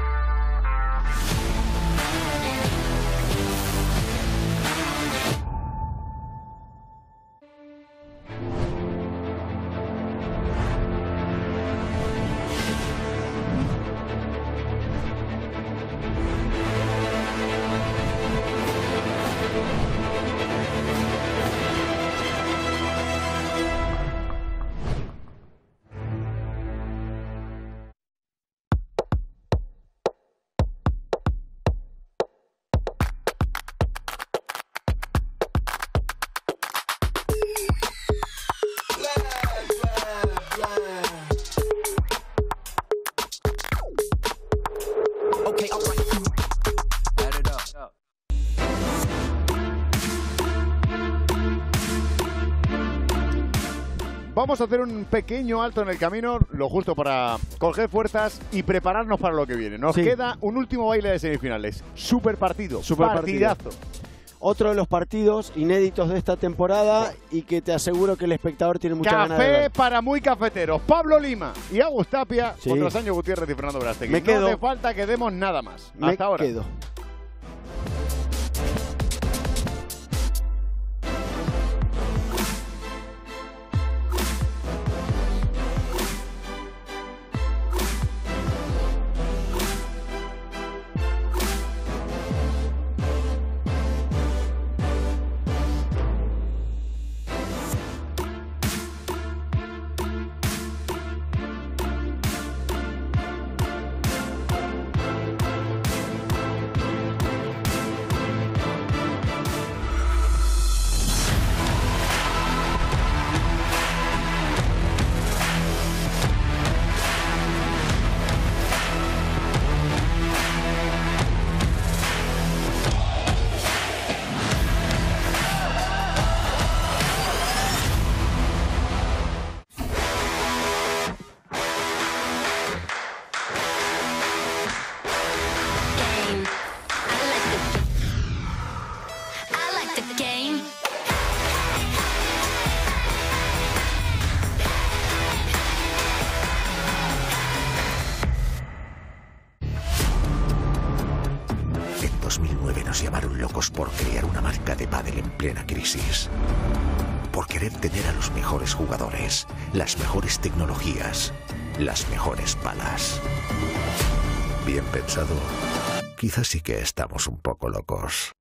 vamos a hacer un pequeño alto en el camino, lo justo para coger fuerzas y prepararnos para lo que viene. Nos queda un último baile de semifinales. Super partido, partidazo. Otro de los partidos inéditos de esta temporada y que te aseguro que el espectador tiene mucha ganas de ver. Café para muy cafeteros. Pablo Lima y Agus Tapia contra Sancho Gutiérrez y Fernando Verástegui. Me quedo. No hace falta que demos nada más. Hasta ahora. Me quedo. En 2009 nos llamaron locos por crear una marca de pádel en plena crisis. Por querer tener a los mejores jugadores, las mejores tecnologías, las mejores palas. Bien pensado, quizás sí que estamos un poco locos.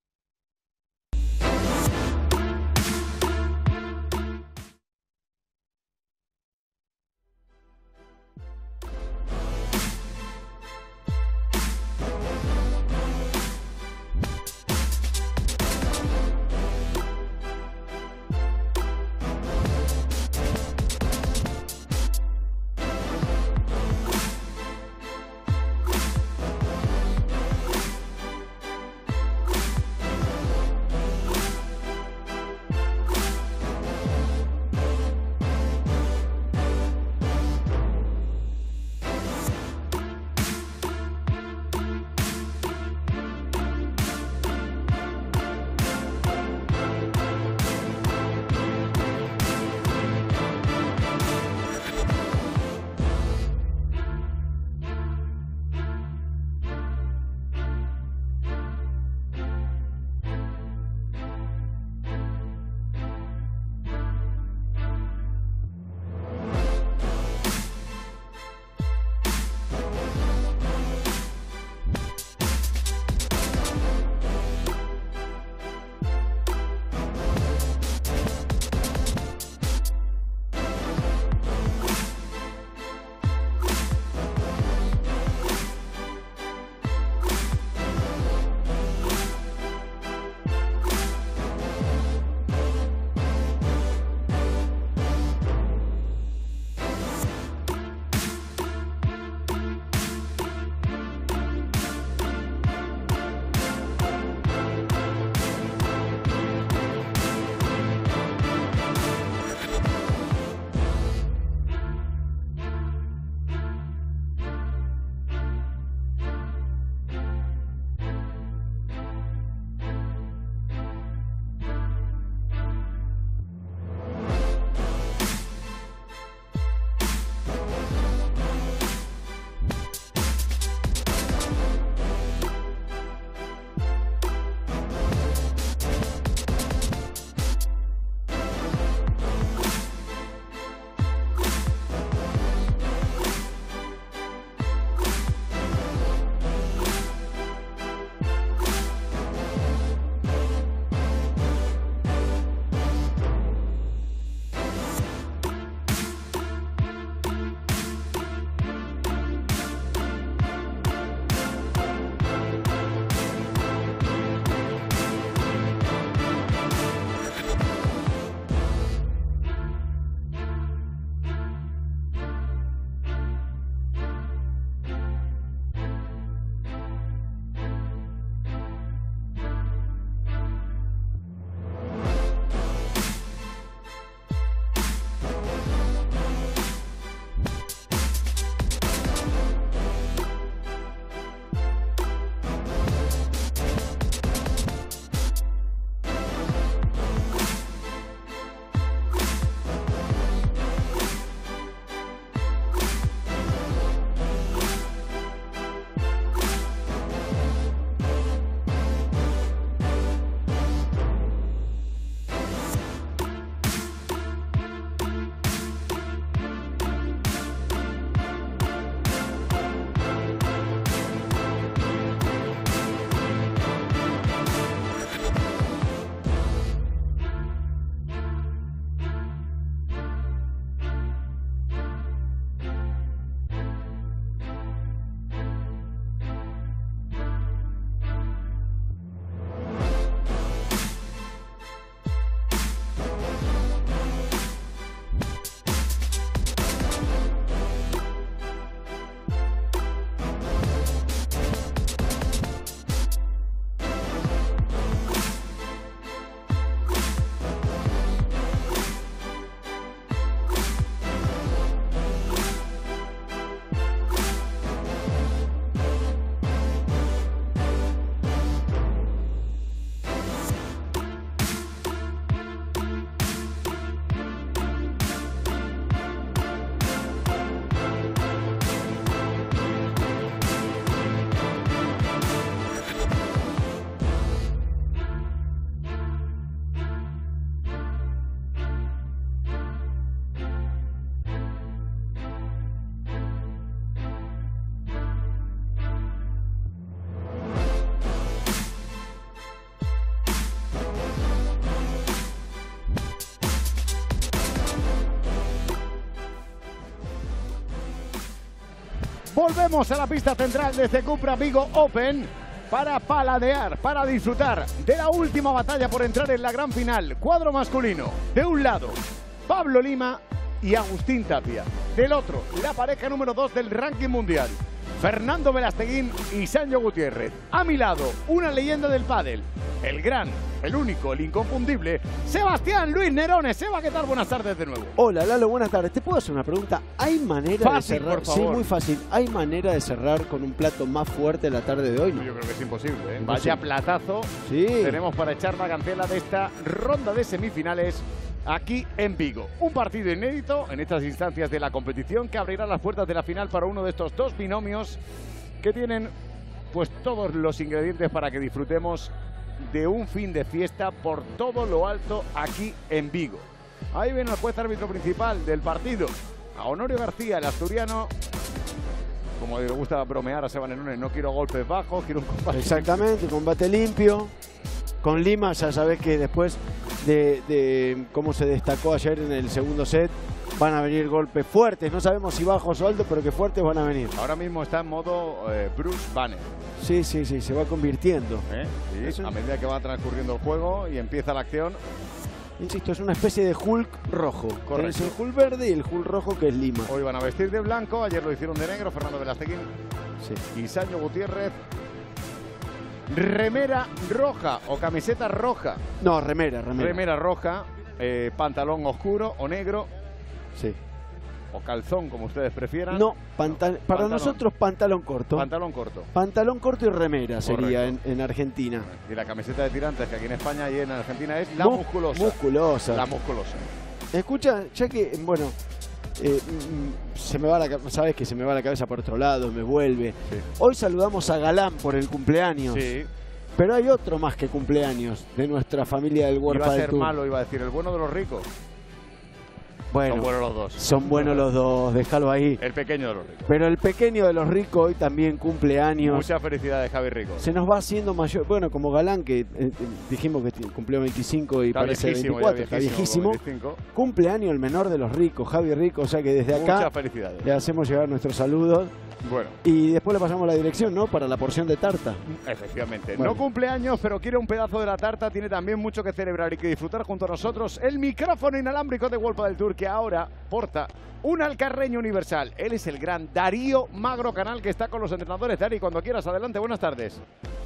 Volvemos a la pista central de este Cupra Vigo Open para paladear, para disfrutar de la última batalla por entrar en la gran final. Cuadro masculino. De un lado, Pablo Lima y Agustín Tapia. Del otro, la pareja número 2 del ranking mundial, Fernando Velasteguín y Sancho Gutiérrez. A mi lado, una leyenda del pádel, el gran, el único, el inconfundible, Sebastián Luis Nerones. Seba, ¿qué tal? Buenas tardes de nuevo. Hola, Lalo, buenas tardes. ¿Te puedo hacer una pregunta? ¿Hay manera fácil, de cerrar? por favor. Sí, muy fácil. ¿Hay manera de cerrar con un plato más fuerte la tarde de hoy? Yo creo que es imposible, ¿eh? Imposible. Vaya platazo tenemos para echar la cancela de esta ronda de semifinales aquí en Vigo. Un partido inédito en estas instancias de la competición que abrirá las puertas de la final para uno de estos dos binomios que tienen pues todos los ingredientes para que disfrutemos de un fin de fiesta por todo lo alto aquí en Vigo. Ahí viene el juez árbitro principal del partido, a Honorio García, el asturiano. Como le gusta bromear a Seba Nerones, no quiero golpes bajos, quiero un combate. Exactamente, combate limpio. Con Lima ya sabés que después de cómo se destacó ayer en el segundo set, van a venir golpes fuertes. No sabemos si bajos o altos, pero que fuertes van a venir. Ahora mismo está en modo Bruce Banner. Sí, se va convirtiendo. Sí, a medida que va transcurriendo el juego y empieza la acción. Insisto, es una especie de Hulk rojo. Correcto. Es el Hulk verde y el Hulk rojo, que es Lima. Hoy van a vestir de blanco, ayer lo hicieron de negro, Fernando Velasteguín y Sancho Gutiérrez. Remera roja o camiseta roja. No, remera. Remera roja, pantalón oscuro o negro. Sí. O calzón, como ustedes prefieran. No, para nosotros pantalón corto. Pantalón corto. Pantalón corto y remera sería en Argentina. Y la camiseta de tirantes, que aquí en España y en Argentina es la musculosa. Musculosa. La musculosa. Escucha, ya que, bueno, se me va sabes que se me va la cabeza por otro lado, me vuelve. Sí. Hoy saludamos a Galán por el cumpleaños. Sí. Pero hay otro más que cumpleaños de nuestra familia del World Iba a Padel ser Tour. malo, iba a decir, el bueno de los ricos. Bueno, son buenos los dos. Son buenos los dos, déjalo ahí. El pequeño de los ricos. Pero el pequeño de los ricos hoy también cumple años. Mucha felicidad de Javi Rico. Se nos va haciendo mayor. Bueno, como Galán, que dijimos que cumplió 25 y está parece viejísimo, 24, está viejísimo. Cumple años el menor de los ricos, Javi Rico. O sea que desde acá muchas felicidades. Le hacemos llegar nuestros saludos. Bueno. Y después le pasamos la dirección, ¿no? Para la porción de tarta. Efectivamente. Bueno. No cumple años, pero quiere un pedazo de la tarta. Tiene también mucho que celebrar y que disfrutar junto a nosotros. El micrófono inalámbrico de World Padel Tour, que ahora porta un alcarreño universal. Él es el gran Darío Magro Canal, que está con los entrenadores. Dari, cuando quieras, adelante. Buenas tardes.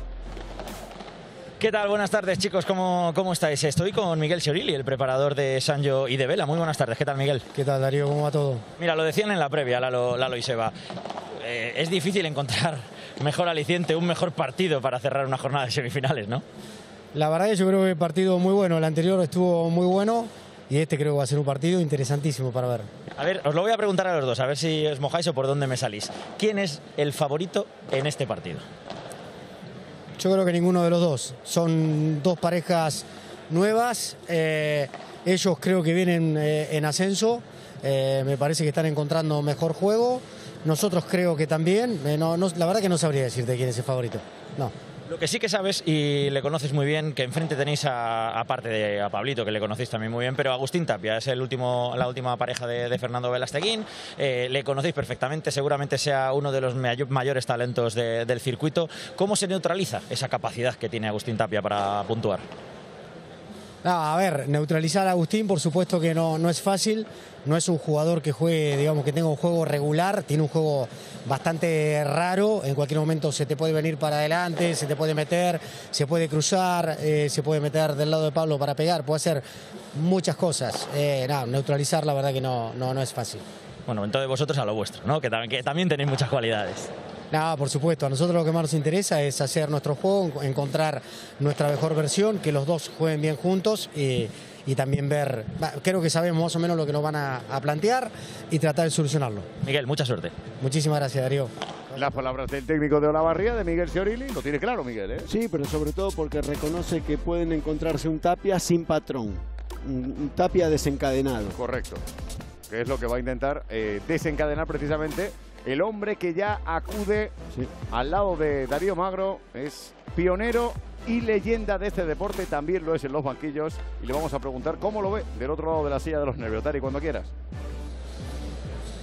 ¿Qué tal? Buenas tardes, chicos. ¿Cómo estáis? Estoy con Miguel Sciorili, el preparador de Sancho y de Vela. Muy buenas tardes. ¿Qué tal, Miguel? ¿Qué tal, Darío? ¿Cómo va todo? Mira, lo decían en la previa, Lalo y Seba. Es difícil encontrar mejor aliciente, un mejor partido para cerrar una jornada de semifinales, ¿no? La verdad que yo creo que el partido muy bueno. El anterior estuvo muy bueno y este creo que va a ser un partido interesantísimo para ver. A ver, os lo voy a preguntar a los dos, a ver si os mojáis o por dónde me salís. ¿Quién es el favorito en este partido? Yo creo que ninguno de los dos. Son dos parejas nuevas. Ellos creo que vienen en ascenso. Me parece que están encontrando mejor juego. Nosotros creo que también. La verdad que no sabría decirte quién es el favorito. No. Lo que sí que sabes, y le conoces muy bien, que enfrente tenéis aparte de a Pablito, que le conocéis también muy bien, pero Agustín Tapia es la última pareja de Fernando Velasteguín. Le conocéis perfectamente, seguramente sea uno de los mayores talentos del circuito. ¿Cómo se neutraliza esa capacidad que tiene Agustín Tapia para puntuar? A ver, neutralizar a Agustín por supuesto que no es fácil. No es un jugador que juegue, digamos, que tenga un juego regular, tiene un juego bastante raro. En cualquier momento se te puede venir para adelante, se te puede meter, se puede cruzar, se puede meter del lado de Pablo para pegar, puede hacer muchas cosas. Neutralizar la verdad que no es fácil. Bueno, entonces vosotros a lo vuestro, ¿no? Que también tenéis muchas cualidades. No, por supuesto, a nosotros lo que más nos interesa es hacer nuestro juego, encontrar nuestra mejor versión, que los dos jueguen bien juntos y también ver, creo que sabemos más o menos lo que nos van a plantear y tratar de solucionarlo. Miguel, mucha suerte. Muchísimas gracias, Darío. Las palabras del técnico de Olavarría, de Miguel Sciorili, lo tiene claro, Miguel, ¿eh? Sí, pero sobre todo porque reconoce que pueden encontrarse un Tapia sin patrón, un Tapia desencadenado. Correcto, que es lo que va a intentar desencadenar precisamente el hombre que ya acude al lado de Darío Magro. Es pionero y leyenda de este deporte, también lo es en los banquillos, y le vamos a preguntar cómo lo ve del otro lado de la silla de los nervios. Dari, cuando quieras.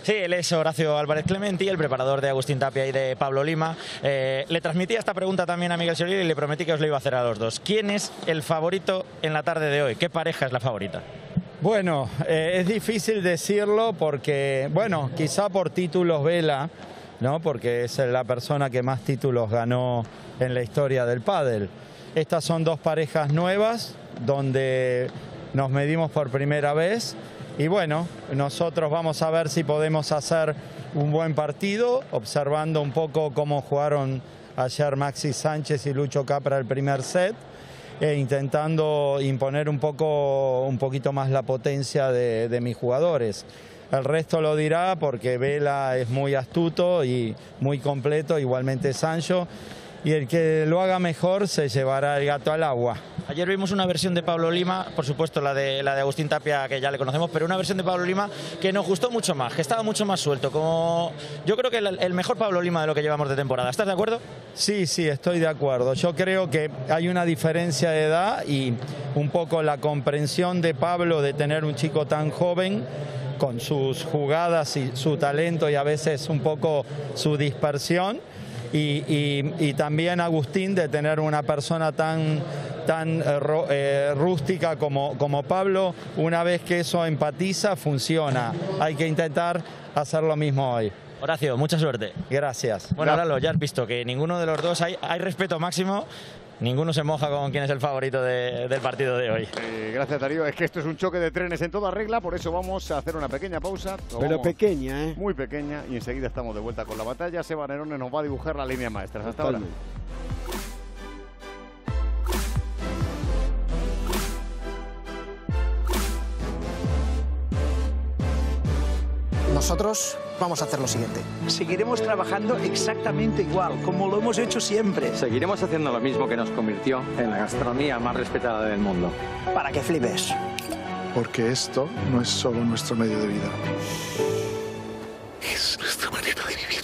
Sí, él es Horacio Álvarez Clementi, el preparador de Agustín Tapia y de Pablo Lima. Le transmití esta pregunta también a Miguel Sorioli y le prometí que os lo iba a hacer a los dos. ¿Quién es el favorito en la tarde de hoy? ¿Qué pareja es la favorita? Bueno, es difícil decirlo porque, bueno, quizá por títulos Vela, ¿no? Porque es la persona que más títulos ganó en la historia del pádel. Estas son dos parejas nuevas donde nos medimos por primera vez y bueno, nosotros vamos a ver si podemos hacer un buen partido, observando un poco cómo jugaron ayer Maxi Sánchez y Lucho Capra el primer set, e intentando imponer un poquito más la potencia de mis jugadores. El resto lo dirá porque Vela es muy astuto y muy completo, igualmente Sancho, y el que lo haga mejor se llevará el gato al agua. Ayer vimos una versión de Pablo Lima, por supuesto la de Agustín Tapia, que ya le conocemos, pero una versión de Pablo Lima que nos gustó mucho más, que estaba mucho más suelto. Como yo creo que el mejor Pablo Lima de lo que llevamos de temporada. ¿Estás de acuerdo? Sí, sí, estoy de acuerdo. Yo creo que hay una diferencia de edad y un poco la comprensión de Pablo de tener un chico tan joven, con sus jugadas y su talento y a veces un poco su dispersión. Y también Agustín de tener una persona tan rústica como Pablo. Una vez que eso empatiza, funciona. Hay que intentar hacer lo mismo hoy. Horacio, mucha suerte. Gracias. Bueno, Lalo, ya has visto que ninguno de los dos, hay respeto máximo. Ninguno se moja con quién es el favorito del partido de hoy. Gracias, Darío. Es que esto es un choque de trenes en toda regla, por eso vamos a hacer una pequeña pausa. Pero pequeña, ¿eh? Muy pequeña, y enseguida estamos de vuelta con la batalla. Seba Nerone nos va a dibujar la línea maestra. Hasta ahora. Nosotros vamos a hacer lo siguiente. Seguiremos trabajando exactamente igual, como lo hemos hecho siempre. Seguiremos haciendo lo mismo que nos convirtió en la gastronomía más respetada del mundo. Para que flipes. Porque esto no es solo nuestro medio de vida. Es nuestra manera de vivir.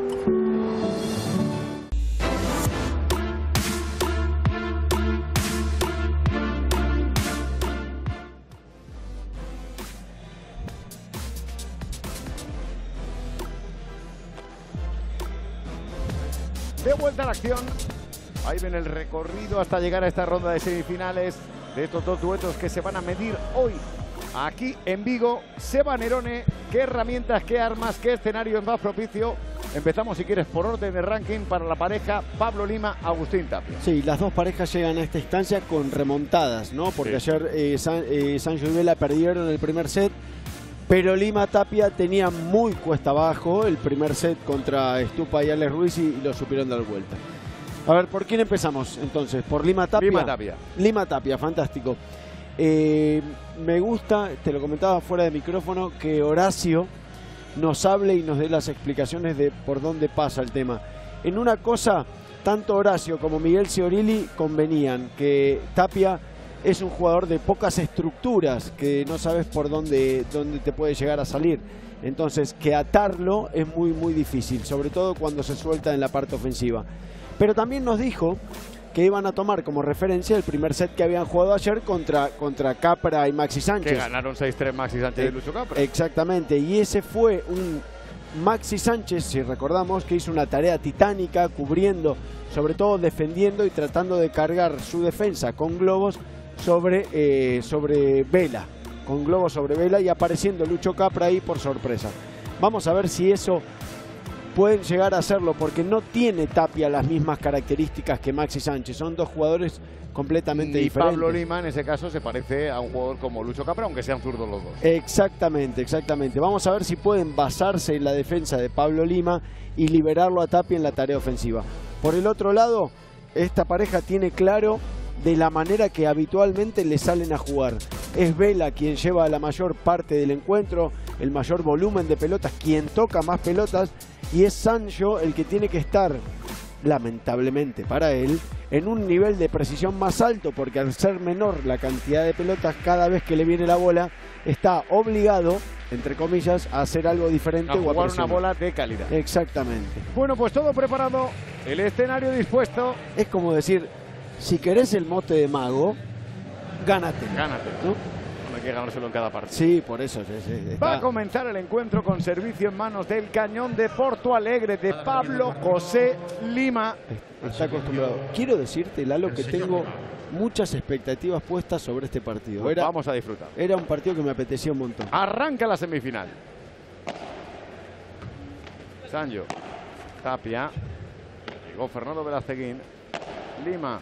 De vuelta a la acción. Ahí ven el recorrido hasta llegar a esta ronda de semifinales de estos dos duetos que se van a medir hoy aquí en Vigo. Seba Nerone, ¿qué herramientas, qué armas, qué escenario es más propicio? Empezamos, si quieres, por orden de ranking para la pareja Pablo Lima-Agustín Tapia. Sí, las dos parejas llegan a esta instancia con remontadas, ¿no? Porque ayer Sancho y Vela perdieron el primer set, pero Lima Tapia tenía muy cuesta abajo el primer set contra Estupa y Alex Ruiz y lo supieron dar vuelta. A ver, ¿por quién empezamos entonces? ¿Por Lima Tapia? Lima Tapia. Lima Tapia, fantástico. Me gusta, te lo comentaba fuera de micrófono, que Horacio nos hable y nos dé las explicaciones de por dónde pasa el tema. En una cosa, tanto Horacio como Miguel Sorioli convenían que Tapia es un jugador de pocas estructuras, que no sabes por dónde te puede llegar a salir. Entonces, que atarlo es muy difícil, sobre todo cuando se suelta en la parte ofensiva. Pero también nos dijo que iban a tomar como referencia el primer set que habían jugado ayer contra Capra y Maxi Sánchez. Que ganaron 6-3 Maxi Sánchez y Lucho Capra. Exactamente, y ese fue un Maxi Sánchez, si recordamos, que hizo una tarea titánica, cubriendo, sobre todo defendiendo y tratando de cargar su defensa con globos sobre Vela, con globos sobre Vela, y apareciendo Lucho Capra ahí por sorpresa. Vamos a ver si eso pueden llegar a hacerlo, porque no tiene Tapia las mismas características que Maxi Sánchez. Son dos jugadores completamente diferentes. Pablo Lima, en ese caso, se parece a un jugador como Lucho Capra, aunque sean zurdos los dos. Exactamente. Vamos a ver si pueden basarse en la defensa de Pablo Lima y liberarlo a Tapia en la tarea ofensiva. Por el otro lado, esta pareja tiene claro de la manera que habitualmente le salen a jugar. Es Vela quien lleva la mayor parte del encuentro, el mayor volumen de pelotas, quien toca más pelotas, y es Sancho el que tiene que estar, lamentablemente para él, en un nivel de precisión más alto, porque al ser menor la cantidad de pelotas, cada vez que le viene la bola, está obligado, entre comillas, a hacer algo diferente. A jugar una bola de calidad. Exactamente. Bueno, pues todo preparado, el escenario dispuesto. Es como decir, si querés el mote de mago, gánate. Gánate. ¿No? No hay que ganárselo en cada partido. Sí, por eso. Va a comenzar el encuentro con servicio en manos del Cañón de Porto Alegre de Pablo José Lima. Está acostumbrado. Quiero decirte, Lalo, que tengo muchas expectativas puestas sobre este partido. Pues vamos a disfrutar. Era un partido que me apetecía un montón. Arranca la semifinal. Sancho, Tapia, llegó Fernando Velasteguín, Lima.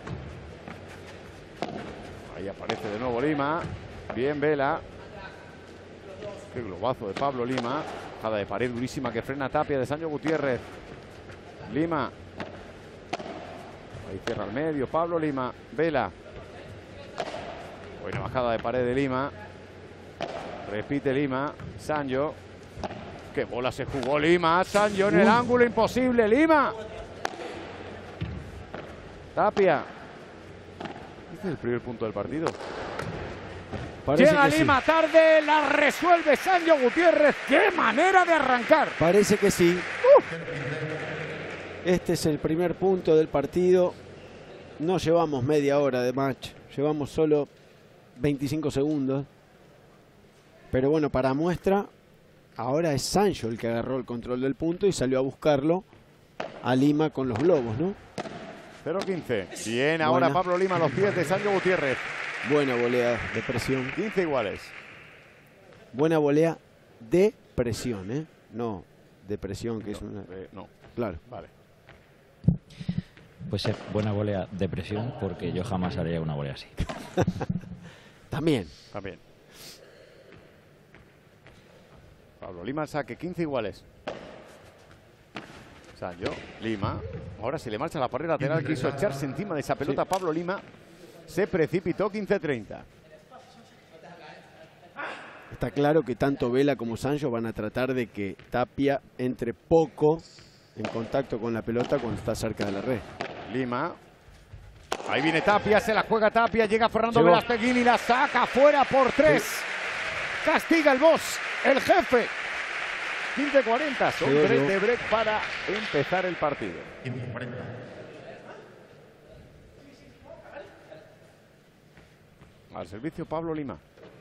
Ahí aparece de nuevo Lima. Bien Vela. Qué globazo de Pablo Lima. Bajada de pared durísima que frena Tapia de Sancho Gutiérrez. Lima. Ahí cierra al medio. Pablo Lima. Vela. Buena bajada de pared de Lima. Repite Lima. Sancho. Qué bola se jugó Lima. Sancho en el ángulo imposible. Lima. Tapia. Este es el primer punto del partido. Parece Llega que Lima tarde, la resuelve Sancho Gutiérrez. ¡Qué manera de arrancar! Parece que sí. Este es el primer punto del partido. No llevamos media hora de match. Llevamos solo 25 segundos. Pero bueno, para muestra, ahora es Sancho el que agarró el control del punto y salió a buscarlo a Lima con los globos, ¿no? 0-15. Bien, ahora Pablo Lima a los pies de Sancho Gutiérrez. Buena volea de presión. 15 iguales. Buena volea de presión, ¿eh? No de presión, que es una... no. Claro. Vale. Puede ser buena volea de presión, porque yo jamás haría una volea así. También. Pablo Lima saque, 15 iguales. Sancho, Lima. Ahora se le marcha la pared lateral, quiso echarse encima de esa pelota. Pablo Lima se precipitó, 15-30. Está claro que tanto Vela como Sancho van a tratar de que Tapia entre poco en contacto con la pelota cuando está cerca de la red. Lima. Ahí viene Tapia, se la juega Tapia, llega Fernando Velasteguín y la saca fuera por 3. Sí. Castiga el boss, el jefe. 15-40, son 3 de break para empezar el partido. 15-40. Al servicio Pablo Lima.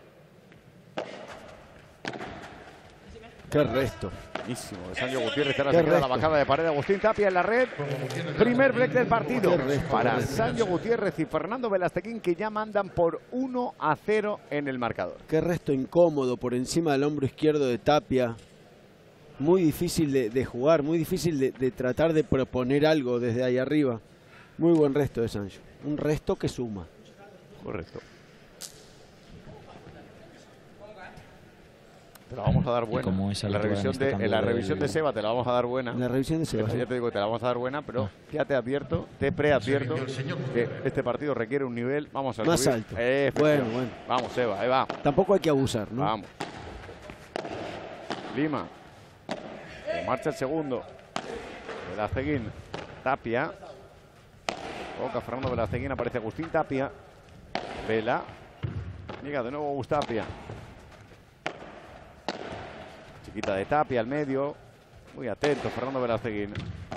Qué resto. Buenísimo. De Sancho Gutiérrez, ahora se queda la bajada de pared de Agustín Tapia en la red. Primer break del partido para Sancho Gutiérrez y Fernando Velasteguín, que ya mandan por 1-0 en el marcador. Qué resto incómodo por encima del hombro izquierdo de Tapia. Muy difícil de jugar, muy difícil de tratar de proponer algo desde ahí arriba. Muy buen resto de Sancho. Un resto que suma. Correcto. Te la vamos a dar buena. En la revisión de Seba te la vamos a dar buena. En la revisión de Seba. Ya te digo que te la vamos a dar buena, pero ya te advierto, te preadvierto que este partido requiere un nivel, vamos a más subir. alto. Bueno. Vamos, Seba, ahí va. Tampoco hay que abusar, ¿no? Vamos. Lima. Marcha el segundo. Velasteguín. Tapia. Toca Fernando Velasteguín, aparece Agustín Tapia. Vela. Llega de nuevo Agustín Tapia. Chiquita de Tapia al medio. Muy atento Fernando Velasteguín.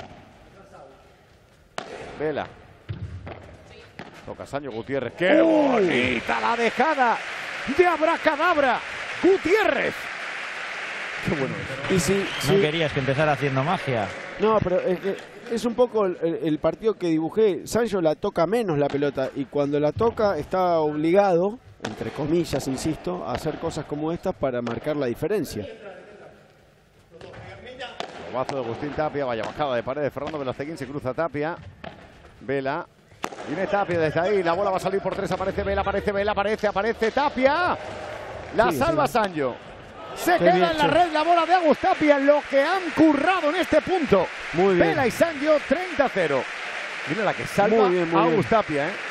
Vela. Toca Sancho Gutiérrez. ¡Qué bonita la dejada de Abracadabra! ¡Gutiérrez! Qué bueno es. Y si no querías que empezara haciendo magia. No, pero es un poco el partido que dibujé. Sancho la toca menos la pelota y cuando la toca está obligado, entre comillas, insisto, a hacer cosas como estas para marcar la diferencia. Lobazo de Agustín Tapia, vaya bajada de pared de Fernando Velasteguín, se cruza Tapia. Vela. Viene Tapia desde ahí, la bola va a salir por 3, aparece Vela, aparece Tapia. La salva Sancho. Se queda en la red la bola de Agustín Tapia, lo que han currado en este punto. Muy bien. Vela y Sancho, 30-0. Mira la que salva a Agustín Tapia, ¿eh?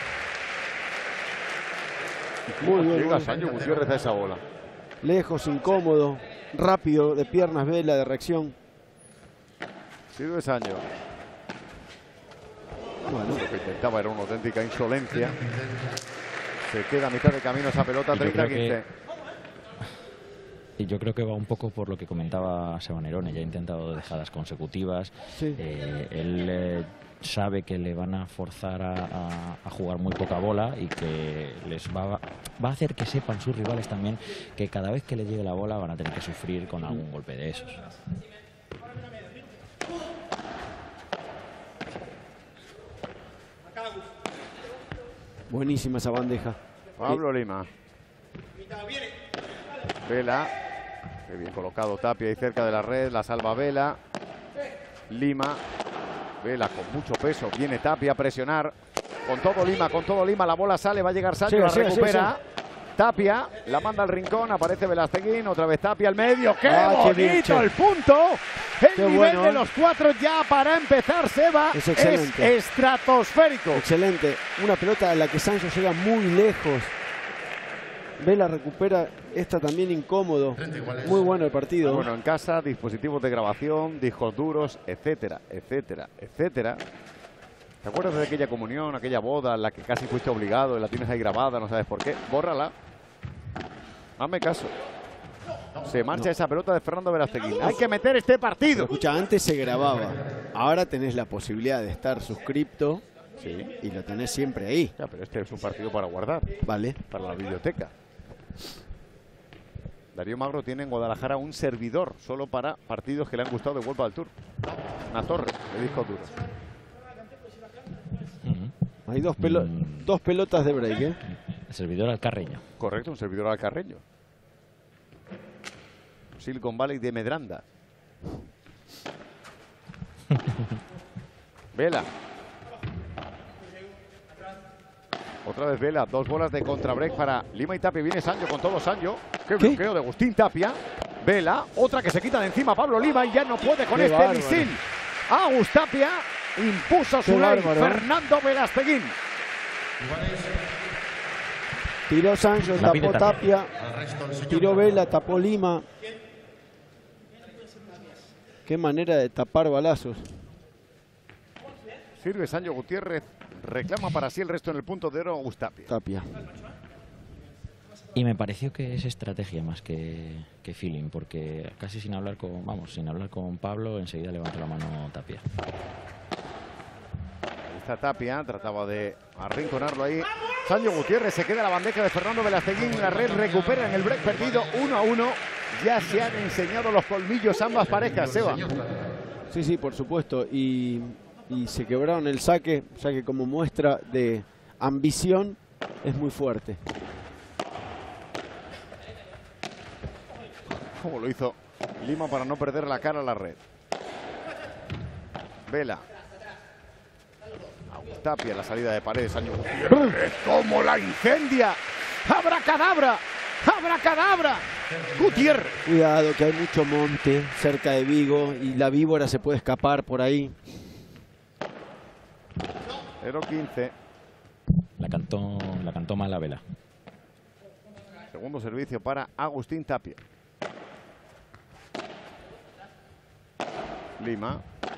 Muy bien. Llega Sancho Gutiérrez a esa bola. Lejos, incómodo, rápido, de piernas, Vela, de reacción. Sirve Sancho. Bueno, lo que intentaba era una auténtica insolencia. Se queda a mitad de camino esa pelota, 30-15. Y yo creo que va un poco por lo que comentaba Seba Nerone. Ya ha intentado dejadas consecutivas. Sí. Él sabe que le van a forzar a jugar muy poca bola y que les va a hacer que sepan sus rivales también que cada vez que le llegue la bola van a tener que sufrir con algún golpe de esos. Buenísima esa bandeja. Pablo Lima. Vela. Qué bien colocado Tapia ahí cerca de la red. La salva Vela. Lima. Vela con mucho peso. Viene Tapia a presionar. Con todo Lima. La bola sale. Va a llegar Sancho. La recupera. Tapia. La manda al rincón. Aparece Velasteguín. Otra vez Tapia al medio. ¡Qué bonito el punto! El nivel de los 4 ya para empezar, Seba, es estratosférico. Excelente. Una pelota a la que Sancho llega muy lejos. Vela recupera esta también incómodo. Muy bueno el partido. Bueno, en casa, dispositivos de grabación, discos duros, etcétera, etcétera, etcétera. ¿Te acuerdas de aquella comunión, aquella boda en la que casi fuiste obligado y la tienes ahí grabada, no sabes por qué? Bórrala. Hazme caso. Se marcha esa pelota de Fernando Velasteguín. Hay que meter este partido. Pero escucha, antes se grababa. Ahora tenés la posibilidad de estar suscripto. Sí. Y lo tenés siempre ahí. Ya, pero este es un partido para guardar. Vale. Para la biblioteca. Darío Magro tiene en Guadalajara un servidor solo para partidos que le han gustado de Vuelta al Tour. Una torre de discos duros. Hay dos pelotas de break, ¿eh? El servidor alcarreño. Correcto, un servidor alcarreño. Silicon Valley de Medranda. Vela. Otra vez Vela, 2 bolas de contrabreak para Lima y Tapia. Viene Sancho con todo Sancho. ¡Qué bloqueo de Agustín Tapia! Vela, otra que se quita de encima Pablo Lima y ya no puede con este misil. Agus Tapia impuso su ley. Fernando Velasteguín. Tiró Sancho, tapó Tapia. Tiró Vela, tapó Lima. Qué manera de tapar balazos. Sirve Sancho Gutiérrez. Reclama para sí el resto en el punto de oro Agus Tapia. Y me pareció que es estrategia más que feeling, porque casi sin hablar con Pablo, enseguida levantó la mano Tapia. Ahí está Tapia, trataba de arrinconarlo ahí. Sancho Gutiérrez, se queda la bandeja de Fernando Velasteguín. La red recupera en el break perdido 1-1. Ya se han enseñado los colmillos ambas parejas, Seba. Sí, por supuesto. Y se quebraron el saque, ya que como muestra de ambición es muy fuerte. Como lo hizo Lima para no perder la cara a la red. Vela. Tapia, la salida de Paredes. Sancho Gutiérrez. ¡Cómo la incendia! ¡Abracadabra! ¡Abracadabra! Gutiérrez. Cuidado, que hay mucho monte cerca de Vigo y la víbora se puede escapar por ahí. 0-15. La cantó mal la Vela. Segundo servicio para Agustín Tapia. Lima.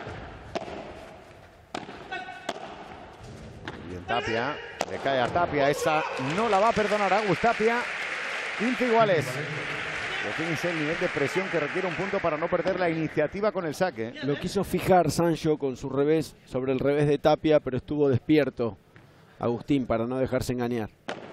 Bien Tapia. Le cae a Tapia. Esa no la va a perdonar Agus Tapia. 15 iguales. Fíjense el nivel de presión que requiere un punto para no perder la iniciativa con el saque. Lo quiso fijar Sancho con su revés sobre el revés de Tapia, pero estuvo despierto Agustín para no dejarse engañar.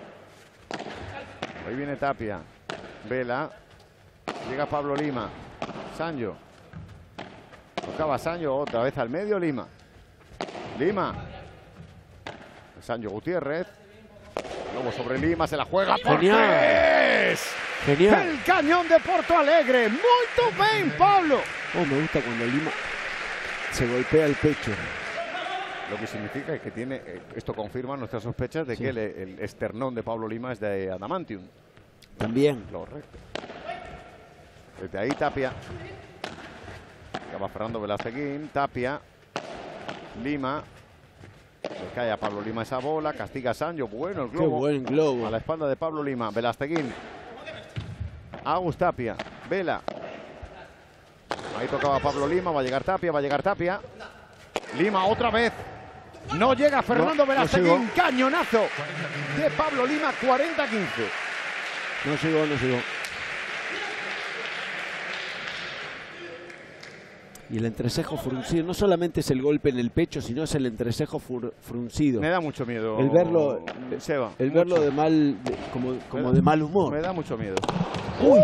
Ahí viene Tapia. Vela. Llega Pablo Lima. Sancho. Tocaba Sancho otra vez al medio. Lima. Lima. Sancho Gutiérrez. Luego sobre Lima se la juega. Genial. Genial. El cañón de Porto Alegre. Muy bien, Pablo. Me gusta cuando Lima se golpea el pecho. Lo que significa que tiene, esto confirma nuestras sospechas de que el esternón de Pablo Lima es de adamantium. También. Correcto. Desde ahí Tapia. Acaba Fernando Velasteguín. Tapia. Lima. Le cae a Pablo Lima esa bola. Castiga a Sancho. Bueno el globo. Qué buen globo. A la espalda de Pablo Lima. Velasteguín. Agus Tapia. Vela. Ahí tocaba Pablo Lima. Va a llegar Tapia. Va a llegar Tapia. Lima otra vez. No llega Fernando Velasteguín. Cañonazo de Pablo Lima. 40-15. No llegó. Y el entrecejo fruncido no solamente es el golpe en el pecho, sino es el entrecejo fruncido. Me da mucho miedo. El verlo, Seba, verlo de mal, como de mal humor. Me da mucho miedo. ¡Uy!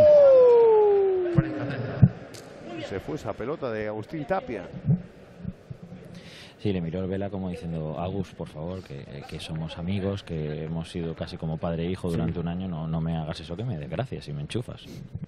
Se fue esa pelota de Agustín Tapia. Sí, le miró el Vela como diciendo, Agus, por favor, que somos amigos, que hemos sido casi como padre e hijo durante un año, no me hagas eso que me desgracias y me enchufas.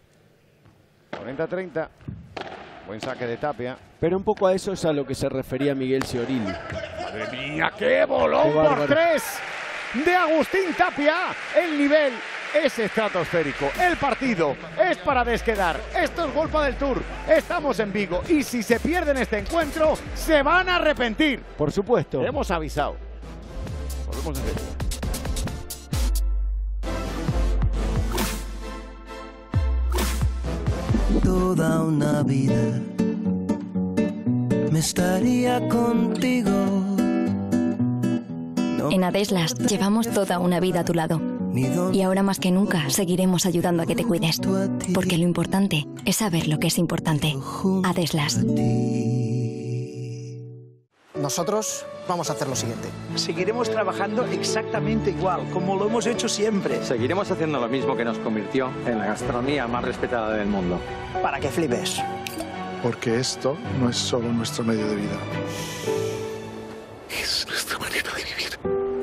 40-30. Buen saque de Tapia. Pero un poco a eso es a lo que se refería Miguel Ciorilli. ¡Madre mía, qué bolón por 3 de Agustín Tapia! El nivel es estratosférico. El partido es para desquedar. Esto es Golfa del Tour. Estamos en Vigo y si se pierden este encuentro, se van a arrepentir. Por supuesto. Hemos avisado. Volvemos en serio. Toda una vida me estaría contigo. En Adeslas llevamos toda una vida a tu lado. Y ahora más que nunca seguiremos ayudando a que te cuides. Porque lo importante es saber lo que es importante. Adeslas. Nosotros vamos a hacer lo siguiente. Seguiremos trabajando exactamente igual, como lo hemos hecho siempre. Seguiremos haciendo lo mismo que nos convirtió en la gastronomía más respetada del mundo. Para que flipes. Porque esto no es solo nuestro medio de vida. Es nuestra manera de vivir.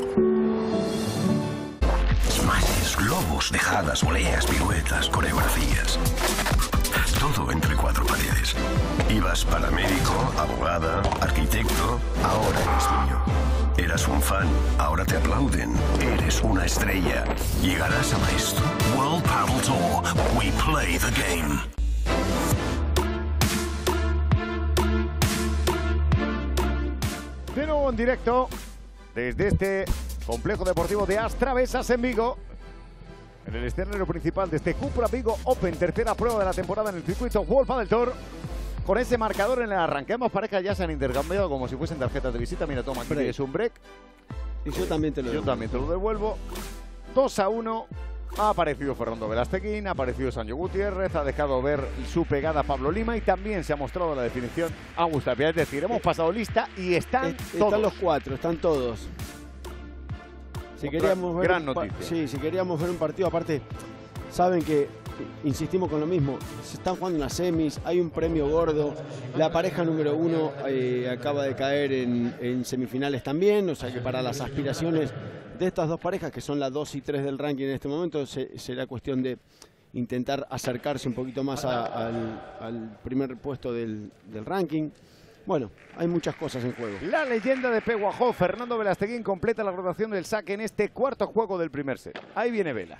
Smashes, globos, dejadas, voleas, piruetas, coreografías. Todo entre cuatro paredes. Ibas para médico, abogada, arquitecto, ahora eres mío. Eras un fan, ahora te aplauden. Eres una estrella. Llegarás a maestro. World Paddle Tour. We play the game. De nuevo en directo desde este complejo deportivo de Astravesas en Vigo. En el escenario principal de este Cupra Vigo Open, tercera prueba de la temporada en el circuito World Padel Tour. Con ese marcador en el arranque, ambas parejas ya se han intercambiado como si fuesen tarjetas de visita. Mira, toma, aquí tienes un break. Y yo también te lo devuelvo. Yo también te lo devuelvo. 2-1. Ha aparecido Fernando Velasteguín, ha aparecido Sancho Gutiérrez, ha dejado ver su pegada a Pablo Lima y también se ha mostrado la definición a Agus Tapia. Es decir, hemos pasado lista y están todos. Están los cuatro, están todos. Si queríamos ver gran noticia. Sí, si queríamos ver un partido, aparte, saben que, insistimos con lo mismo, se están jugando en las semis, hay un premio gordo, la pareja número 1 acaba de caer en semifinales también, o sea que para las aspiraciones de estas dos parejas, que son las 2 y 3 del ranking en este momento, será cuestión de intentar acercarse un poquito más al primer puesto del ranking. Bueno, hay muchas cosas en juego. La leyenda de Peguajó, Fernando Velasteguín, completa la rotación del saque en este cuarto juego del primer set. Ahí viene Vela.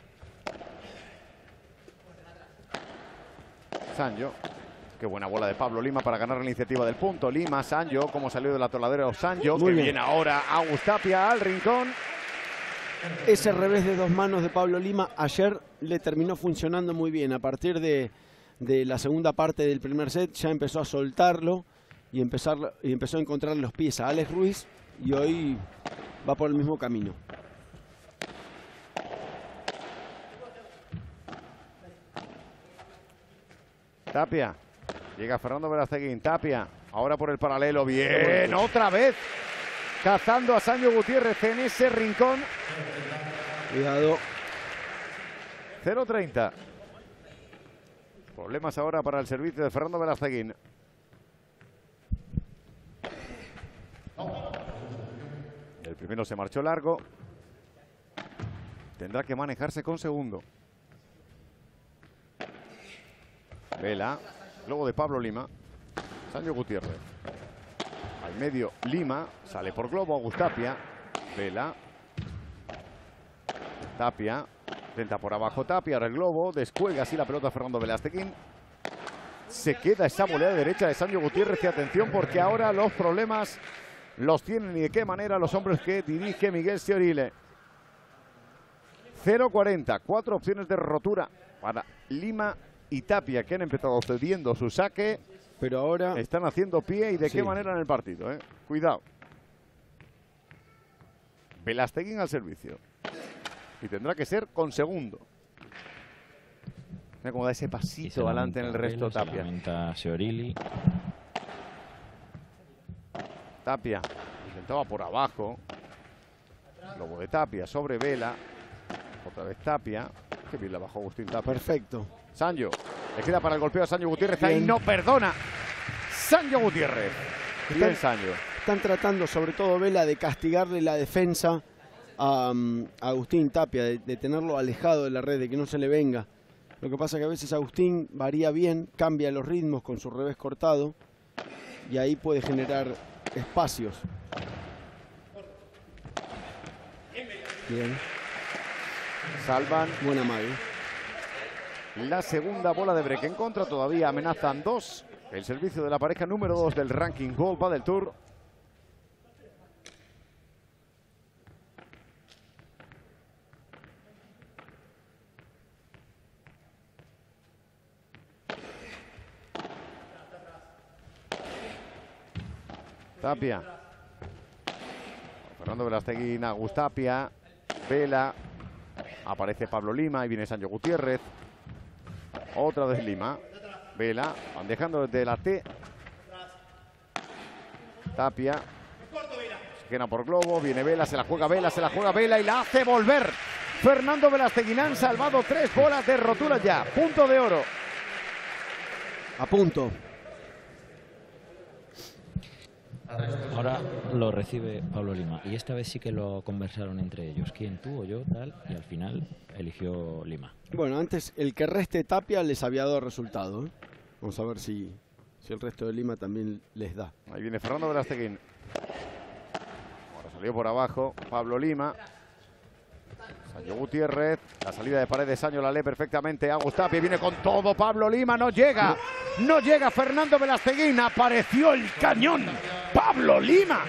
Sancho. Qué buena bola de Pablo Lima para ganar la iniciativa del punto. Lima, Sancho, como salió de la toladera Sancho. Que viene ahora Agus Tapia al rincón. Ese revés de dos manos de Pablo Lima ayer le terminó funcionando muy bien. A partir de la segunda parte del primer set ya empezó a soltarlo y empezó a encontrar los pies a Alex Ruiz y hoy va por el mismo camino. Tapia. Llega Fernando Velasteguín. Tapia. Ahora por el paralelo. Bien. Otra vez. Cazando a Sancho Gutiérrez en ese rincón. Cuidado. 0-30. Problemas ahora para el servicio de Fernando Velasteguín. El primero se marchó largo. Tendrá que manejarse con segundo. Vela. Luego de Pablo Lima. Sancho Gutiérrez. Al medio Lima. Sale por globo Agus Tapia. Vela. Tapia. Intenta por abajo Tapia. Ahora el globo. Descuelga así la pelota Fernando Velasteguín. Se queda esa volea de derecha de Sancho Gutiérrez. Y atención porque ahora los problemas los tienen y de qué manera los hombres que dirige Miguel Ciorile. 0-40. 4 opciones de rotura para Lima y Tapia, que han empezado cediendo su saque. Pero ahora están haciendo pie y de qué manera en el partido. Cuidado. Velasteguín al servicio. Y tendrá que ser con segundo. Mira cómo da ese pasito adelante en el resto Tapia. Ciorilli. Tapia intentaba por abajo. Globo de Tapia sobre Vela. Otra vez Tapia. Qué bien la bajó Agustín Tapia. Perfecto. Sancho. Le queda para el golpeo a Sancho Gutiérrez. Bien. Ahí no perdona. Sancho Gutiérrez. Bien Sancho. Están tratando, sobre todo Vela, de castigarle la defensa a Agustín Tapia, de tenerlo alejado de la red, de que no se le venga. Lo que pasa es que a veces Agustín varía bien, cambia los ritmos con su revés cortado y ahí puede generar espacios. Bien. Salvan. Buena Magui. La segunda bola de break en contra. Todavía amenazan dos. El servicio de la pareja número 2 del ranking World Padel Tour. Tapia. Fernando Velasteguín, Agus Tapia. Vela. Aparece Pablo Lima y viene Sancho Gutiérrez. Otra vez Lima. Vela. Van dejando desde la T. Tapia. Se queda por globo. Viene Vela. Se la juega Vela. Se la juega Vela y la hace volver. Fernando Velasteguín. Han salvado 3 bolas de rotura ya. Punto de oro. A punto. Ahora lo recibe Pablo Lima y esta vez sí que lo conversaron entre ellos. ¿Quién, tú o yo? Tal. Y al final eligió Lima. Bueno, antes el que reste Tapia les había dado resultado, ¿eh? Vamos a ver si el resto de Lima también les da. Ahí viene Fernando Velasteguín. Ahora salió por abajo Pablo Lima. Sancho Gutiérrez. La salida de pared de Sancho la lee perfectamente. Agus Tapia viene con todo. Pablo Lima no llega. No llega Fernando Velasteguín. Apareció el cañón. Pablo Lima.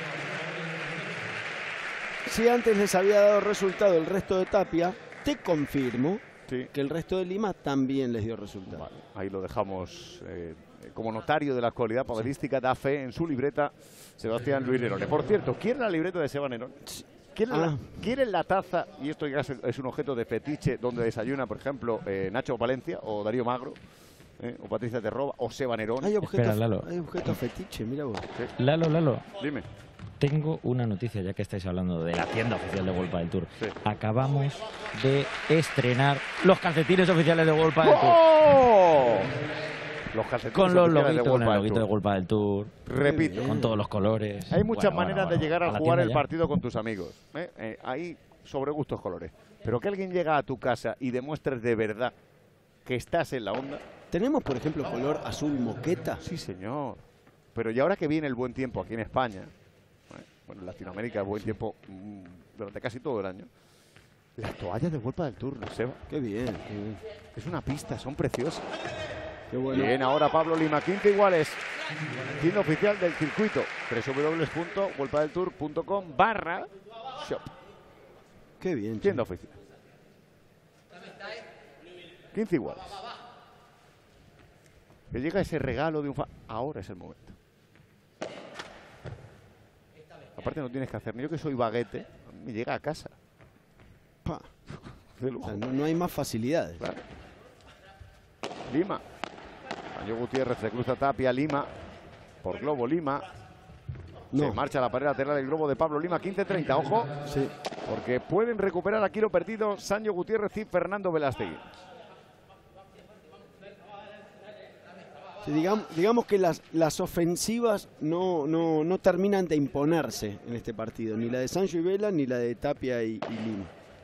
Si antes les había dado resultado el resto de Tapia, te confirmo que el resto de Lima también les dio resultado. Vale, ahí lo dejamos como notario de la actualidad padelística. Da fe en su libreta Sebastián Luis Nerone. Por cierto, ¿quiere la libreta de Seba Nerone? ¿Quieren la taza? Y esto ya es un objeto de fetiche donde desayuna, por ejemplo, Nacho Valencia o Darío Magro, o Patricia Terroba o Seba Nerone. Hay objetos, Espera, Lalo. hay objetos fetiche, mira vos. Sí. Lalo. Dime. Tengo una noticia, ya que estáis hablando de la tienda oficial de World Padel Tour. Sí. Acabamos de estrenar los calcetines oficiales de World Padel Tour. ¡Oh! Los calcetines con los loguitos, de con el loguito de World Padel Tour. Repito. Con todos los colores. Hay muchas maneras de llegar a jugar el ya. partido con tus amigos. Hay sobre gustos colores. Pero que alguien llega a tu casa y demuestres de verdad que estás en la onda. ¿Tenemos, por ejemplo, color azul moqueta? Sí, señor. Pero y ahora que viene el buen tiempo aquí en España, bueno, en Latinoamérica, buen tiempo durante casi todo el año, las toallas de World Padel Tour, ¿no, Seba? Qué bien. Es una pista, son preciosas. Qué bueno. Bien, ahora Pablo Lima, quinta iguales. Tienda oficial del circuito. www.worldpadeltour.com/shop. Qué bien. Tienda oficial. 15 iguales. Que llega ese regalo de un fan. Ahora es el momento. Aparte no tienes que hacer. Yo que soy baguete, me llega a casa. Pa. De lujo. O sea, no hay más facilidades. Claro. Lima. Sancho Gutiérrez se cruza Tapia. Lima. Por globo Lima. No. Se marcha la pared lateral del globo de Pablo Lima. 15-30. Ojo. Sí. Porque pueden recuperar aquí lo perdido Sancho Gutiérrez y Fernando Velasteguín. Sí, digamos que las ofensivas no terminan de imponerse en este partido. Ni la de Sancho y Vela, ni la de Tapia y Lima.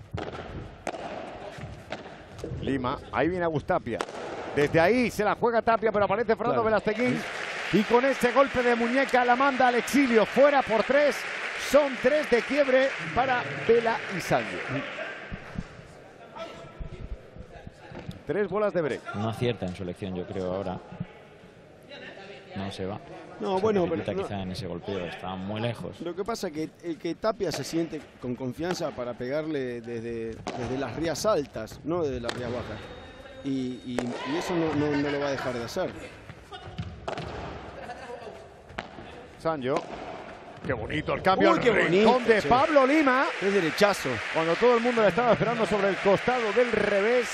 Lima, ahí viene Agus Tapia. Desde ahí se la juega Tapia, pero aparece Fernando Velasteguín. Y con ese golpe de muñeca la manda al exilio. Fuera por 3. Son 3 de quiebre para Vela y Sancho. 3 bolas de break. No acierta en su elección, yo creo, ahora. No se va. No, bueno, pero quizá en ese golpeo está muy lejos. Lo que pasa es que Tapia se siente con confianza para pegarle desde las rías altas, no desde las rías bajas. Y eso no lo va a dejar de hacer. Sancho. Qué bonito el cambio. Uy, qué rincón bonito, de Pablo Lima. Es derechazo. Cuando todo el mundo le estaba esperando sobre el costado del revés,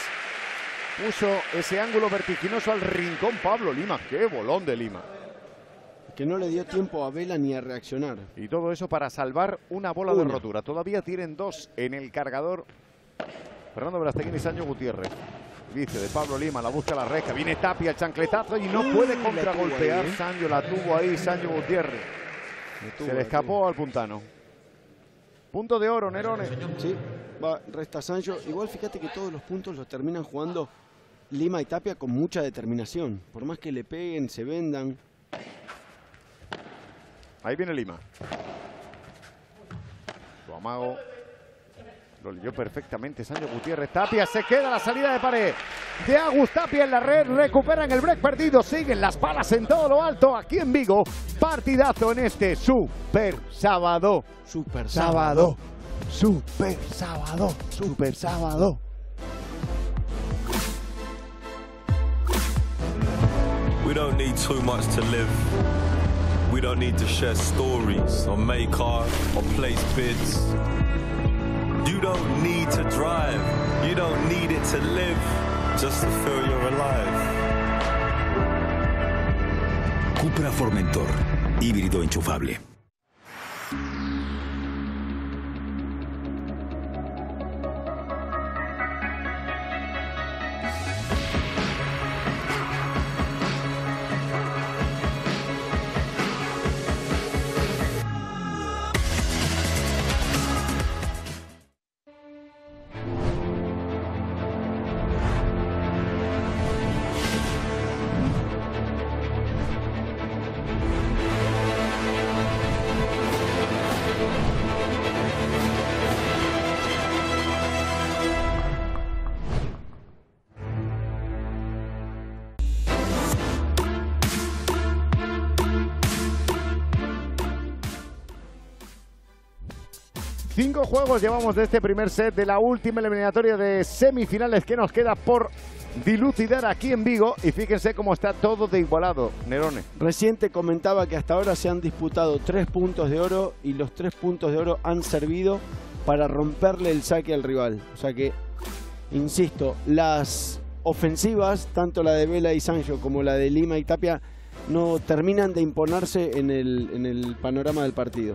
puso ese ángulo vertiginoso al rincón Pablo Lima. Qué bolón de Lima. Que no le dio tiempo a Vela ni a reaccionar. Y todo eso para salvar una bola de rotura. Todavía tienen 2 en el cargador. Fernando Velasteguín y Sancho Gutiérrez. Dice de Pablo Lima, la busca la reja. Viene Tapia, el chancletazo y no puede contragolpear. Sancho la tuvo ahí, Sancho Gutiérrez. Se le escapó al puntano. Punto de oro, Nerone. Sí, resta Sancho. Igual fíjate que todos los puntos los terminan jugando Lima y Tapia con mucha determinación. Por más que le peguen, se vendan. Ahí viene Lima. Su amago. Lo leyó perfectamente Sancho Gutiérrez. Tapia se queda a la salida de pared de Agus Tapia en la red. Recuperan el break perdido. Siguen las balas en todo lo alto aquí en Vigo. Partidazo en este Super Sábado. Super Sábado. Super Sábado. Super Sábado. We don't need too much to live. We don't need to share stories or make art or place bids. You don't need to drive. You don't need it to live just to feel you're alive. Cupra Formentor, híbrido enchufable. Cinco juegos llevamos de este primer set de la última eliminatoria de semifinales que nos queda por dilucidar aquí en Vigo. Y fíjense cómo está todo de igualado, Nerone. Recién te comentaba que hasta ahora se han disputado 3 puntos de oro y los 3 puntos de oro han servido para romperle el saque al rival. O sea que, insisto, las ofensivas, tanto la de Vela y Sancho como la de Lima y Tapia, no terminan de imponerse en el panorama del partido.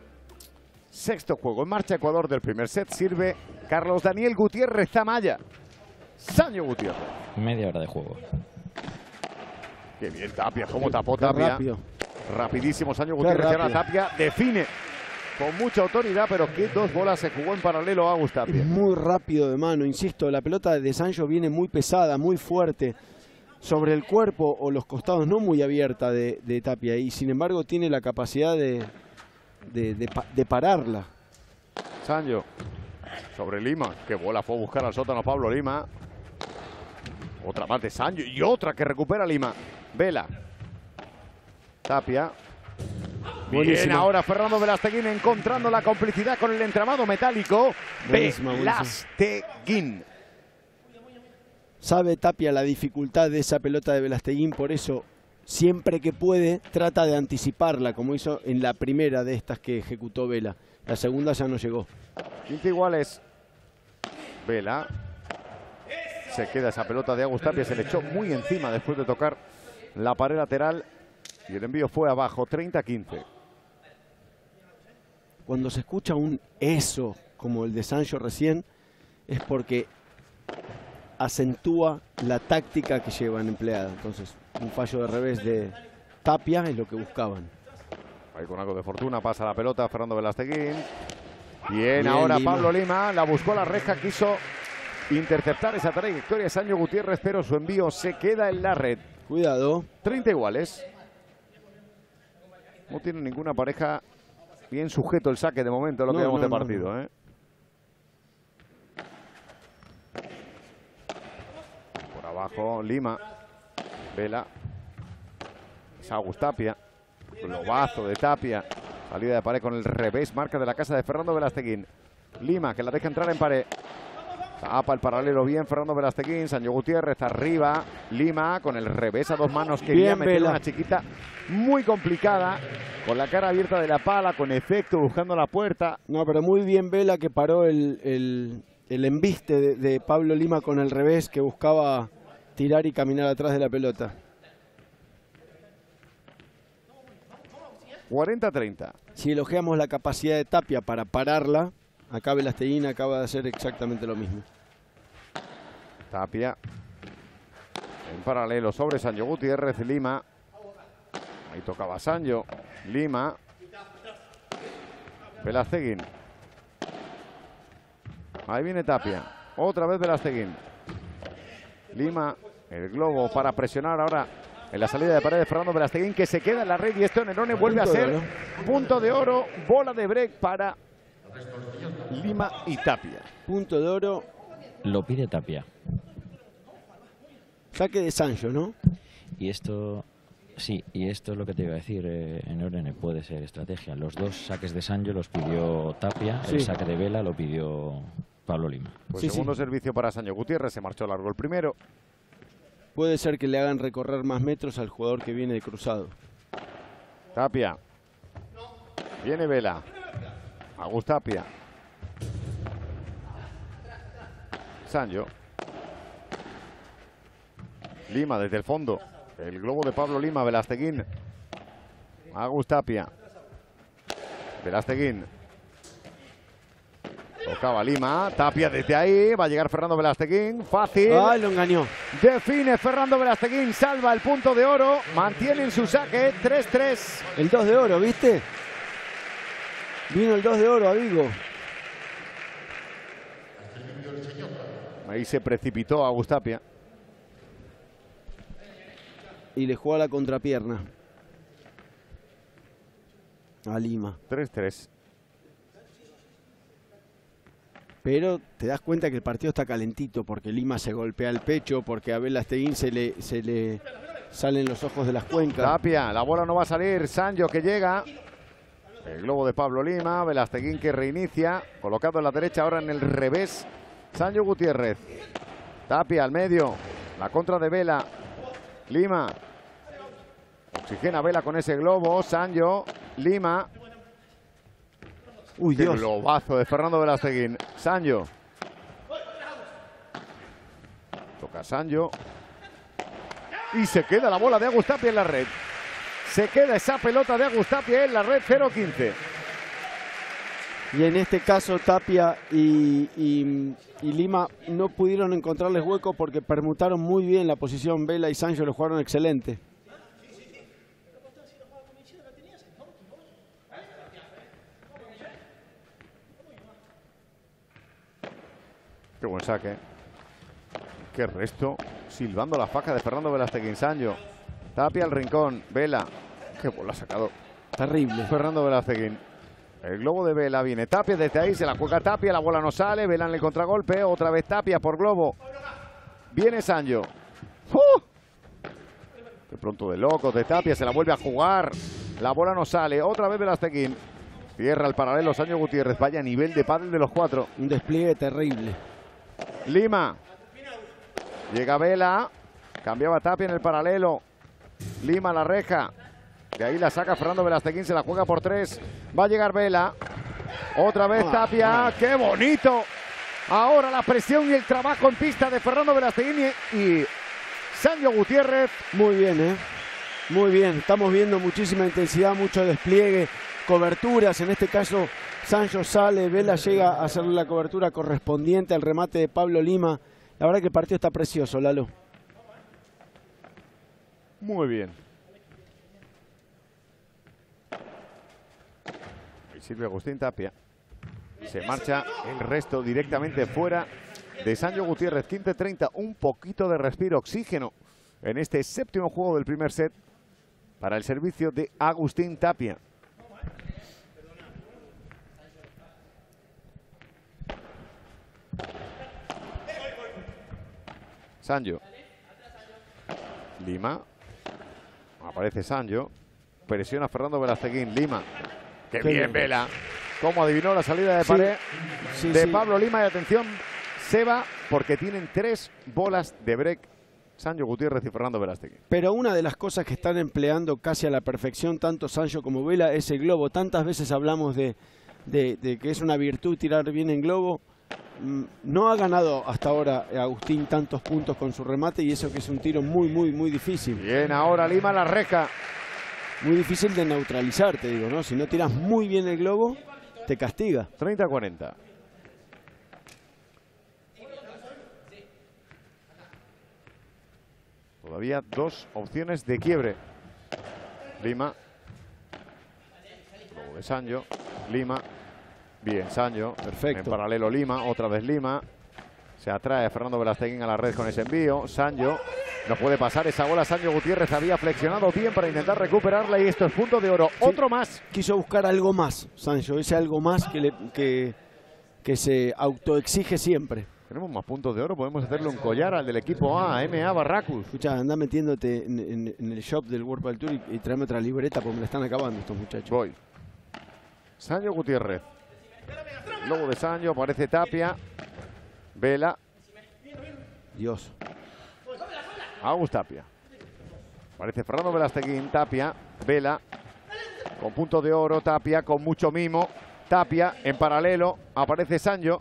Sexto juego en marcha, Ecuador del primer set. Sirve Carlos Daniel Gutiérrez Zamaya. Sancho Gutiérrez. Media hora de juego. Qué bien Tapia, cómo tapó Tapia. Rápido. Rapidísimo Sancho Gutiérrez. Ahora Tapia define con mucha autoridad, pero que 2 bolas se jugó en paralelo a Agus Tapia. Muy rápido de mano, insisto, la pelota de Sancho viene muy pesada, muy fuerte. Sobre el cuerpo o los costados, no muy abierta de Tapia. Y sin embargo tiene la capacidad de pararla. Sancho sobre Lima, que bola fue a buscar al sótano Pablo Lima. Otra más de Sancho y otra que recupera Lima. Vela. Tapia. Bien, ahora Fernando Velasteguín encontrando la complicidad con el entramado metálico. Velasteguín. Sabe Tapia la dificultad de esa pelota de Velasteguín, por eso siempre que puede trata de anticiparla, como hizo en la primera de estas que ejecutó Vela. La segunda ya no llegó. 15 iguales. Vela. Se queda esa pelota de Agus Tapia, se le echó muy encima después de tocar la pared lateral y el envío fue abajo, 30-15. Cuando se escucha un eso como el de Sancho recién, es porque acentúa la táctica que llevan empleada. Entonces, un fallo de revés de Tapia es lo que buscaban. Ahí con algo de fortuna pasa la pelota Fernando Velasteguín. Bien, ahora Lima. Pablo Lima la buscó a la reja, quiso interceptar esa trayectoria de Sancho Gutiérrez, pero su envío se queda en la red. Cuidado. 30 iguales. No tiene ninguna pareja bien sujeto el saque de momento, lo que vemos de partido. No. Por abajo Lima. Vela. Es Agus Tapia. Globazo de Tapia. Salida de pared con el revés. Marca de la casa de Fernando Velasteguín. Lima que la deja entrar en pared. Tapa el paralelo bien Fernando Velasteguín. Sancho Gutiérrez arriba. Lima con el revés a 2 manos. Quería meter una chiquita muy complicada. Con la cara abierta de la pala. Con efecto buscando la puerta. No, pero muy bien Vela que paró el embiste de Pablo Lima con el revés, que buscaba tirar y caminar atrás de la pelota. 40-30. Si elogiamos la capacidad de Tapia para pararla, acá Velasteguín acaba de hacer exactamente lo mismo. Tapia. En paralelo sobre Sancho Gutiérrez, Lima. Ahí tocaba Sancho. Lima. Velasteguín. Ahí viene Tapia. Otra vez Velasteguín. Lima. El globo para presionar ahora en la salida de pared de Fernando Velasteguín, que se queda en la red, y esto Nerone vuelve a ser punto de oro. Bola de break para Lima y Tapia. Punto de oro. Lo pide Tapia. Saque de Sancho, ¿no? Y esto, sí, y esto es lo que te iba a decir, Nerone, puede ser estrategia. Los dos saques de Sancho los pidió Tapia, Sí. el saque de Vela lo pidió Pablo Lima. Pues segundo servicio para Sancho Gutiérrez, se marchó largo el primero. Puede ser que le hagan recorrer más metros al jugador que viene de cruzado. Tapia. Viene Vela. Agus Tapia. Sancho. Lima desde el fondo. El globo de Pablo Lima, Velasteguín. Agus Tapia. Velasteguín. Tocaba Lima, Tapia desde ahí, va a llegar Fernando Velasteguín, fácil. ¡Ah, lo engañó! Define Fernando Velasteguín, salva el punto de oro, mantiene en su saque 3-3. El 2 de oro, ¿viste? Vino el 2 de oro a Vigo. Ahí se precipitó Agus Tapia. Y le jugó a la contrapierna. A Lima. 3-3. Pero te das cuenta que el partido está calentito porque Lima se golpea el pecho, porque a Velasteguín se le salen los ojos de las cuencas. Tapia, la bola no va a salir, Sancho que llega. El globo de Pablo Lima, Velasteguín que reinicia, colocado en la derecha, ahora en el revés. Sancho Gutiérrez. Tapia al medio, la contra de Vela. Lima. Oxigena Vela con ese globo, Sancho, Lima. Uy, qué Dios. globazo de Fernando Velasteguín. Sancho. Toca Sancho. Y se queda la bola de Agus Tapia en la red. Se queda esa pelota de Agus Tapia en la red, 0-15. Y en este caso Tapia y Lima no pudieron encontrarles hueco porque permutaron muy bien la posición. Vela y Sancho lo jugaron excelente. Qué buen saque. Qué resto. Silbando la faja de Fernando Velasteguín. Sancho. Tapia al rincón. Vela. Qué bola ha sacado. Terrible. Fernando Velasteguín. El globo de Vela viene. Tapia desde ahí. Se la juega Tapia. La bola no sale. Vela en el contragolpe. Otra vez Tapia por globo. Viene Sancho. De pronto de locos de Tapia. Se la vuelve a jugar. La bola no sale. Otra vez Velasteguín. Cierra el paralelo Sancho Gutiérrez. Vaya nivel de pádel de los cuatro. Un despliegue terrible. Lima. Llega Vela. Cambiaba Tapia en el paralelo. Lima a la reja. De ahí la saca Fernando Velasteguín. Se la juega por 3. Va a llegar Vela. Otra vez Tapia. ¡Qué bonito! Ahora la presión y el trabajo en pista de Fernando Velasteguín y Sancho Gutiérrez. Muy bien, ¿eh? Muy bien. Estamos viendo muchísima intensidad, mucho despliegue, coberturas. En este caso, Sancho sale, Vela llega a hacer la cobertura correspondiente al remate de Pablo Lima. La verdad que el partido está precioso, Lalo. Muy bien. Y Silvio Agustín Tapia. Se marcha el resto directamente fuera de Sancho Gutiérrez. 15-30, un poquito de respiro, oxígeno en este séptimo juego del primer set para el servicio de Agustín Tapia. Sancho. Lima. Aparece Sancho. Presiona Fernando Velasteguín. Lima. ¡Qué bien, Vela! Cómo adivinó la salida de pared de Pablo Lima. Y atención, Seba, porque tienen 3 bolas de break Sancho Gutiérrez y Fernando Velasteguín. Pero una de las cosas que están empleando casi a la perfección tanto Sancho como Vela es el globo. Tantas veces hablamos de que es una virtud tirar bien en globo. No ha ganado hasta ahora Agustín tantos puntos con su remate y eso que es un tiro muy, muy, muy difícil. Bien, ahora Lima la reja. muy difícil de neutralizar, te digo, ¿no? Si no tiras muy bien el globo, te castiga. 30-40. Todavía dos opciones de quiebre. Lima. Luego de Sancho. Lima. Bien, Sancho. Perfecto. En paralelo Lima. Otra vez Lima. Se atrae Fernando Velasteguín a la red con ese envío. Sancho. No puede pasar esa bola. Sancho Gutiérrez había flexionado bien para intentar recuperarla y esto es punto de oro. Sí. Otro más. Quiso buscar algo más, Sancho. Ese algo más que se autoexige siempre. Tenemos más puntos de oro, podemos hacerle un collar al del equipo A, MA Barracus. Escucha, anda metiéndote en el shop del World Padel Tour y tráeme otra libreta porque me la están acabando estos muchachos. Voy. Sancho Gutiérrez. Luego de Sancho aparece Tapia. Vela. Dios. Agus Tapia. Aparece Fernando Velasteguín, Tapia, Vela. Con punto de oro, Tapia con mucho mimo. Tapia en paralelo, aparece Sancho.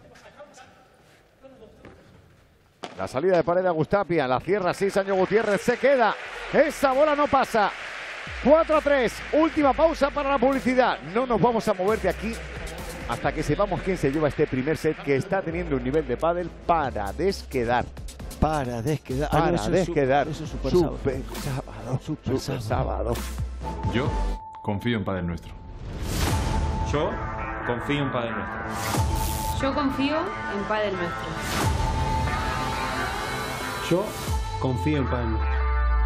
La salida de pared de Agus Tapia, la cierra así Sancho Gutiérrez, se queda. Esa bola no pasa. 4-3, última pausa para la publicidad. No nos vamos a mover de aquí hasta que sepamos quién se lleva este primer set que está teniendo un nivel de pádel para desquedar. Para desquedar. Para desquedar. Eso es super sábado. Yo confío en Padel Nuestro. Yo confío en Padel Nuestro. Yo confío en Padel Nuestro. Yo confío en Padel Nuestro.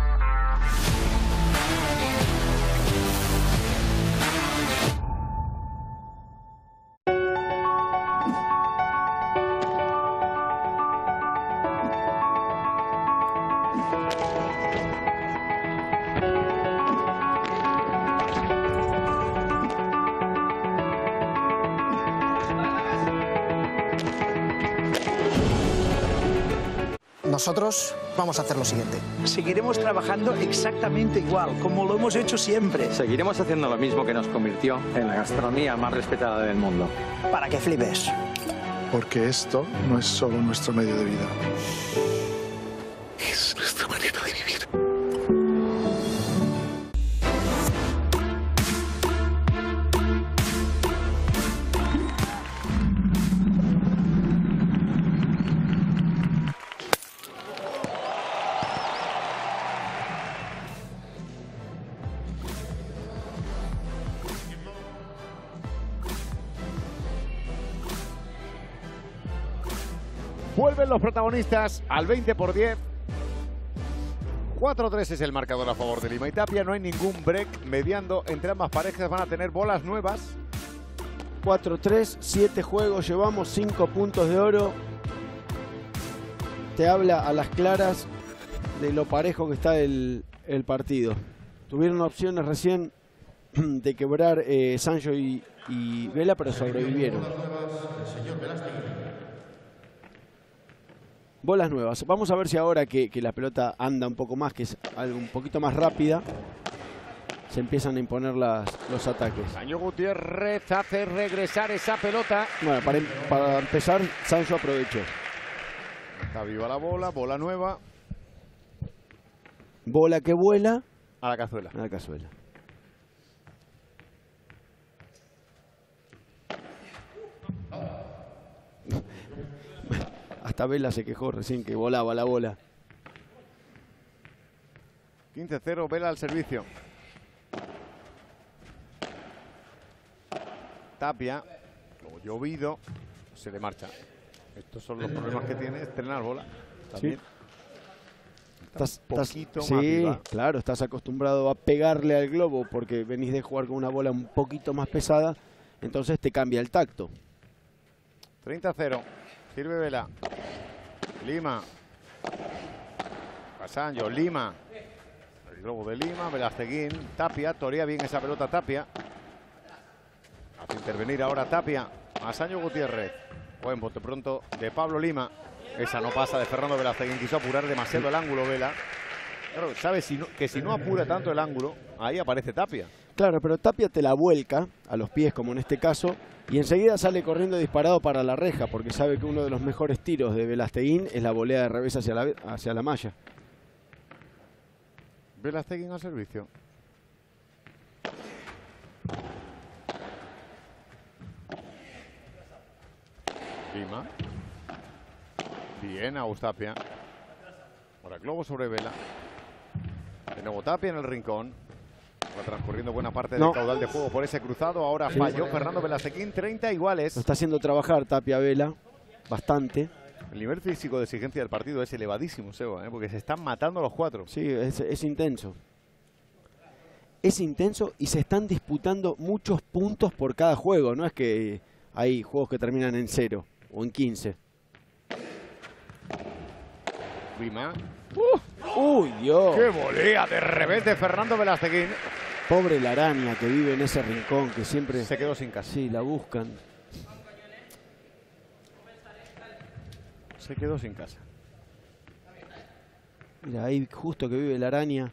Nosotros vamos a hacer lo siguiente. Seguiremos trabajando exactamente igual, como lo hemos hecho siempre. Seguiremos haciendo lo mismo que nos convirtió en la gastronomía más respetada del mundo. Para que flipes. Porque esto no es solo nuestro medio de vida. Es nuestra manera de vivir. Vuelven los protagonistas al 20-10. 4-3 es el marcador a favor de Lima y Tapia. No hay ningún break mediando entre ambas parejas. Van a tener bolas nuevas. 4-3, 7 juegos, llevamos 5 puntos de oro. Te habla a las claras de lo parejo que está el partido. Tuvieron opciones recién de quebrar Sancho y Vela, pero sobrevivieron. Bolas nuevas. Vamos a ver si ahora que la pelota anda un poco más, que es algo un poquito más rápida, se empiezan a imponer los ataques. Sancho Gutiérrez hace regresar esa pelota. Bueno, para empezar, Sancho aprovechó. Está viva la bola, bola nueva. Bola que vuela. A la cazuela. A la cazuela. Hasta Vela se quejó recién que volaba la bola. 15-0, Vela al servicio. Tapia, como llovido, se le marcha. Estos son los problemas que tiene estrenar bola. También. Sí. Sí, claro, estás acostumbrado a pegarle al globo porque venís de jugar con una bola un poquito más pesada, entonces te cambia el tacto. 30-0. Sirve Vela. Lima. Sancho, Lima. El globo de Lima, Velasteguín, Tapia. Torea bien esa pelota Tapia. Hace intervenir ahora Tapia a Sancho Gutiérrez. Buen bote pronto de Pablo Lima. Esa no pasa de Fernando Velasteguín. Quiso apurar demasiado el ángulo Vela. Claro, sabe que si no apura tanto el ángulo, ahí aparece Tapia. Claro, pero Tapia te la vuelca a los pies, como en este caso, y enseguida sale corriendo disparado para la reja, porque sabe que uno de los mejores tiros de Velasteguín es la volea de revés hacia la malla. Velasteguín al servicio. Lima. Bien, Agus Tapia. Ahora Globo sobre Vela. De nuevo Tapia en el rincón. Va transcurriendo buena parte del caudal de juego por ese cruzado. Ahora falló Fernando Velasteguín. 30 iguales. Lo está haciendo trabajar Tapia Vela. Bastante. El nivel físico de exigencia del partido es elevadísimo, Seba, porque se están matando los cuatro. Sí, es intenso. Es intenso y se están disputando muchos puntos por cada juego. No es que hay juegos que terminan en 0 o en 15. Lima. ¡Uy, Dios! ¡Qué volea de revés de Fernando Velasteguín! Pobre la araña que vive en ese rincón, que siempre... Se quedó sin casa. Sí, la buscan. Se quedó sin casa. Mira, ahí justo que vive la araña.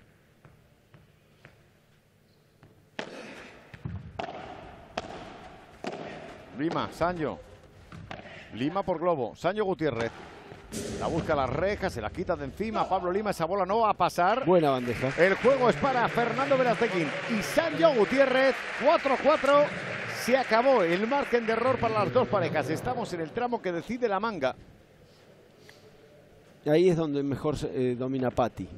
Lima, Sancho. Lima por Globo. Sancho Gutiérrez. La busca las rejas, se la quita de encima. Pablo Lima, esa bola no va a pasar. Buena bandeja. El juego es para Fernando Velasteguín y Sancho Gutiérrez. 4-4. Se acabó el margen de error para las dos parejas. Estamos en el tramo que decide la manga. Ahí es donde mejor domina Patti.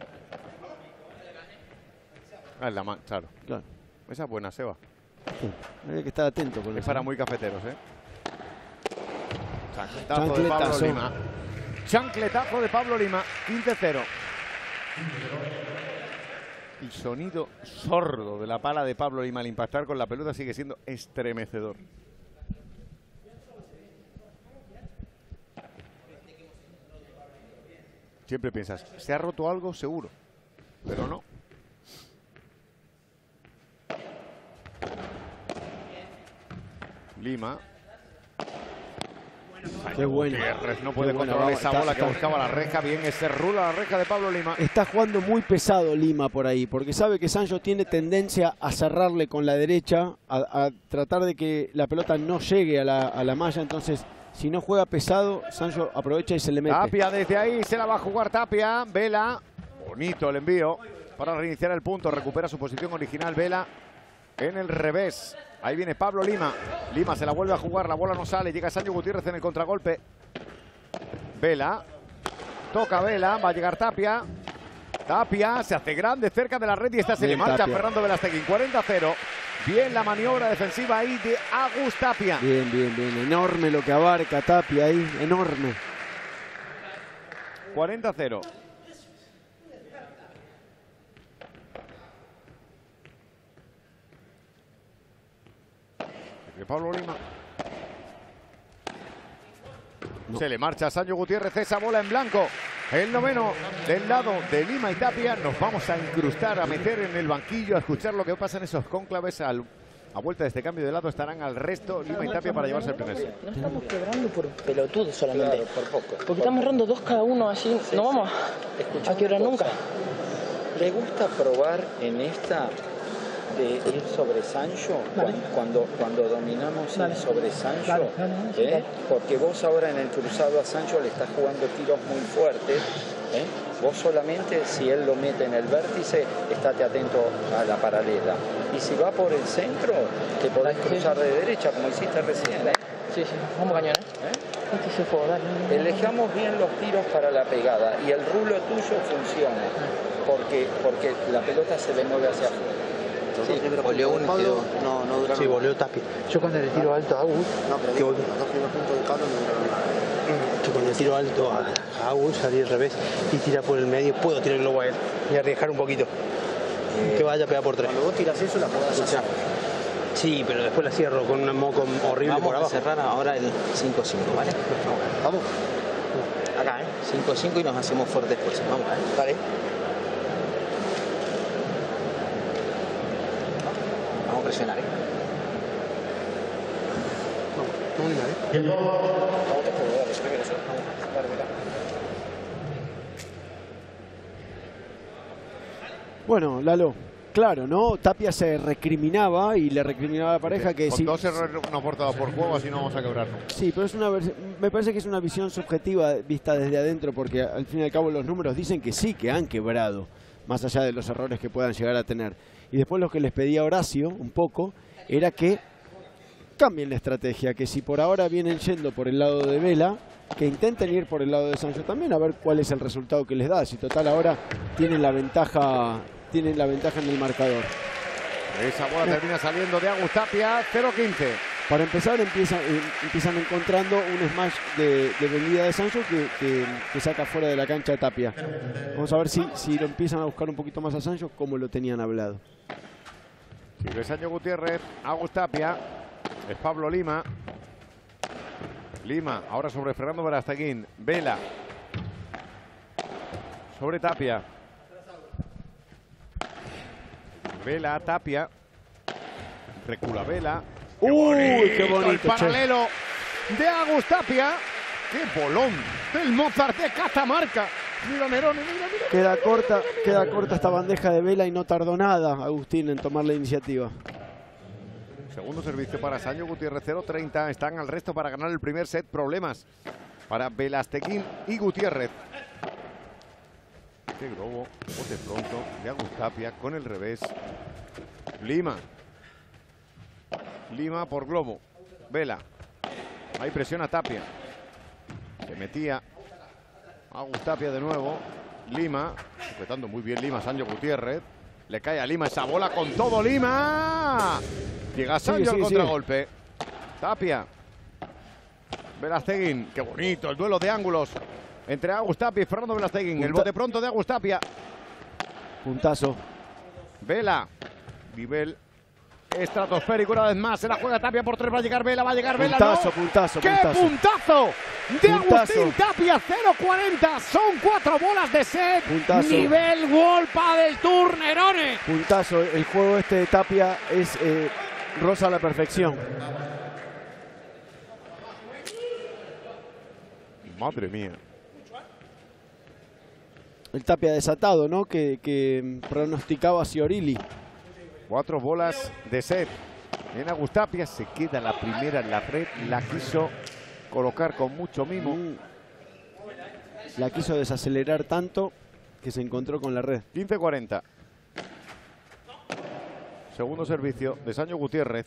Ah, en la manga, claro. Esa es buena, Seba. Sí. Hay que estar atento con es eso. para muy cafeteros, ¿eh? Chancletazo de Pablo Lima. Chancletazo de Pablo Lima. 15-0. El sonido sordo de la pala de Pablo Lima al impactar con la pelota sigue siendo estremecedor. Siempre piensas, se ha roto algo seguro, pero no. Lima. Qué bueno. Gutiérrez no puede controlar esa bola que buscaba la reja. Bien, ese rula la reja de Pablo Lima. Está jugando muy pesado Lima por ahí, porque sabe que Sancho tiene tendencia a cerrarle con la derecha, a tratar de que la pelota no llegue a la malla. Entonces, si no juega pesado, Sancho aprovecha y se le mete. Tapia desde ahí, se la va a jugar Tapia. Vela. Bonito el envío para reiniciar el punto. Recupera su posición original Vela en el revés. Ahí viene Pablo Lima. Lima se la vuelve a jugar, la bola no sale. Llega Sancho Gutiérrez en el contragolpe. Vela. Toca Vela, va a llegar Tapia. Tapia se hace grande cerca de la red y esta se le marcha a Fernando Velasteguín. 40-0. Bien la maniobra defensiva ahí de Agus Tapia. Bien, bien, bien. Enorme lo que abarca Tapia ahí. Enorme. 40-0. De Pablo Lima. No. Se le marcha a Sancho Gutiérrez esa bola en blanco. El noveno del lado de Lima y Tapia. Nos vamos a incrustar, a meter en el banquillo, a escuchar lo que pasa en esos cónclaves. A vuelta de este cambio de lado estarán al resto Lima y Tapia para llevarse el primer set. No estamos quebrando por pelotudos solamente. Claro, por poco. Porque estamos errando dos cada uno así. No vamos a quebrar nunca. ¿Le gusta probar en esta de ir sobre Sancho? Vale. Cuando dominamos el sobre Sancho, porque vos ahora en el cruzado a Sancho le estás jugando tiros muy fuertes. Vos solamente, si él lo mete en el vértice, estate atento a la paralela. Y si va por el centro, te podés cruzar de derecha, como hiciste recién. Sí, vamos cañón, Este se puede dar. Elijamos bien los tiros para la pegada y el rulo tuyo funciona, porque la pelota se le mueve hacia afuera. Sí, volvió uno y no duraron. Sí, volvió Tapia. Yo cuando le tiro alto a Agus, que los dos primeros puntos de Pablo no duraron nada. Yo cuando le tiro alto a Agus, salí al revés y tira por el medio, puedo tirar el globo a él y arriesgar un poquito. Que vaya a pegar por 3. Cuando vos tiras eso, la podés hacer. Sí, pero después la cierro con un moco horrible por abajo. Vamos a cerrar ahora el 5-5, ¿vale? Vamos. Acá, 5-5 y nos hacemos fuertes después. Vamos, dale. Vamos a presionar, Bueno, Lalo, claro, ¿no? Tapia se recriminaba y le recriminaba a la pareja que con dos errores no aportados por juego, así no vamos a quebrarnos. Sí, pero me parece que es una visión subjetiva vista desde adentro, porque al fin y al cabo los números dicen que sí, que han quebrado, más allá de los errores que puedan llegar a tener. Y después lo que les pedía Horacio, un poco, era que cambien la estrategia, que si por ahora vienen yendo por el lado de Vela, que intenten ir por el lado de Sancho también, a ver cuál es el resultado que les da. Si total ahora tienen la ventaja en el marcador. Esa bola termina saliendo de Agus Tapia, 0-15. Para empezar empiezan encontrando un smash de venida de Sancho que saca fuera de la cancha a Tapia. Vamos a ver si lo empiezan a buscar un poquito más a Sancho como lo tenían hablado. Sigue Sancho Gutiérrez, Agus Tapia, es Pablo Lima. Lima, ahora sobre Fernando Velasteguín. Vela. Sobre Tapia. Vela, Tapia. Recula Vela. ¡Uy, qué bonito! El paralelo de Agus Tapia. ¡Qué bolón del Mozart de Catamarca! Mira Nerone, mira. Queda corta esta bandeja de Vela y no tardó nada Agustín en tomar la iniciativa. Segundo servicio para Sancho Gutiérrez, 0-30. Están al resto para ganar el primer set. Problemas para Velasteguín y Gutiérrez. Qué globo, bote pronto de Agus Tapia con el revés. Lima. Lima por globo. Vela. Ahí presiona Tapia. Se metía Agus Tapia de nuevo. Lima. Sujetando muy bien Lima, Sancho Gutiérrez. Le cae a Lima esa bola con todo Lima. Llega Sancho al contragolpe. Tapia. Velasteguín. Qué bonito el duelo de ángulos entre Agus Tapia y Fernando Velasteguín. El bote pronto de Agus Tapia. Puntazo. Vela. Nivel estratosférico una vez más. Se la juega Tapia por 3. Va a llegar Vela. Puntazo, ¿no? puntazo. ¡Qué puntazo de Agustín Tapia! 0-40. Son 4 bolas de set. Puntazo. Nivel World Padel Tour Nerone. Puntazo. El juego este de Tapia es rosa a la perfección. Madre mía. El Tapia desatado, ¿no? Que pronosticaba a Sciorili. 4 bolas de set. En Agus Tapia se queda la primera en la red. La quiso colocar con mucho mimo. La quiso desacelerar tanto que se encontró con la red. 15-40. Segundo servicio de Sancho Gutiérrez.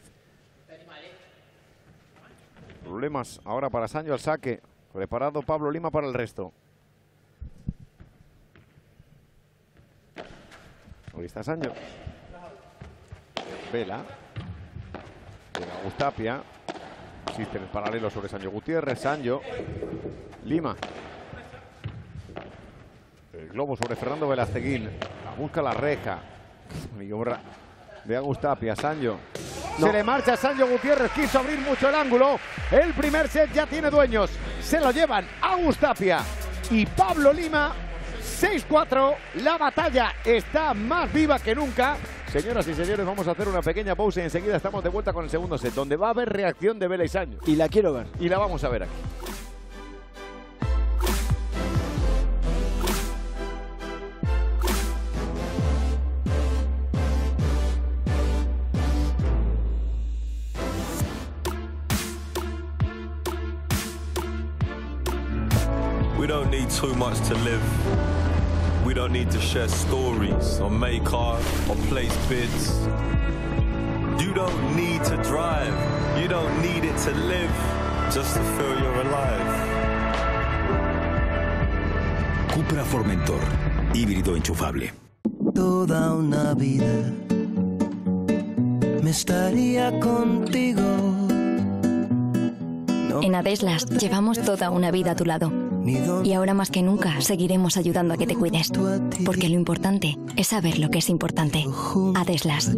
Problemas ahora para Sancho al saque. Preparado Pablo Lima para el resto. Ahí está Sancho. Vela. Llega Agus Tapia. Existe el paralelo sobre Sancho Gutiérrez. Sancho. Lima. El globo sobre Fernando Velasteguín. Busca la reja. Maniobra de Agus Tapia. Sancho. No. Se le marcha a Sancho Gutiérrez. Quiso abrir mucho el ángulo. El primer set ya tiene dueños. Se lo llevan Agus Tapia y Pablo Lima. 6-4. La batalla está más viva que nunca. Señoras y señores, vamos a hacer una pequeña pausa y enseguida estamos de vuelta con el segundo set, donde va a haber reacción de Vela y Sancho. Y la quiero ver. Y la vamos a ver aquí. We don't need too much to live. We don't need to share stories or make art or place bids. You don't need to drive. You don't need it to live. Just to feel you're alive. Cupra Formentor, híbrido enchufable. Toda una vida me estaría contigo. En Adeslas llevamos toda una vida a tu lado. Y ahora más que nunca seguiremos ayudando a que te cuides. Porque lo importante es saber lo que es importante. Adeslas.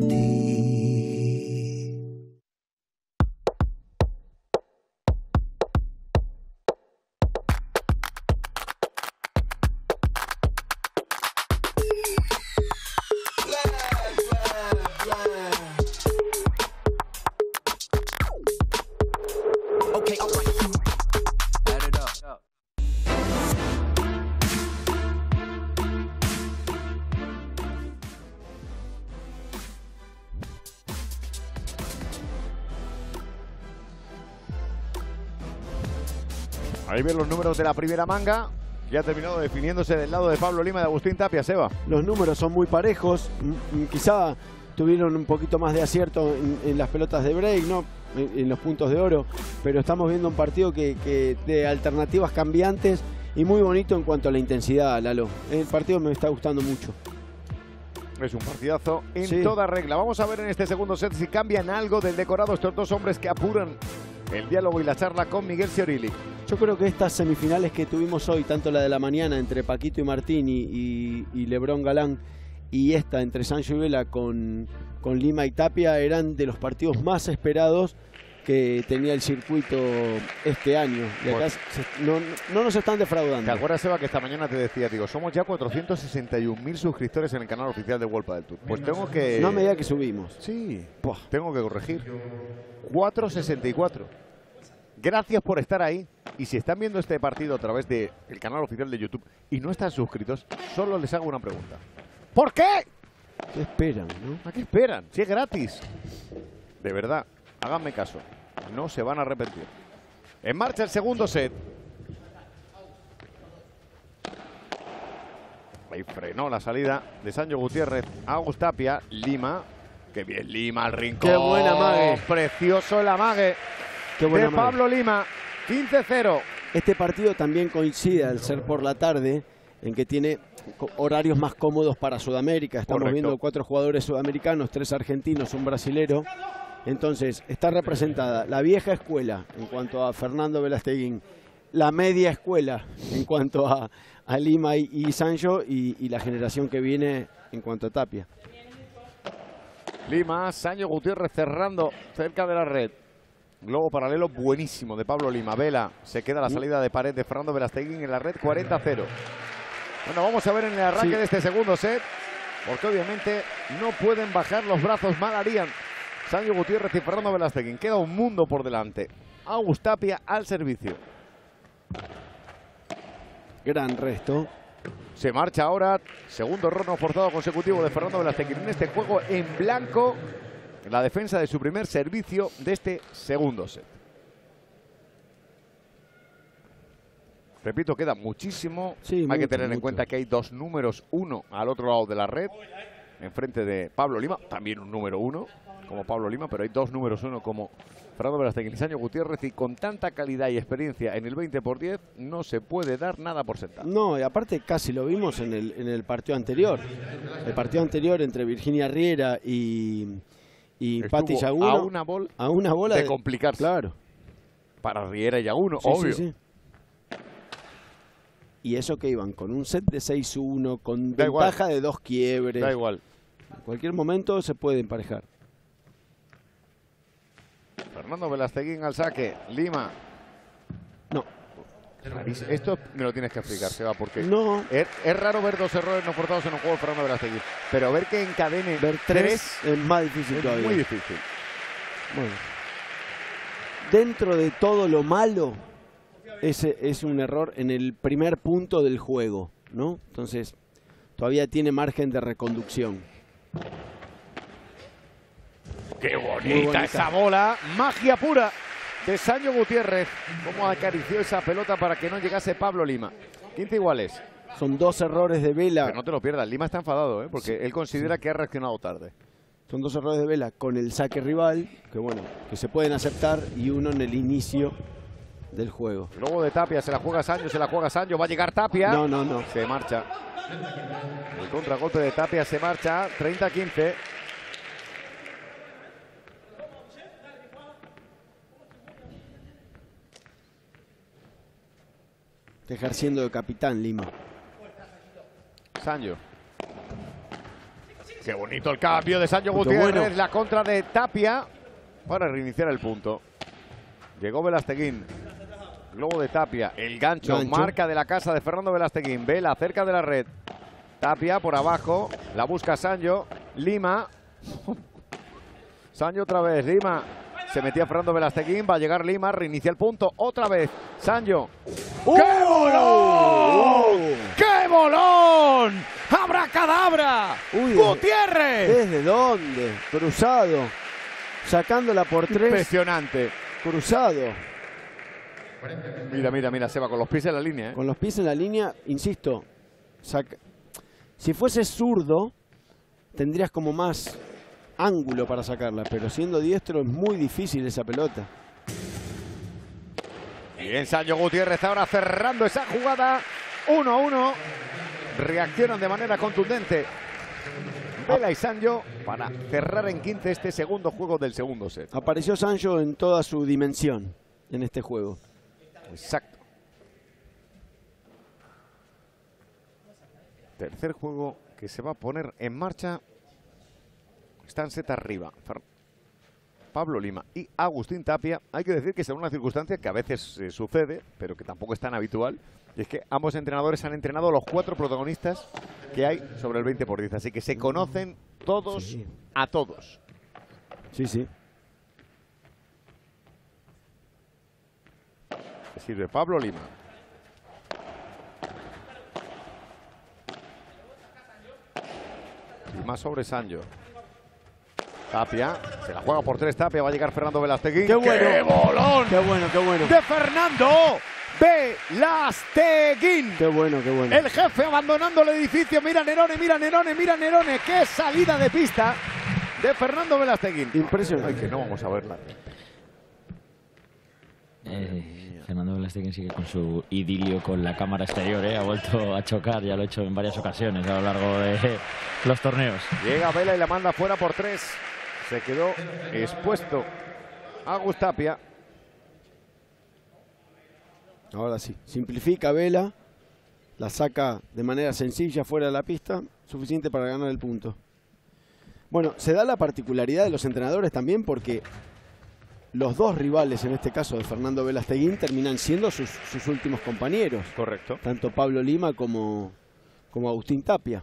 Ahí ven los números de la primera manga. Ya ha terminado definiéndose del lado de Pablo Lima y de Agustín Tapia, Seba. Los números son muy parejos. Quizá tuvieron un poquito más de acierto en las pelotas de break, ¿no? en los puntos de oro, pero estamos viendo un partido que de alternativas cambiantes y muy bonito en cuanto a la intensidad, Lalo. El partido me está gustando mucho. Es un partidazo en toda regla. Vamos a ver en este segundo set si cambian algo del decorado estos dos hombres que apuran el diálogo y la charla con Miguel Ciorili. Yo creo que estas semifinales que tuvimos hoy, tanto la de la mañana entre Paquito y Martín y Lebrón Galán, y esta entre Sancho y Vela con Lima y Tapia, eran de los partidos más esperados que tenía el circuito este año. Y acá no nos están defraudando. ¿Te acuerdas, Seba, que esta mañana te decía, digo, somos ya 461.000 suscriptores en el canal oficial de World Padel Tour? Pues tengo que... No me digas que subimos. Sí, tengo que corregir. 464. Gracias por estar ahí. Y si están viendo este partido a través del canal oficial de YouTube y no están suscritos, solo les hago una pregunta. ¿Por qué? ¿Qué esperan, no? ¿A qué esperan? Si es gratis. De verdad, háganme caso. No se van a arrepentir. En marcha el segundo set. Ahí frenó la salida de Sancho Gutiérrez. Agus Tapia, Lima. Qué bien Lima al rincón. Qué buena amague. Precioso el amague de Pablo Lima. 15-0. Este partido también coincide al ser por la tarde en que tiene horarios más cómodos para Sudamérica. Estamos viendo 4 jugadores sudamericanos, 3 argentinos, un brasilero. Entonces, está representada la vieja escuela en cuanto a Fernando Velasteguín, la media escuela en cuanto a Lima y Sancho y la generación que viene en cuanto a Tapia. Lima, Sancho Gutiérrez cerrando cerca de la red. Globo paralelo buenísimo de Pablo Lima. Vela, se queda la salida de pared de Fernando Velasteguín en la red, 40-0. Bueno, vamos a ver en el arranque de este segundo set, porque obviamente no pueden bajar los brazos, mal harían Sancho Gutiérrez y Fernando Velasteguín. Queda un mundo por delante. Agus Tapia al servicio. Gran resto. Se marcha ahora. Segundo error no forzado consecutivo de Fernando Velasteguín en este juego en blanco. La defensa de su primer servicio de este segundo set. Repito, queda muchísimo. Hay que tener en cuenta que hay 2 números 1 al otro lado de la red. Enfrente de Pablo Lima. También un número 1 como Pablo Lima, pero hay 2 números 1 como Fernando Velasteguín y Sancho Gutiérrez, y con tanta calidad y experiencia en el 20×10 no se puede dar nada por sentado. No, y aparte casi lo vimos en el partido anterior. El partido anterior entre Virginia Riera y Pati Yaguno. A una bola de complicarse. Claro. Para Riera y Yaguno, obvio. Sí. Y eso que iban con un set de 6-1, con ventaja de 2 quiebres. Da igual. En cualquier momento se puede emparejar. Fernando Velasteguín al saque. Lima. No. Esto me lo tienes que explicar, Seba, porque no. Es raro ver 2 errores no forzados en un juego de Fernando Velasteguín. Pero ver que encadene ver 3 es más difícil todavía. Muy difícil. Bueno. Dentro de todo lo malo, ese es un error en el primer punto del juego, ¿no? Entonces, todavía tiene margen de reconducción. ¡Qué bonita esa bola! Magia pura de Sancho Gutiérrez. Cómo acarició esa pelota para que no llegase Pablo Lima. 15 iguales. Son 2 errores de Vela. Pero no te lo pierdas. Lima está enfadado, porque él considera que ha reaccionado tarde. Son 2 errores de Vela con el saque rival, que bueno, que se pueden aceptar, y uno en el inicio del juego. Luego de Tapia, se la juega Sancho, va a llegar Tapia. No. Se marcha. El contragolpe de Tapia se marcha, 30-15. Ejerciendo de capitán Lima. Sancho. Qué bonito el cambio de Sancho Gutiérrez. Bueno. La contra de Tapia para reiniciar el punto. Llegó Velasteguín. Globo de Tapia. El gancho. Marca de la casa de Fernando Velasteguín. Vela cerca de la red. Tapia por abajo. La busca Sancho. Lima. Sancho otra vez. Lima. Se metía Fernando Velasteguín. Va a llegar Lima. Reinicia el punto. Otra vez. Sancho. ¡Qué bolón! ¡Qué bolón! ¡Abracadabra! ¡Gutiérrez! ¿Desde dónde? Cruzado. Sacándola por 3. Impresionante. Cruzado. Mira, Seba, con los pies en la línea. Con los pies en la línea, insisto. Si fuese zurdo, tendrías como más ángulo para sacarla, pero siendo diestro es muy difícil esa pelota. Bien, Sancho Gutiérrez ahora cerrando esa jugada. 1-1. Reaccionan de manera contundente Vela y Sancho para cerrar en 15 este segundo juego del segundo set. Apareció Sancho en toda su dimensión en este juego. Exacto. Tercer juego que se va a poner en marcha. Están set arriba. Pablo Lima y Agustín Tapia. Hay que decir que es una circunstancia que a veces sucede, pero que tampoco es tan habitual. Y es que ambos entrenadores han entrenado los 4 protagonistas que hay sobre el 20×10. Así que se conocen todos a todos. Sí, sí. Se sirve Pablo Lima. Lima sobre Sancho. Tapia, se la juega por 3 Tapia, va a llegar Fernando Velasteguín. ¡Qué bueno! ¡Qué bolón! ¡Qué bueno, qué bueno! ¡De Fernando Velasteguín! ¡Qué bueno, qué bueno! El jefe abandonando el edificio. Mira Nerone, mira Nerone, mira Nerone. ¡Qué salida de pista de Fernando Velasteguín! Impresionante. Ay, que no vamos a verla. Fernando Velasteguín sigue con su idilio con la cámara exterior, ha vuelto a chocar, ya lo ha hecho en varias ocasiones a lo largo de los torneos. Llega Vela y la manda fuera por 3. Se quedó expuesto Agus Tapia. Ahora sí, simplifica Vela, la saca de manera sencilla fuera de la pista, suficiente para ganar el punto. Bueno, se da la particularidad de los entrenadores también porque los dos rivales, en este caso de Fernando Velasteguín, terminan siendo sus últimos compañeros. Correcto. Tanto Pablo Lima como Agustín Tapia.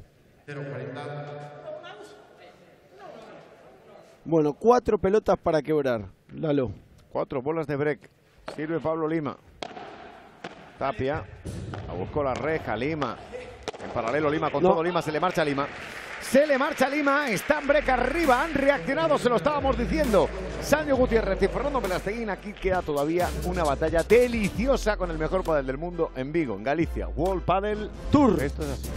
Bueno, 4 pelotas para quebrar. Lalo. 4 bolas de break. Sirve Pablo Lima. Tapia. La buscó la reja. Lima. En paralelo Lima con todo. Lima se le marcha a Lima. Se le marcha Lima, está en break arriba, han reaccionado, se lo estábamos diciendo. Sancho Gutiérrez y Fernando Velasteguín. Aquí queda todavía una batalla deliciosa con el mejor pádel del mundo en Vigo, en Galicia. World Padel Tour. Esto es así.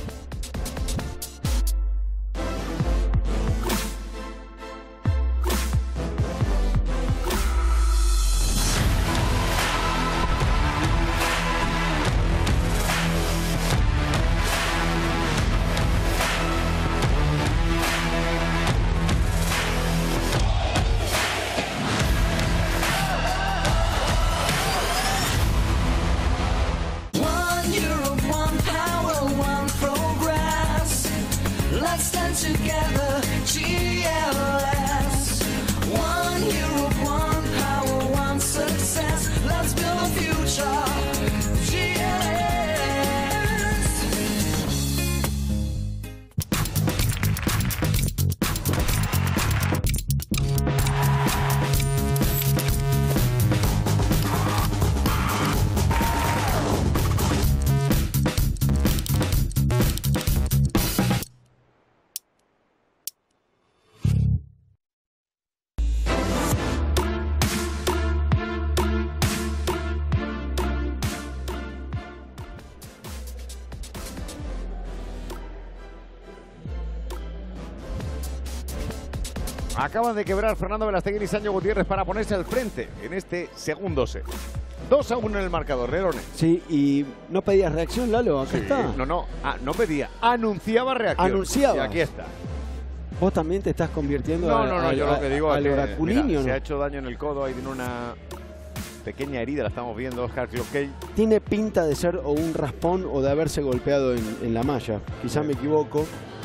Acaban de quebrar Fernando Velasteguín y Sancho Gutiérrez para ponerse al frente en este segundo set. 2-1 en el marcador, Nerone. Sí, y no pedías reacción, Lalo, acá está. No pedía, anunciaba reacción. Anunciaba. Y aquí está. ¿Vos también te estás convirtiendo yo lo que digo al es que, oraculinio? Mira, ¿no? se ha hecho daño en el codo, ahí tiene una pequeña herida, la estamos viendo, Oscar Cloquet. Tiene pinta de ser o un raspón o de haberse golpeado en la malla. Quizá me equivoco.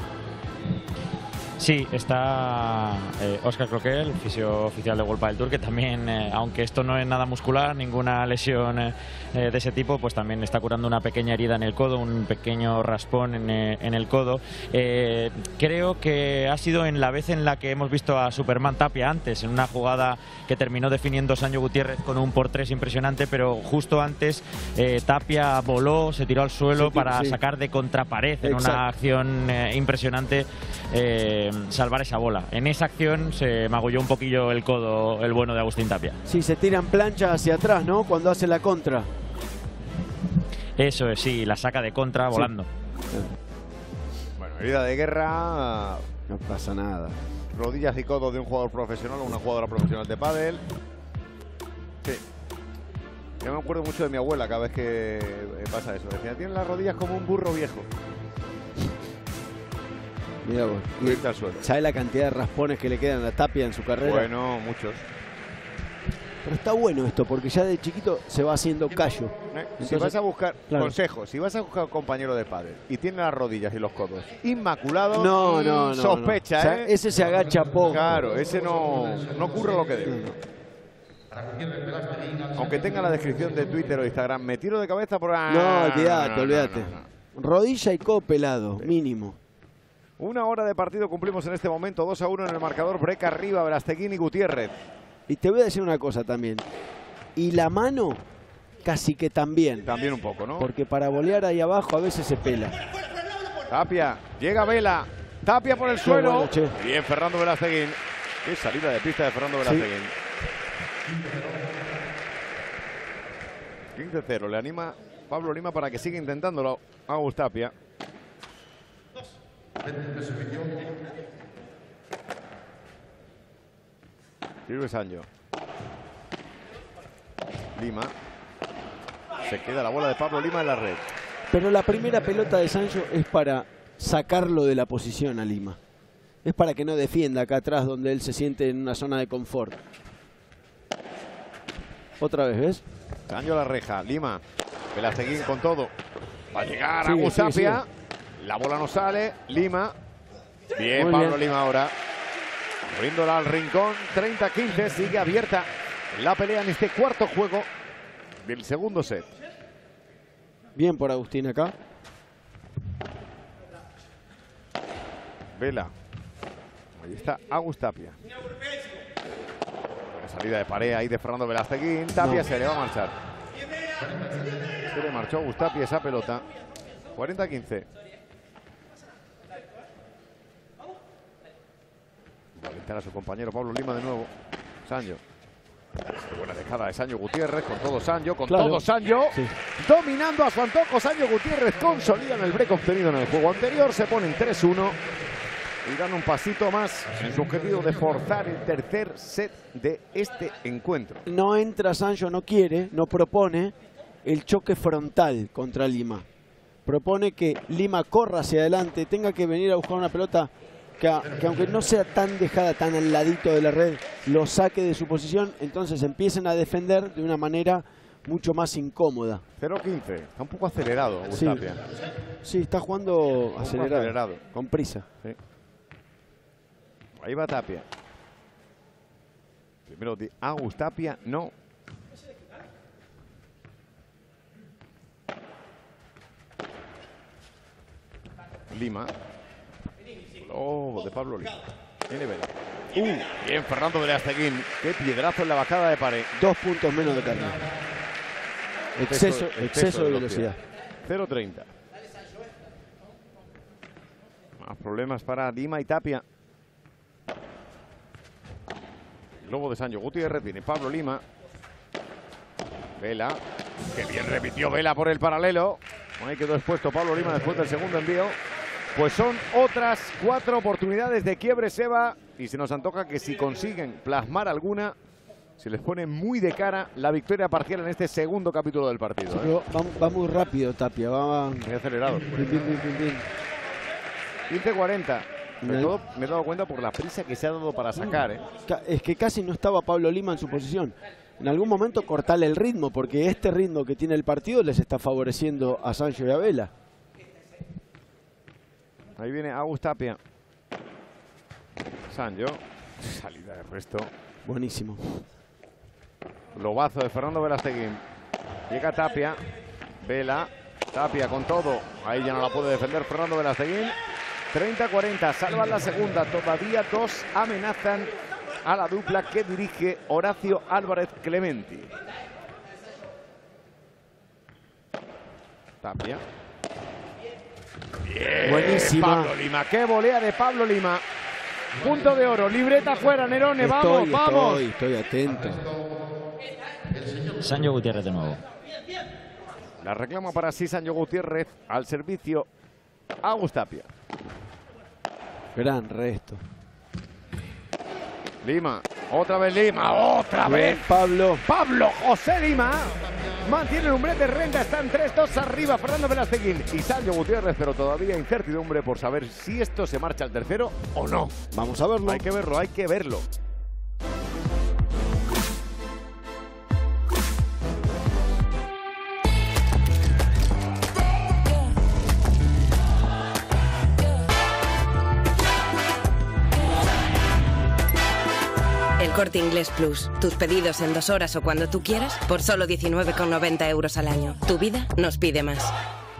Sí, está Óscar Cloquet, el fisio oficial de World Padel Tour, que también, aunque esto no es nada muscular, ninguna lesión de ese tipo, pues también está curando una pequeña herida en el codo, un pequeño raspón en el codo. Creo que ha sido en la vez en la que hemos visto a Superman Tapia antes, en una jugada que terminó definiendo Sancho Gutiérrez con un por 3 impresionante, pero justo antes Tapia voló, se tiró al suelo para sacar de contrapared en una acción impresionante. Salvar esa bola. En esa acción se magulló un poquillo el codo el bueno de Agustín Tapia. Sí, se tiran plancha hacia atrás, ¿no? Cuando hace la contra. Eso es, sí, la saca de contra volando. Bueno, herida de guerra. No pasa nada. rodillas y codos de un jugador profesional o una jugadora profesional de pádel. Sí. Yo me acuerdo mucho de mi abuela cada vez que pasa eso. Decía, tiene las rodillas como un burro viejo. Mira vos. ¿Sabes la cantidad de raspones que le quedan a Tapia en su carrera? Bueno, muchos. Pero está bueno esto, porque ya de chiquito se va haciendo callo. Entonces, si vas a buscar consejos, si vas a buscar un compañero de pádel y tiene las rodillas y los codos inmaculados, no, sospecha, no. O sea, ese se agacha poco. Claro, ese no ocurre lo que debe. Aunque tenga la descripción de Twitter o Instagram, me tiro de cabeza por... No, olvídate. Rodilla y codo pelado, mínimo. 1 hora de partido cumplimos en este momento, 2-1 en el marcador, break arriba, Verasteguín y Gutiérrez. Y te voy a decir una cosa también. Y la mano, casi que también. También un poco, ¿no? Porque para volear ahí abajo a veces se pela. Tapia, llega Vela. Tapia por el suelo. Bueno, bien, Fernando Verasteguín. Qué salida de pista de Fernando Verasteguín. Sí. 15-0. Le anima Pablo Lima para que siga intentándolo a Agus Tapia. Sirve Sancho. Lima. Se queda la bola de Pablo Lima en la red. Pero la primera pelota de Sancho es para sacarlo de la posición a Lima. Es para que no defienda acá atrás donde él se siente en una zona de confort. Otra vez, ¿ves? Sancho a la reja. Lima. Velasteguín con todo. Va a llegar Agus Tapia. La bola no sale. Lima. Bien, muy Pablo bien. Lima ahora. Moviéndola al rincón. 30-15. Sigue abierta la pelea en este cuarto juego del segundo set. Bien por Agustín acá. Vela. Ahí está Agus Tapia. La salida de pared ahí de Fernando Velasteguín. Tapia se le va a marchar. Se le marchó a Agus Tapia esa pelota. 40-15. Va a alentar a su compañero Pablo Lima de nuevo. Sancho. Qué buena dejada de Sancho Gutiérrez. Con todo Sancho. Con todo Sancho. Sí. Dominando a su antojo. Sancho Gutiérrez consolida en el break obtenido en el juego anterior. Se ponen 3-1. Y dan un pasito más en su objetivo de forzar el tercer set de este encuentro. No entra Sancho, no quiere, no propone el choque frontal contra Lima. Propone que Lima corra hacia adelante, tenga que venir a buscar una pelota que aunque no sea tan dejada, tan al ladito de la red, lo saque de su posición, entonces empiecen a defender de una manera mucho más incómoda. 0-15, está un poco acelerado Agus Sí. Tapia. Sí, está jugando acelerado, con prisa. Sí. Ahí va Tapia. Primero de Agus Tapia, no. Lima. Oh, de Pablo Lima. Tiene Vela. Bien, Fernando Velasteguín. Qué piedrazo en la bajada de pared. 2 puntos menos de carga. Exceso de velocidad. 0-30. Más problemas para Lima y Tapia. Lobo de Sancho Gutiérrez, viene Pablo Lima. Vela, que bien repitió Vela por el paralelo. Ahí quedó expuesto Pablo Lima después del segundo envío. Pues son otras 4 oportunidades de quiebre, Seba. Y se nos antoja que si consiguen plasmar alguna, se les pone muy de cara la victoria parcial en este segundo capítulo del partido. Pero va muy rápido Tapia, va muy acelerado. 15-40. Sobre todo me he dado cuenta por la prisa que se ha dado para sacar. Es que casi no estaba Pablo Lima en su posición. En algún momento cortarle el ritmo, porque este ritmo que tiene el partido les está favoreciendo a Sancho y a Vela. Ahí viene Agus Tapia. Sancho. Salida de resto. Buenísimo. Lobazo de Fernando Velasteguín. Llega Tapia. Vela. Tapia con todo. Ahí ya no la puede defender Fernando Velasteguín. 30-40, salvan la segunda, todavía 2 amenazan a la dupla que dirige Horacio Álvarez Clementi. Tapia. Bien, buenísima. Pablo Lima, qué volea de Pablo Lima. Punto de oro, libreta fuera, Nerone, vamos. Estoy atento. Sancho Gutiérrez de nuevo. La reclama para sí Sancho Gutiérrez, al servicio Agus Tapia. Gran resto. Lima, otra vez Lima, otra vez. Pablo. Pablo José Lima mantiene el umbrete, renta, están 3-2 arriba Fernando Velasteguín Y Sancho Gutiérrez, pero todavía incertidumbre por saber si esto se marcha al tercero o no. Vamos a verlo. Hay que verlo, hay que verlo. El Corte Inglés Plus. Tus pedidos en 2 horas o cuando tú quieras por solo 19,90 € al año. Tu vida nos pide más.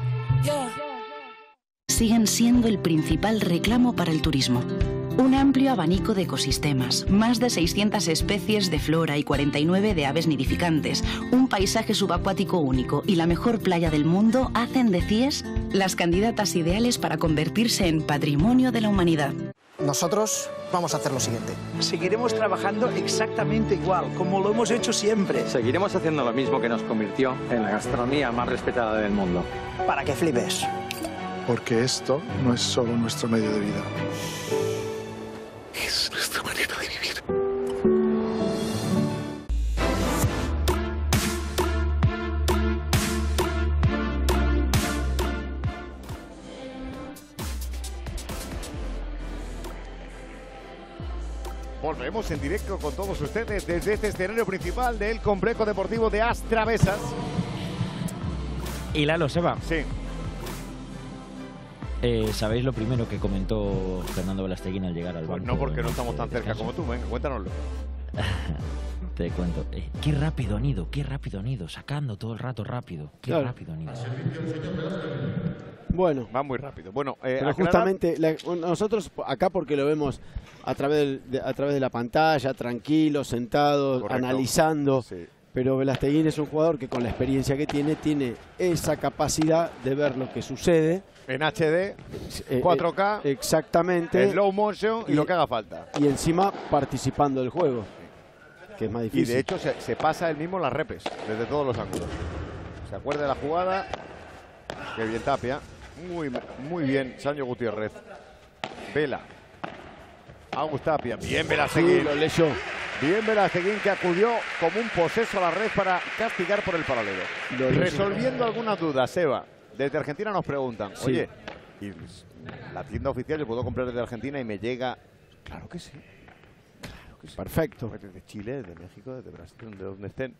Siguen siendo el principal reclamo para el turismo. Un amplio abanico de ecosistemas, más de 600 especies de flora y 49 de aves nidificantes, un paisaje subacuático único y la mejor playa del mundo hacen de CIES las candidatas ideales para convertirse en patrimonio de la humanidad. Nosotros vamos a hacer lo siguiente. Seguiremos trabajando exactamente igual, como lo hemos hecho siempre. Seguiremos haciendo lo mismo que nos convirtió en la gastronomía más respetada del mundo. Para que flipes. Porque esto no es solo nuestro medio de vida. Es nuestra manera de vivir. Volvemos en directo con todos ustedes desde este escenario principal del complejo deportivo de As Travesas. Y Lalo, Seba. Sí. ¿Sabéis lo primero que comentó Fernando Velasteguín al llegar al banco? Pues no, porque no estamos tan cerca como tú. Venga, cuéntanoslo. Te cuento. Qué rápido han ido, sacando todo el rato rápido. Qué rápido han ido. Bueno. Va muy rápido. Bueno, pero justamente nosotros acá porque lo vemos a través de la pantalla, tranquilos, sentados, analizando. Sí. Pero Velasteguín es un jugador que con la experiencia que tiene esa capacidad de ver lo que sucede. En HD, 4K, exactamente, en slow motion y lo que haga falta. Y encima participando del juego, que es más difícil. Y de hecho se pasa él mismo las repes, desde todos los ángulos. Se acuerda de la jugada. Qué bien Tapia. Muy bien Sancho Gutiérrez. Vela. Agus Tapia. Bien Velasteguín. Sí, lo leyó. Bien Velasteguín, que acudió como un poseso a la red para castigar por el paralelo. Resolviendo algunas dudas, Seba. Desde Argentina nos preguntan, oye, ¿y la tienda oficial yo puedo comprar desde Argentina y me llega? Claro que sí. Claro que sí. Perfecto. Desde Chile, desde México, desde Brasil, de donde estén.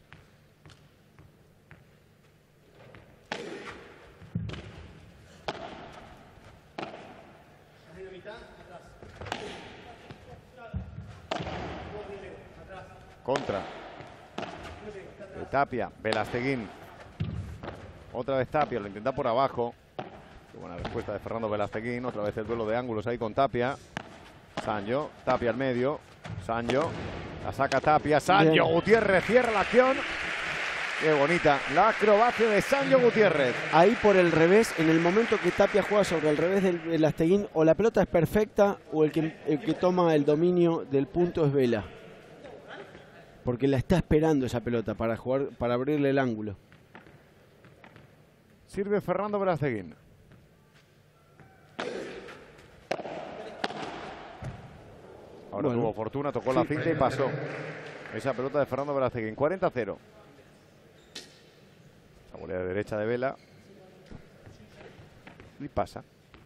Contra. De Tapia, Velasteguín. Otra vez Tapia, lo intenta por abajo. Qué buena respuesta de Fernando Velasteguín. Otra vez el duelo de ángulos ahí con Tapia. Sancho, Tapia al medio. Sancho, la saca Tapia. Sancho Gutiérrez cierra la acción. Qué bonita la acrobacia de Sancho Gutiérrez. Ahí por el revés, en el momento que Tapia juega sobre el revés del Velasteguín, o la pelota es perfecta o el que toma el dominio del punto es Vela. Porque la está esperando esa pelota para jugar, para abrirle el ángulo. Sirve Fernando Velasteguín. Ahora tuvo fortuna, tocó la cinta y pasó. Esa pelota de Fernando Velasteguín. 40-0. La volea de derecha de Vela. Y pasa.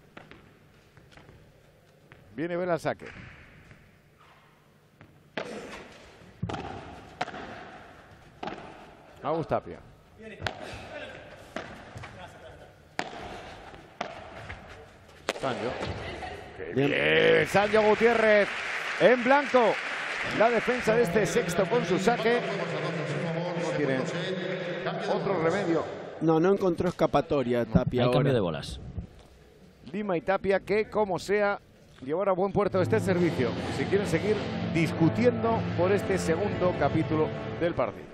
Viene Vela al saque. Agus Tapia. Sancho. ¡Qué bien! Sancho Gutiérrez en blanco. La defensa de este sexto con su saque. No tienen otro remedio. No encontró escapatoria Tapia. Hay cambio de bolas. Lima y Tapia que, como sea, llevar a buen puerto este servicio. Si quieren seguir discutiendo por este segundo capítulo del partido.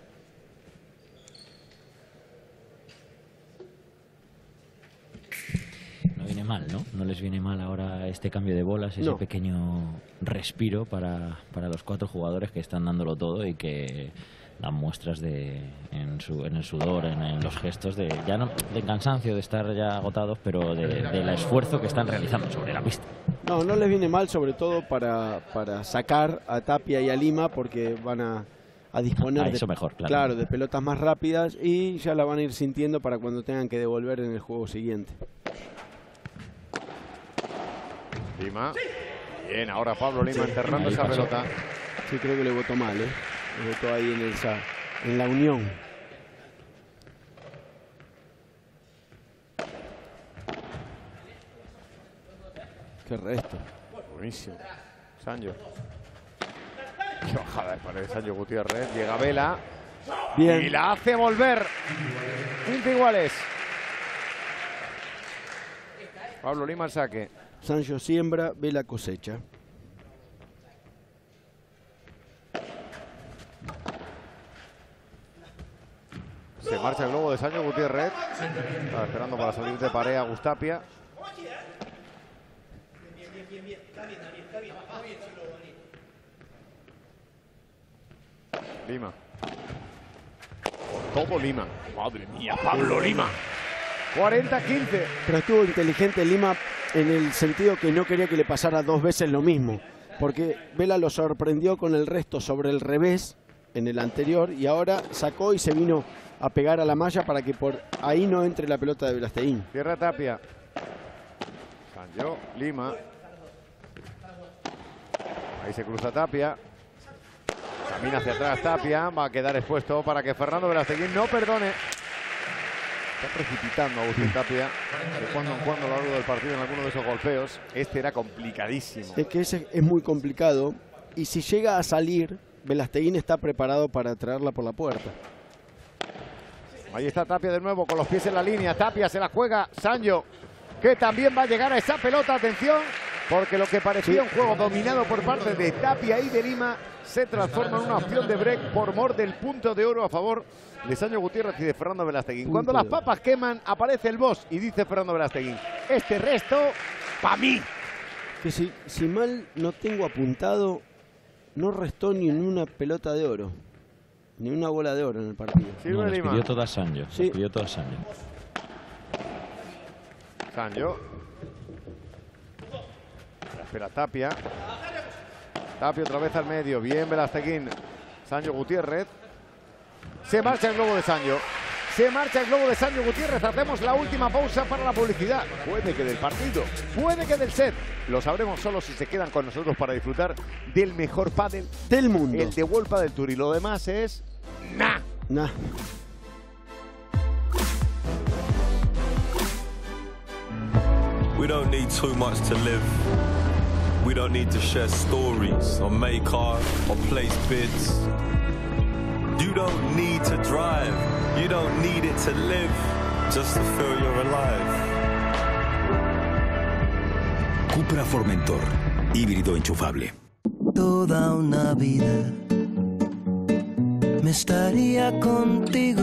Viene mal, ¿no? No les viene mal ahora este cambio de bolas, ese pequeño respiro para los 4 jugadores que están dándolo todo y que dan muestras en el sudor, en los gestos, de cansancio, de estar ya agotados, pero del esfuerzo que están realizando sobre la pista. No les viene mal, sobre todo para sacar a Tapia y a Lima, porque van a disponer de pelotas más rápidas y ya la van a ir sintiendo para cuando tengan que devolver en el juego siguiente. Lima. Bien, ahora Pablo Lima enterrando esa pelota. Sí, creo que le votó mal, Le votó ahí en la unión. Qué resto. Buenísimo. Sancho. Qué bajada de pared, Sancho Gutiérrez. Llega Vela. Bien. Y la hace volver. 15 iguales. Pablo Lima al saque. Sancho siembra, Vela cosecha. Se marcha el globo de Sancho Gutiérrez. Estaba esperando para salir de pared a Gustapia. Lima. Por todo Lima. Madre mía, Pablo Lima. 40-15. Pero estuvo inteligente Lima en el sentido que no quería que le pasara dos veces lo mismo. Porque Vela lo sorprendió con el resto sobre el revés en el anterior y ahora sacó y se vino a pegar a la malla para que por ahí no entre la pelota de Velasteguín. Cierra Tapia. Sancho, Lima. Ahí se cruza Tapia. Camina hacia atrás Tapia. Va a quedar expuesto para que Fernando Velasteguín no perdone. Está precipitando Agustín Tapia de cuando en cuando a lo largo del partido en alguno de esos golpeos. Este era complicadísimo. Es que ese es muy complicado y si llega a salir, Velasteguín está preparado para traerla por la puerta. Ahí está Tapia de nuevo con los pies en la línea. Tapia se la juega. Sancho, que también va a llegar a esa pelota. Atención, porque lo que parecía un juego dominado por parte de Tapia y de Lima se transforma en una opción de break por mor del punto de oro a favor de Sancho Gutiérrez y de Fernando Velasteguín. Cuando las papas queman, aparece el boss y dice Fernando Velasteguín: este resto, pa' mí. Que si mal no tengo apuntado, no restó ni en una pelota de oro. Ni una bola de oro en el partido. No, les pidió toda Sancho. Sí. Les pidió toda Sancho. Sancho. Espera Tapia. Tapia otra vez al medio. Bien Velasteguín. Sancho Gutiérrez. Se marcha el globo de Sancho. Se marcha el globo de Sancho Gutiérrez. Hacemos la última pausa para la publicidad. Puede que del partido, puede que del set. Lo sabremos solo si se quedan con nosotros para disfrutar del mejor pádel del mundo. El de World Padel Tour. Y lo demás es... Nah. We don't need too much to live. We don't need to share stories or make art or place bids. You don't need to drive. You don't need it to live. Just to feel you're alive. Cupra Formentor, híbrido enchufable. Toda una vida me estaría contigo.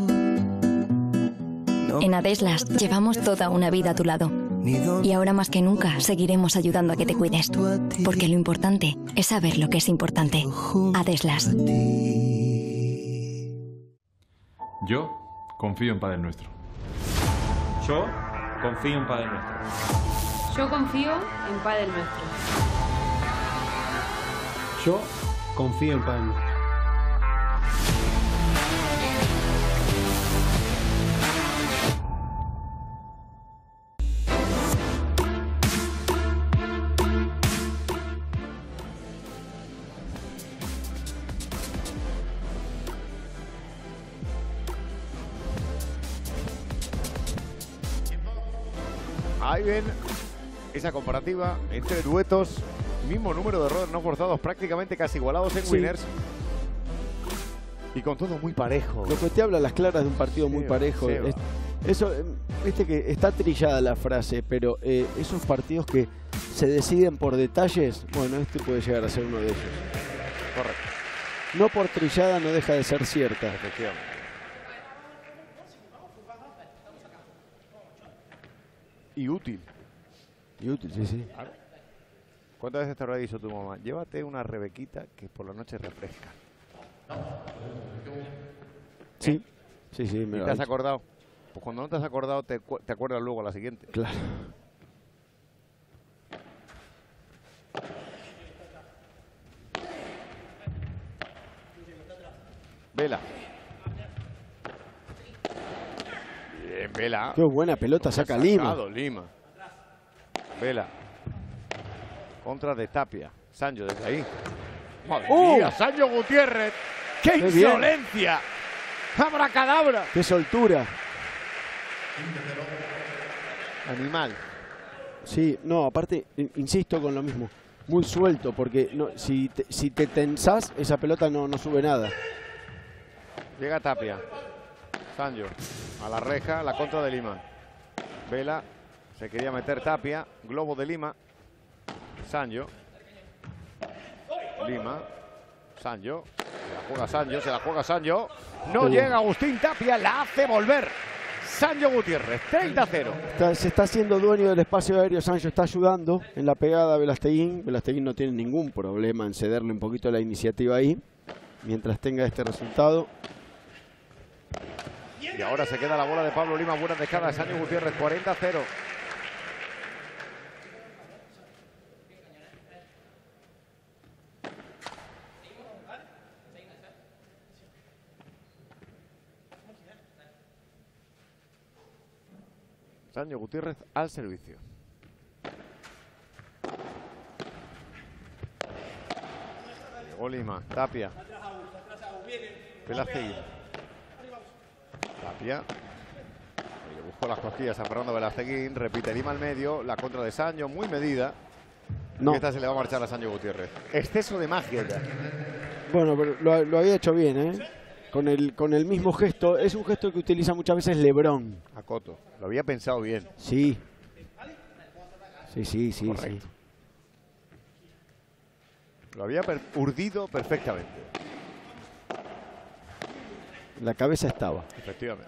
En Adeslas llevamos toda una vida a tu lado. Y ahora más que nunca seguiremos ayudando a que te cuides. Porque lo importante es saber lo que es importante. Adeslas. Yo confío en Padel Nuestro. Yo confío en Padel Nuestro. Yo confío en Padel Nuestro. Yo confío en Padel Nuestro. Ahí ven esa comparativa entre duetos, mismo número de errores no forzados, prácticamente casi igualados en winners. Y con todo muy parejo. Lo que te habla a las claras de un partido muy parejo. Eso, viste que está trillada la frase, pero esos partidos que se deciden por detalles, bueno, este puede llegar a ser uno de ellos. Correcto. No por trillada no deja de ser cierta. Efectivamente. Y útil. Y útil, sí. Claro. ¿Cuántas veces te habrá dicho tu mamá? Llévate una rebequita que por la noche refresca. Sí, sí, sí. ¿Y te has acordado? Pues cuando no te has acordado, te acuerdas luego a la siguiente. Claro. Vela. Bien, Vela. Qué buena pelota saca Lima. Lima. Vela. Contra de Tapia. Sancho desde ahí. ¡Madre mía! Sancho Gutiérrez. ¡Qué insolencia! ¡Abracadabra! ¡Qué soltura! Animal. Sí, no, aparte, insisto con lo mismo. Muy suelto, porque no, si te tensás, esa pelota no sube nada. Llega Tapia. Sancho. A la reja, la contra de Lima. Vela. Se quería meter Tapia. Globo de Lima. Sancho. Lima. Sancho. Se la juega Sancho. Se la juega Sancho. No llega Agustín Tapia. La hace volver. Sancho Gutiérrez. 30-0. Se está haciendo dueño del espacio aéreo. Sancho está ayudando en la pegada a Velasteguín. Velasteguín no tiene ningún problema en cederle un poquito la iniciativa ahí. Mientras tenga este resultado. Y ahora se queda la bola de Pablo Lima. Buena dejada de Sancho Gutiérrez. 40-0. Sancho Gutiérrez al servicio. Llegó Lima. Tapia. Velasteguín. Tapia. Le buscó las costillas a Fernando Velasteguín. Repite Lima al medio. La contra de Sancho. Muy medida. No. Y esta se le va a marchar a Sancho Gutiérrez. Exceso de magia ya. Bueno, pero lo había hecho bien, ¿eh? Con el mismo gesto. Es un gesto que utiliza muchas veces LeBron. A Coto. Lo había pensado bien. Sí. Sí. Correcto. Lo había urdido perfectamente. La cabeza estaba. Efectivamente.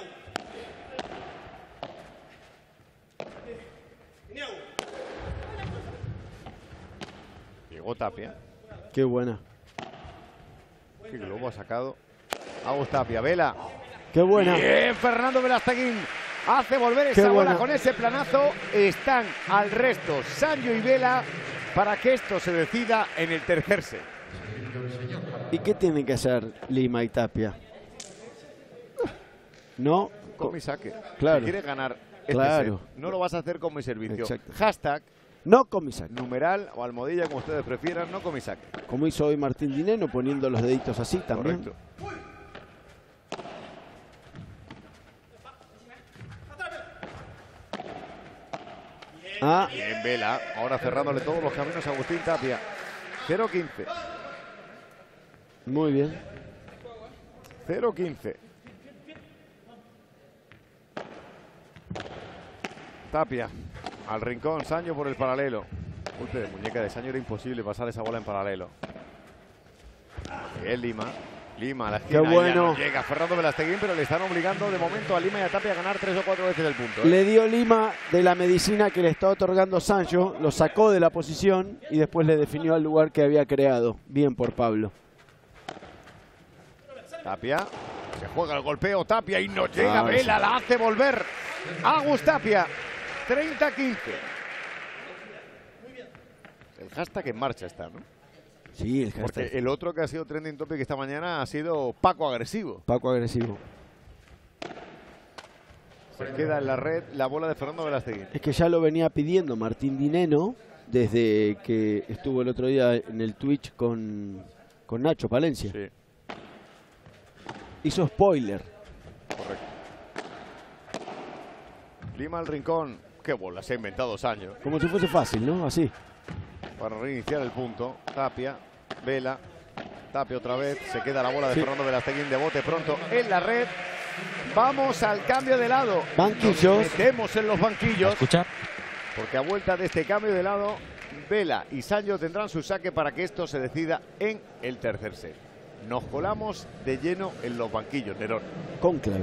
Llegó Tapia. Qué buena. Qué globo ha sacado. Agus Tapia. Vela. Qué buena. Bien, Fernando Velasteguín. Hace volver esa bola con ese planazo. Están al resto Sancho y Vela para que esto se decida en el tercer set. ¿Y qué tienen que hacer Lima y Tapia? No. Con mi saque. Claro. Si quieres ganar este set, no lo vas a hacer con mi servicio. Exacto. Hashtag. No con mi saque. Numeral o almohadilla, como ustedes prefieran, no con mi saque. Como hizo hoy Martín Dineno, poniendo los deditos así también. Correcto. Bien, Vela. Ahora cerrándole todos los caminos a Agustín Tapia. 0-15. Muy bien. 0-15. Tapia. Al rincón, Sancho por el paralelo. Golpe de muñeca de Sancho, era imposible pasar esa bola en paralelo. Bien, Lima. Lima a la esquina. Qué bueno. No llega Fernando Velasteguín, pero le están obligando de momento a Lima y a Tapia a ganar 3 o 4 veces el punto. Le dio Lima de la medicina que le está otorgando Sancho, lo sacó de la posición y después le definió al lugar que había creado. Bien por Pablo. Tapia. Se juega el golpeo. Tapia y no llega. Vela la hace volver. Agus Tapia. 30-15. El hashtag en marcha está, ¿no? Sí, el hashtag. Porque el otro que ha sido trending topic esta mañana ha sido Paco Agresivo. Paco Agresivo. Se queda en la red la bola de Fernando Velasteguín. Es que ya lo venía pidiendo Martín Dineno desde que estuvo el otro día en el Twitch con Nacho Palencia. Sí. Hizo spoiler. Correcto. Lima al rincón. Qué bola se ha inventado Sancho. Como si fuese fácil, ¿no? Así. Para reiniciar el punto. Tapia. Vela. Tapia otra vez. Se queda la bola de Fernando Velasteguín de bote pronto en la red. Vamos al cambio de lado. Banquillos. Nos metemos en los banquillos. Escuchar. Porque a vuelta de este cambio de lado, Vela y Sancho tendrán su saque para que esto se decida en el tercer set. Nos colamos de lleno en los banquillos, Nerón. Cónclave.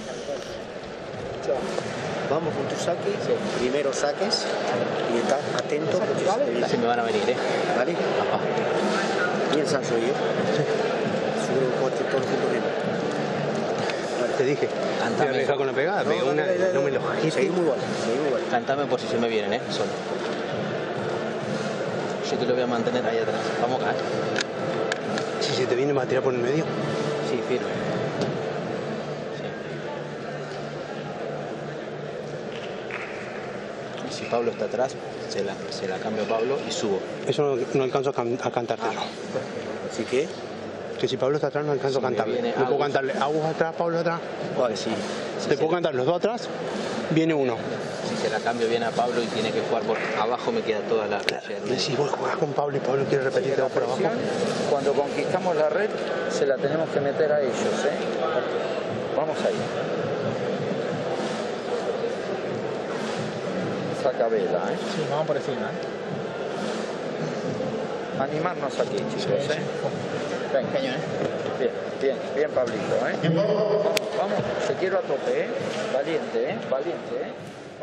Vamos con tu saque, primero saques y estás atento. Se me van a venir, ¿eh? ¿Vale? Ajá. Bien, Sancho y yo. Seguro que todo el tiempo bien. te dije. Voy a arriesgar con la pegada, pegué una, no me lo bajé. Seguí muy bueno, Cántame por si se me vienen, solo. Yo te lo voy a mantener ahí atrás. Vamos acá. Si se te viene, ¿vas a tirar por el medio? Sí, firme. Sí. Y si Pablo está atrás, se la cambio a Pablo y subo. Eso no alcanzo a cantarte. ¿Sí qué? Que si Pablo está atrás no alcanzo a cantarle. No puedo cantarle Agus atrás, Pablo atrás. Sí. Te puedo cantar los dos atrás, viene uno. Si se la cambio bien a Pablo y tiene que jugar por abajo, me queda toda la red. Si vos jugás con Pablo y Pablo quiere repetirte por abajo. Cuando conquistamos la red, se la tenemos que meter a ellos, Vamos ahí. Saca vela, Sí, vamos por encima, Animarnos aquí, chicos, Venga, bien, Pablito, Vamos, se quiero a tope, Valiente, valiente,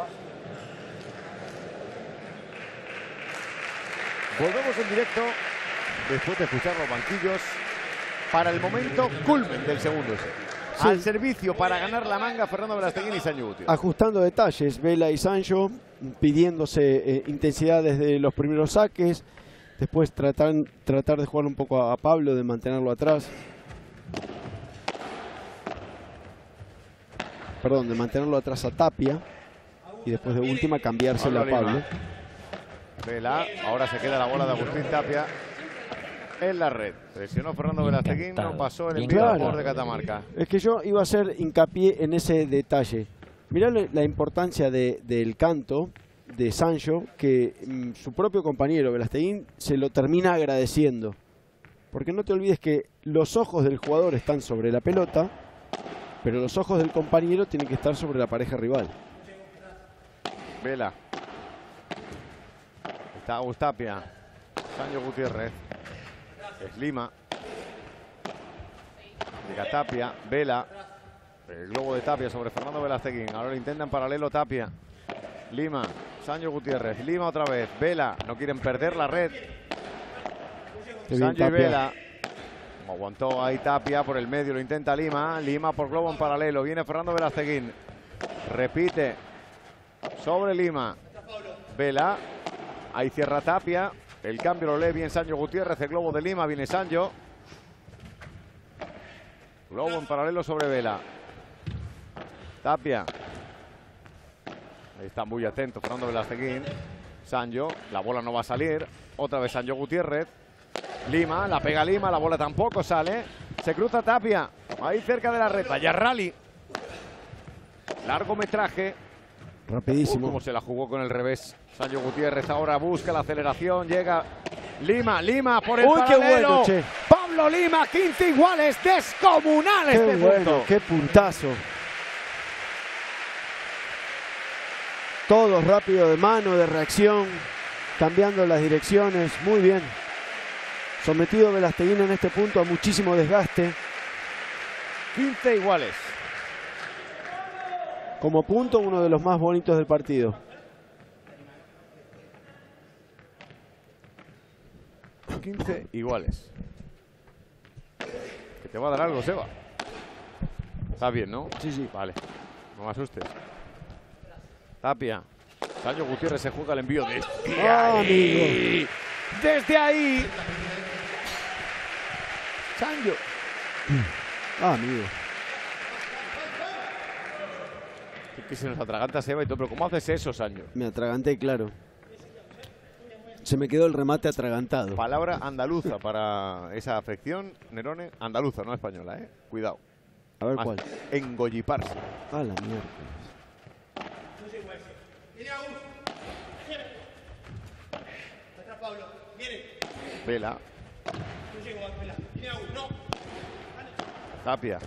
Volvemos en directo, después de escuchar los banquillos, para el momento culmen del segundo set. Sí. Al servicio para ganar la manga, Fernando Velasteguín y Sancho Gutiérrez. Ajustando detalles, Vela y Sancho, pidiéndose intensidad desde los primeros saques. Después tratar de jugar un poco a Pablo, de mantenerlo atrás. Perdón, de mantenerlo atrás a Tapia. Y después de última cambiárselo a Pablo. Vela, ahora se queda la bola de Agustín Tapia en la red. Presionó Fernando Velasteguín, no pasó el envío a favor de Catamarca. Es que yo iba a hacer hincapié en ese detalle. Mirá la importancia del canto de Sancho, que su propio compañero Velasteguín se lo termina agradeciendo. Porque no te olvides que los ojos del jugador están sobre la pelota, pero los ojos del compañero tienen que estar sobre la pareja rival. Vela. Está Agus Tapia. Sancho Gutiérrez. Es Lima. Llega Tapia. Vela. El globo de Tapia sobre Fernando Velasteguín. Ahora lo intenta en paralelo Tapia. Lima. Sancho Gutiérrez. Lima otra vez. Vela. No quieren perder la red. Sancho y Vela. Como aguantó ahí Tapia por el medio. Lo intenta Lima. Lima por globo en paralelo. Viene Fernando Velasteguín. Repite. Sobre Lima. Vela. Ahí cierra Tapia. El cambio lo lee bien Sancho Gutiérrez. El globo de Lima. Viene Sancho. Globo en paralelo sobre Vela. Tapia. Ahí está muy atento Fernando Velasteguín. Sancho. La bola no va a salir. Otra vez Sancho Gutiérrez. Lima. La pega Lima. La bola tampoco sale. Se cruza Tapia. Ahí cerca de la red. Vaya rally. Largometraje. Rapidísimo. Como se la jugó con el revés. Sancho Gutiérrez ahora busca la aceleración. Llega Lima. Lima por el paralelo. Qué bueno, che. Pablo Lima, 15 iguales. Descomunal qué este bueno, punto. Qué puntazo. Todos rápido de mano, de reacción. Cambiando las direcciones. Muy bien. Sometido Velasteguín en este punto a muchísimo desgaste. 15 iguales. Como punto, uno de los más bonitos del partido. Iguales. Que te va a dar algo, Seba. Está bien, ¿no? Sí, sí. Vale. No me asustes. Tapia. Sancho Gutiérrez se juega el envío desde ahí. Amigo. Desde ahí. Sancho. Amigo. Que se nos atraganta Seba y todo. Pero ¿cómo haces eso, Sancho? Me atraganté, claro. Se me quedó el remate atragantado. Palabra andaluza para esa afección, Nerone. Andaluza, no española, ¿eh? Cuidado. A ver más cuál. Engolliparse. A la mierda. Vela. Tapia.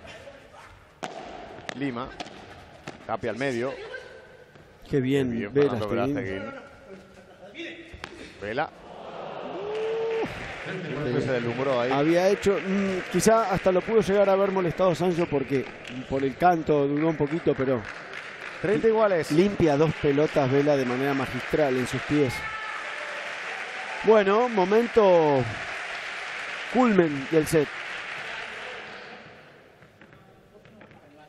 Lima. Tapia al medio. Qué bien, Velasteguín. Vela. Se deslumbró ahí. Había hecho, quizá hasta lo pudo llegar a haber molestado Sancho porque por el canto dudó un poquito, pero 30 iguales. Limpia dos pelotas Vela de manera magistral en sus pies. Bueno, momento culmen del set.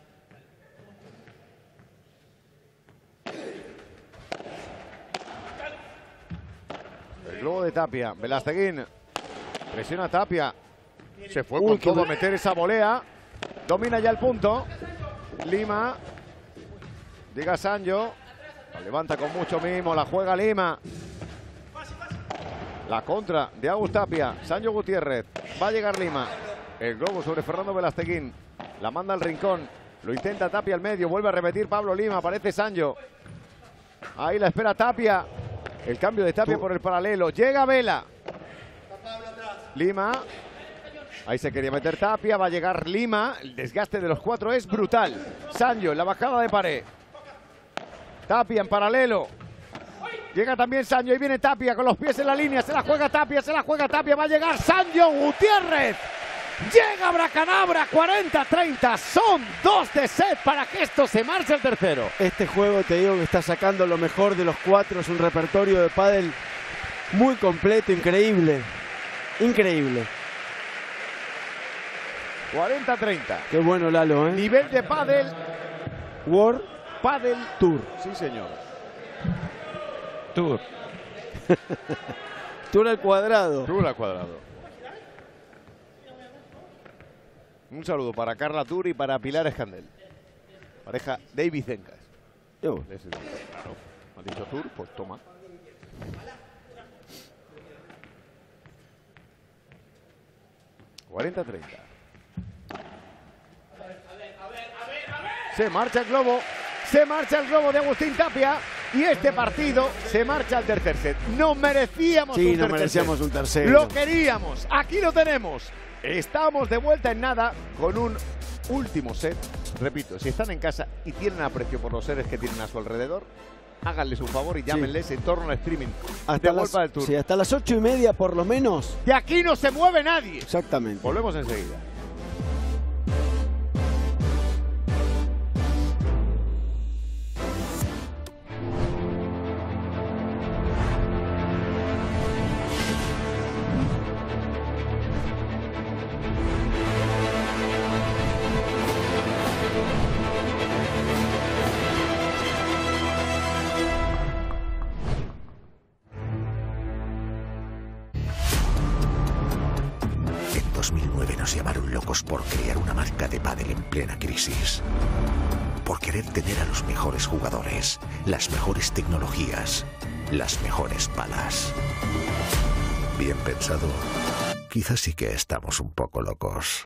globo de Tapia. Velasteguín presiona a Tapia. Se fue con todo a meter esa volea. Domina ya el punto. Lima. Llega Sancho. La levanta con mucho mimo. La juega Lima. La contra de Agus Tapia. Sancho Gutiérrez. Va a llegar Lima. El globo sobre Fernando Velasteguín. La manda al rincón. Lo intenta Tapia al medio. Vuelve a repetir Pablo Lima. Aparece Sancho. Ahí la espera Tapia. El cambio de Tapia por el paralelo. Llega Vela. Lima. Ahí se quería meter Tapia. Va a llegar Lima. El desgaste de los cuatro es brutal. Sancho en la bajada de pared. Tapia en paralelo. Llega también Sancho. Ahí viene Tapia con los pies en la línea. Se la juega Tapia. Se la juega Tapia. Va a llegar Sancho Gutiérrez. Llega Bracadabra, 40-30, son 2 de set para que esto se marche el tercero. Este juego, te digo, que está sacando lo mejor de los cuatro, es un repertorio de pádel muy completo, increíble, increíble. 40-30. Qué bueno, Lalo, ¿eh? Nivel de pádel. World Pádel Tour. Sí, señor. Tour. Tour al cuadrado. Tour al cuadrado. Un saludo para Carla Tour y para Pilar Escandel. Pareja David Zencas. Claro, ¿me has dicho Tour? Pues toma. ...40-30. Se marcha el globo. Se marcha el globo de Agustín Tapia. Y este partido se marcha al tercer set. Nos merecíamos un tercer merecíamos set. un tercero. Lo queríamos. Aquí lo tenemos. Estamos de vuelta en nada con un último set. Repito, si están en casa y tienen aprecio por los seres que tienen a su alrededor, háganles un favor y llámenles en torno al streaming hasta de World Padel Tour. Sí, hasta las 8:30 por lo menos. De aquí no se mueve nadie. Exactamente. Volvemos enseguida. En 2009 nos llamaron locos por crear una marca de pádel en plena crisis. Por querer tener a los mejores jugadores, las mejores tecnologías, las mejores palas. Bien pensado, quizás sí que estamos un poco locos.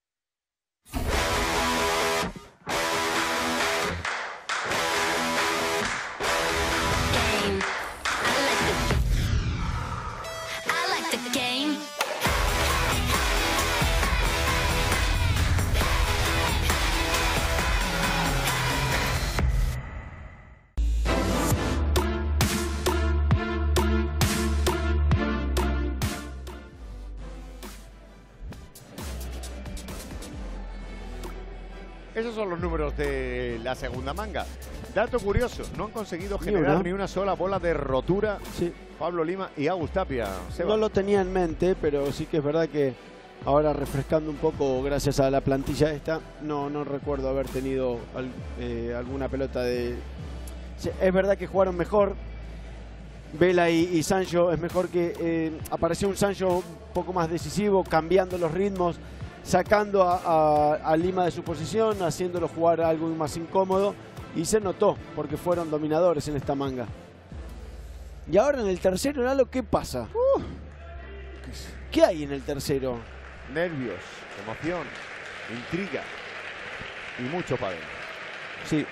Esos son los números de la segunda manga. Dato curioso, no han conseguido generar ni una sola bola de rotura. Sí. Pablo Lima y Agus Tapia. No lo tenía en mente, pero sí que es verdad que ahora refrescando un poco gracias a la plantilla esta, no recuerdo haber tenido alguna pelota de... Es verdad que jugaron mejor. Vela y Sancho, es mejor que apareció un Sancho un poco más decisivo, cambiando los ritmos, sacando a Lima de su posición, haciéndolo jugar algo más incómodo, y se notó porque fueron dominadores en esta manga. Y ahora en el tercero, Lalo, ¿qué pasa? ¿Qué hay en el tercero? Nervios, emoción, intriga y mucho pádel. Sí.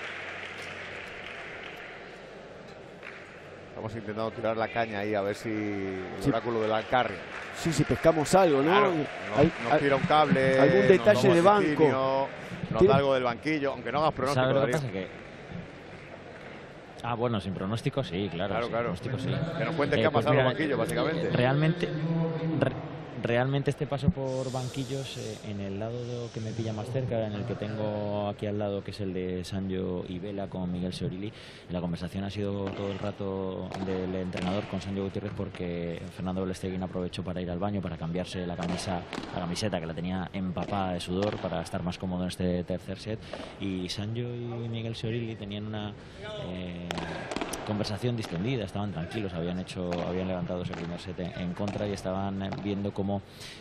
Estamos intentando tirar la caña ahí a ver si el oráculo del Alcarria. Sí, si pescamos algo, ¿no? Claro, nos tira un cable, algún detalle de banco. Nos da algo del banquillo, aunque no hagas pronóstico. ¿Sabes lo que pasa? Que... Ah, bueno, sin pronóstico sí, claro. Claro, sin claro. pronóstico sí. Que nos cuenten qué ha pasado en los banquillos, básicamente. Realmente este paso por banquillos, en el lado que me pilla más cerca, en el que tengo aquí al lado, que es el de Sancho y Vela con Miguel Seorilli, la conversación ha sido todo el rato del entrenador con Sancho Gutiérrez, porque Fernando Velasteguín aprovechó para ir al baño, para cambiarse la camiseta que la tenía empapada de sudor, para estar más cómodo en este tercer set, y Sancho y Miguel Seorilli tenían conversación distendida, estaban tranquilos, habían levantado ese primer set en contra y estaban viendo cómo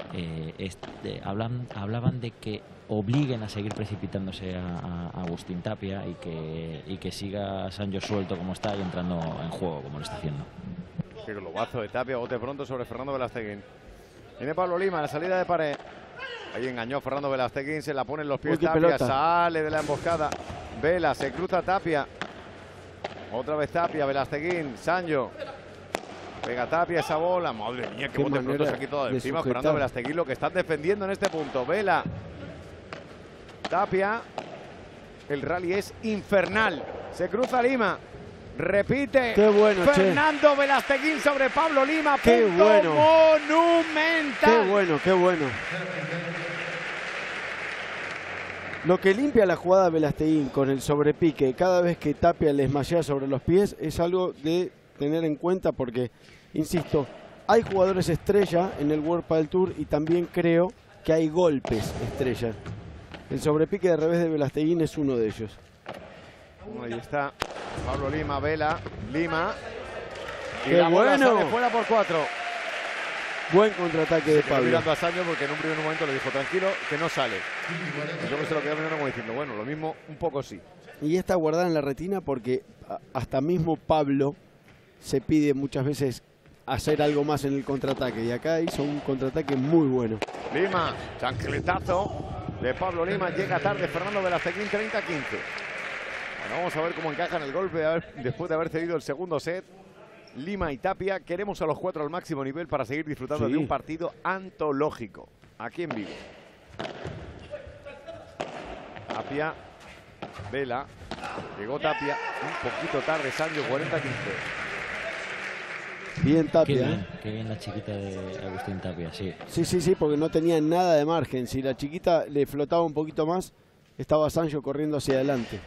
hablaban de que obliguen a seguir precipitándose a Agustín Tapia y que siga Sancho suelto como está y entrando en juego como lo está haciendo. Qué globazo de Tapia, bote pronto sobre Fernando Velasteguín. Viene Pablo Lima, la salida de pared. Ahí engañó Fernando Velasteguín, se la pone en los pies Tapia, pelota. Sale de la emboscada. Vela, se cruza Tapia. Otra vez Tapia, Velasteguín, Sancho. Pega Tapia esa bola. Madre mía, qué bote pronto se ha quitado de encima Fernando Velasteguín, lo que están defendiendo en este punto. Vela. Tapia. El rally es infernal. Se cruza Lima. Repite. Qué bueno, Fernando Velasteguín sobre Pablo Lima. Qué punto bueno. Monumental. Qué bueno, qué bueno. Lo que limpia la jugada de Velasteguín con el sobrepique cada vez que Tapia le esmashea sobre los pies es algo de tener en cuenta porque, insisto, hay jugadores estrella en el World Padel Tour y también creo que hay golpes estrella. El sobrepique de revés de Velasteguín es uno de ellos. Ahí está Pablo Lima, Vela, Lima. Y ¡qué la bola bueno! sale fuera por 4. Buen contraataque de Pablo. Mirando a Sancho porque en un primer momento le dijo tranquilo que no sale. Y yo que se lo quedó mirando como diciendo, bueno, lo mismo un poco sí. Y está guardada en la retina porque hasta mismo Pablo se pide muchas veces hacer algo más en el contraataque. Y acá hizo un contraataque muy bueno. Lima, chancletazo de Pablo Lima. Llega tarde Fernando Velasteguín, 30-15. Bueno, vamos a ver cómo encajan el golpe después de haber cedido el segundo set. Lima y Tapia, queremos a los 4 al máximo nivel para seguir disfrutando de un partido antológico aquí en vivo. Tapia, Vela, llegó Tapia, un poquito tarde Sancho, 40-15. Bien Tapia. Qué bien la chiquita de Agustín Tapia, sí. Sí, porque no tenía nada de margen. Si la chiquita le flotaba un poquito más, estaba Sancho corriendo hacia adelante.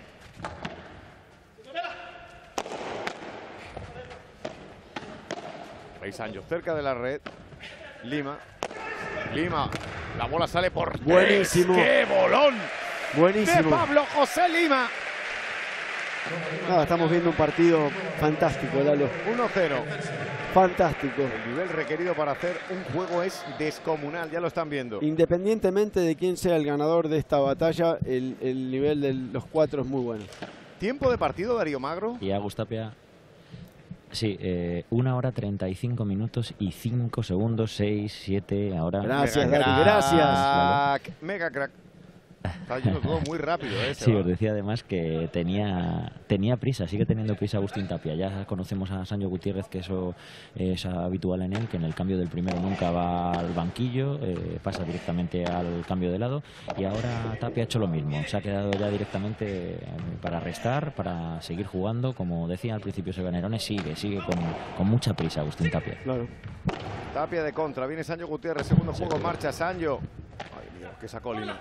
Rey Sancho cerca de la red. Lima, la bola sale por buenísimo. 3. ¡Qué bolón! Buenísimo. De Pablo José Lima. Estamos viendo un partido fantástico, Lalo. 1-0. Fantástico. El nivel requerido para hacer un juego es descomunal, ya lo están viendo. Independientemente de quién sea el ganador de esta batalla, el nivel de los 4 es muy bueno. ¿Tiempo de partido, Darío Magro? Y Agus Tapia. Sí, 1 hora 35 minutos y 5 segundos, 6, 7, ahora... Gracias, Darío, gracias. Mega crack. Está yendo todo muy rápido, Sí, os decía además que tenía prisa, sigue teniendo prisa Agustín Tapia. Ya conocemos a Sancho Gutiérrez, que eso es habitual en él, que en el cambio del primero nunca va al banquillo, pasa directamente al cambio de lado. Y ahora Tapia ha hecho lo mismo, se ha quedado ya directamente para restar, para seguir jugando. Como decía al principio Sebanerones, sigue con mucha prisa Agustín Tapia. Claro. Tapia de contra, viene Sancho Gutiérrez, segundo juego en marcha, Sancho. Ay Dios, que sacó Lima.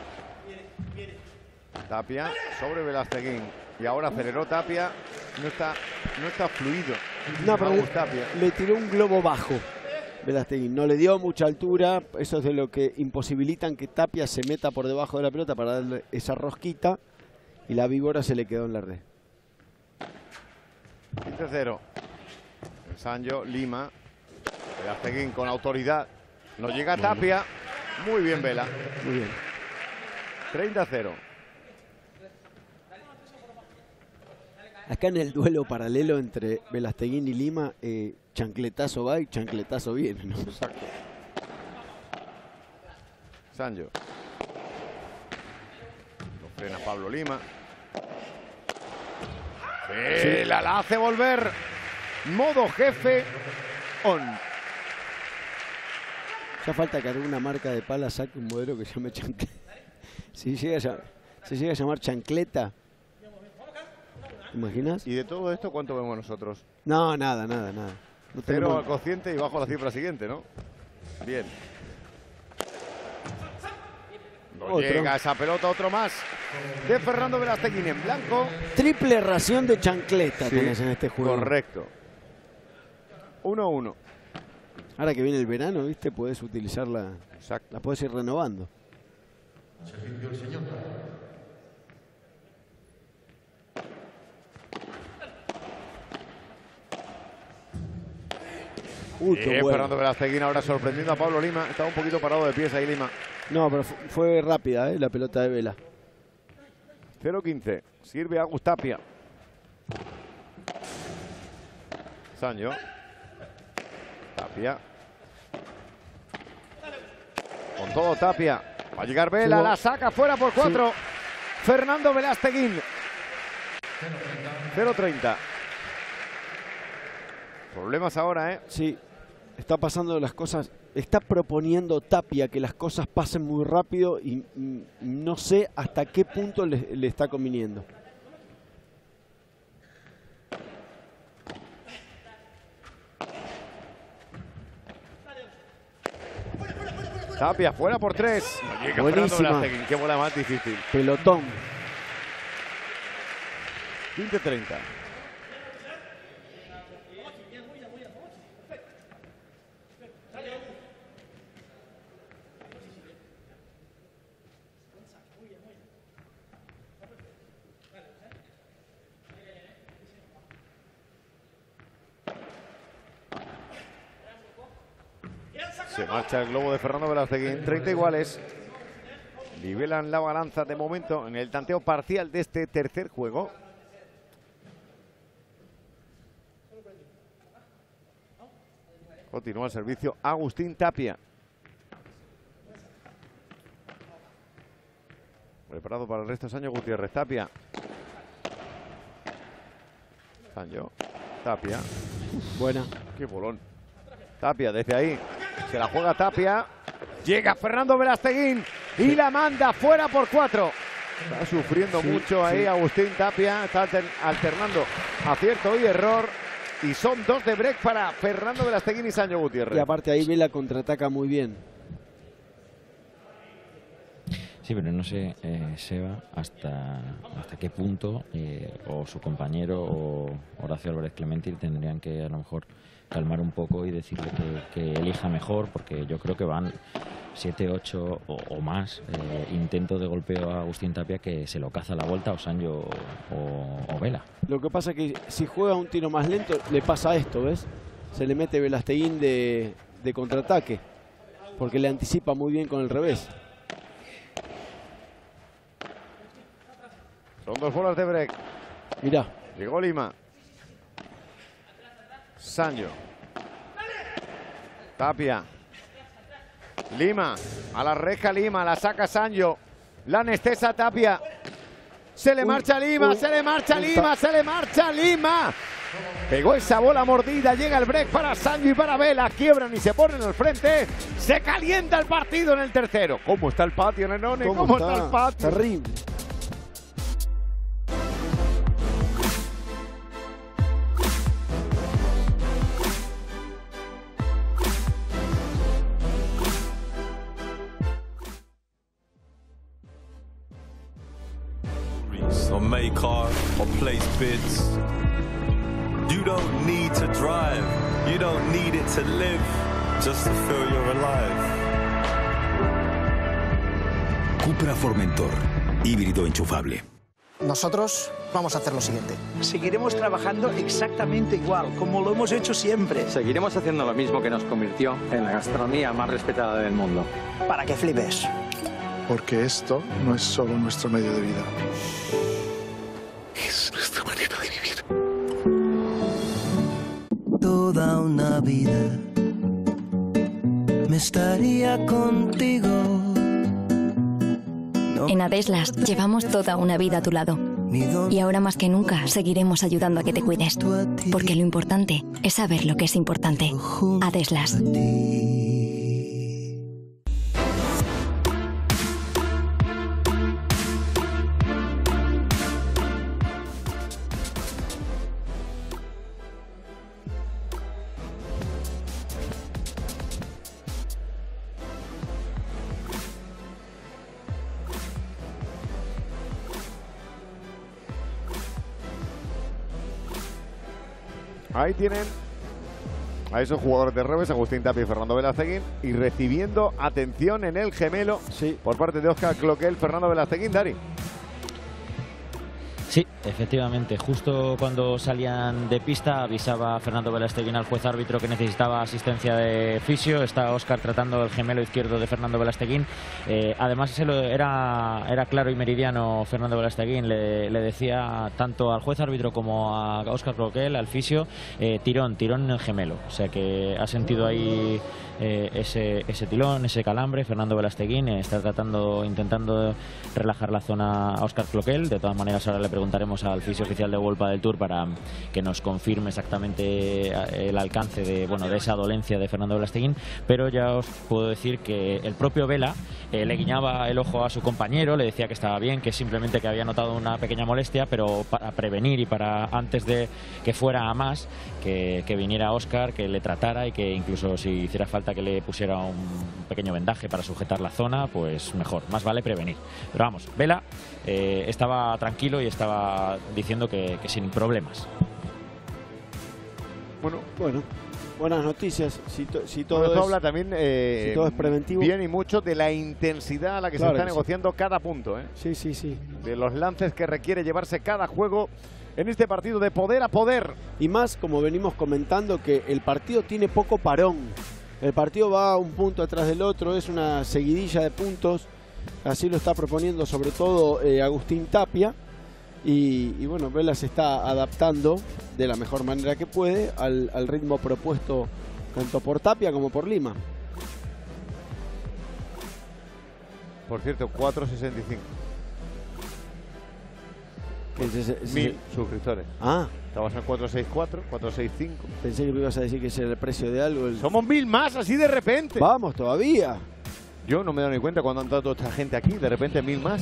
Tapia sobre Velasteguín y ahora aceleró Tapia, no está fluido. No, pero le tiró un globo bajo Velasteguín, no le dio mucha altura, eso es de lo que imposibilitan que Tapia se meta por debajo de la pelota para darle esa rosquita y la víbora se le quedó en la red. 15-0. Sancho, Lima, Velasteguín con autoridad, no llega Tapia, muy bien Vela. Muy bien. 30-0. Acá en el duelo paralelo entre Velasteguín y Lima, chancletazo va y chancletazo viene, ¿no? Exacto. Sancho. Lo frena Pablo Lima. Sí. La hace volver. Modo jefe on. Ya falta que alguna marca de pala saque un modelo que llame chancleta. Si se llega a llamar chancleta. ¿Te imaginas? ¿Y de todo esto cuánto vemos nosotros? No, nada. No 0 al cociente y bajo la cifra siguiente, ¿no? Bien. No llega esa pelota, otro más. De Fernando Velasteguín en blanco. Triple ración de chancleta tenés en este juego. Correcto. 1-1. Ahora que viene el verano, ¿viste? Puedes utilizarla. Exacto. La puedes ir renovando. Qué bueno. Fernando Velasteguín ahora sorprendiendo a Pablo Lima. Estaba un poquito parado de pies ahí Lima. No, pero fue rápida la pelota de Vela. 0-15. Sirve Agus Tapia. Sancho. Tapia. Con todo Tapia. Va a llegar Vela, la saca fuera por 4. Sí. Fernando Velasteguín. 0-30. Problemas ahora, ¿eh? Sí, está pasando las cosas. Está proponiendo Tapia que las cosas pasen muy rápido y no sé hasta qué punto le está conviniendo. Tapia fuera por 3. Buenísima. Qué bola más difícil. Pelotón. 15-30. Se marcha el globo de Fernando Velasteguín. 30 iguales. Nivelan la balanza de momento en el tanteo parcial de este tercer juego. Continúa el servicio Agustín Tapia. Preparado para el resto Sancho Gutiérrez. Tapia. Sancho. Tapia. Buena. Qué bolón. Tapia desde ahí. Se la juega Tapia. Llega Fernando Velasteguín y la manda fuera por 4. Está sufriendo mucho ahí Agustín Tapia. Está alternando acierto y error. Y son 2 de break para Fernando Velasteguín y Sancho Gutiérrez. Y aparte ahí Vela contraataca muy bien. Sí, pero no sé, Seba, hasta qué punto o su compañero o Horacio Álvarez Clemente tendrían que a lo mejor calmar un poco y decirle que elija mejor, porque yo creo que van 7, 8 o más intentos de golpeo a Agustín Tapia que se lo caza a la vuelta o Sancho o Vela. Lo que pasa es que si juega un tiro más lento le pasa esto, ¿ves? Se le mete Velasteguín de contraataque porque le anticipa muy bien con el revés. Son 2 bolas de break. Mirá. Llegó Lima. Sancho. Tapia. Lima. A la reja Lima. La saca Sancho. La anestesa Tapia. Se le marcha Lima. Se le marcha Lima. Se le marcha Lima. Pegó esa bola mordida. Llega el break para Sancho y para Vela. Quiebran y se ponen al frente. Se calienta el partido en el tercero. ¿Cómo está el patio, Nenone? ¿Cómo está el patio? Terrible. Or make car or place bids. You don't need to drive, you don't need it to live, just to feel you're alive. Cupra Formentor, híbrido enchufable. Nosotros vamos a hacer lo siguiente. Seguiremos trabajando exactamente igual, como lo hemos hecho siempre. Seguiremos haciendo lo mismo que nos convirtió en la gastronomía más respetada del mundo. Para que flipes. Porque esto no es solo nuestro medio de vida. Es nuestra manera de vivir. Toda una vida me estaría contigo. En Adeslas llevamos toda una vida a tu lado. Y ahora más que nunca seguiremos ayudando a que te cuides. Porque lo importante es saber lo que es importante. Adeslas. Ahí tienen a esos jugadores de revés, Agustín Tapia y Fernando Velasteguín, y recibiendo atención en el gemelo por parte de Óscar Cloquel, Fernando Velasteguín. Dari. Sí, Efectivamente, justo cuando salían de pista avisaba Fernando Velasteguín al juez árbitro que necesitaba asistencia de fisio. Está Óscar tratando el gemelo izquierdo de Fernando Velasteguín. Además era claro y meridiano Fernando Velasteguín. Le decía tanto al juez árbitro como a Óscar Cloquel, al fisio, tirón en el gemelo. O sea que ha sentido ahí ese tilón, ese calambre. Fernando Velasteguín está intentando relajar la zona a Óscar Cloquel. De todas maneras, ahora le preguntaremos al fisio oficial de World Padel Tour para que nos confirme exactamente el alcance de esa dolencia de Fernando Velasteguín, pero ya os puedo decir que el propio Vela le guiñaba el ojo a su compañero, le decía que estaba bien, que simplemente que había notado una pequeña molestia, pero para prevenir y para antes de que fuera a más, que viniera Óscar, que le tratara y que incluso si hiciera falta que le pusiera un pequeño vendaje para sujetar la zona, pues mejor, más vale prevenir. Pero vamos, Vela estaba tranquilo y estaba diciendo que sin problemas. Bueno, buenas noticias. Si todo esto habla también si todo es preventivo, bien y mucho de la intensidad a la que se está negociando cada punto, Sí. De los lances que requiere llevarse cada juego en este partido de poder a poder. Y más, como venimos comentando, que el partido tiene poco parón. El partido va un punto atrás del otro, es una seguidilla de puntos. Así lo está proponiendo sobre todo Agustín Tapia. Y bueno, Vela se está adaptando de la mejor manera que puede al ritmo propuesto tanto por Tapia como por Lima. Por cierto, 465. 1000 suscriptores. Ah. Estabas en 464, 465. Pensé que me ibas a decir que ese era el precio de algo. Somos 1000 más así de repente. Vamos, todavía. Yo no me he dado ni cuenta cuando han dado toda esta gente aquí. De repente 1000 más.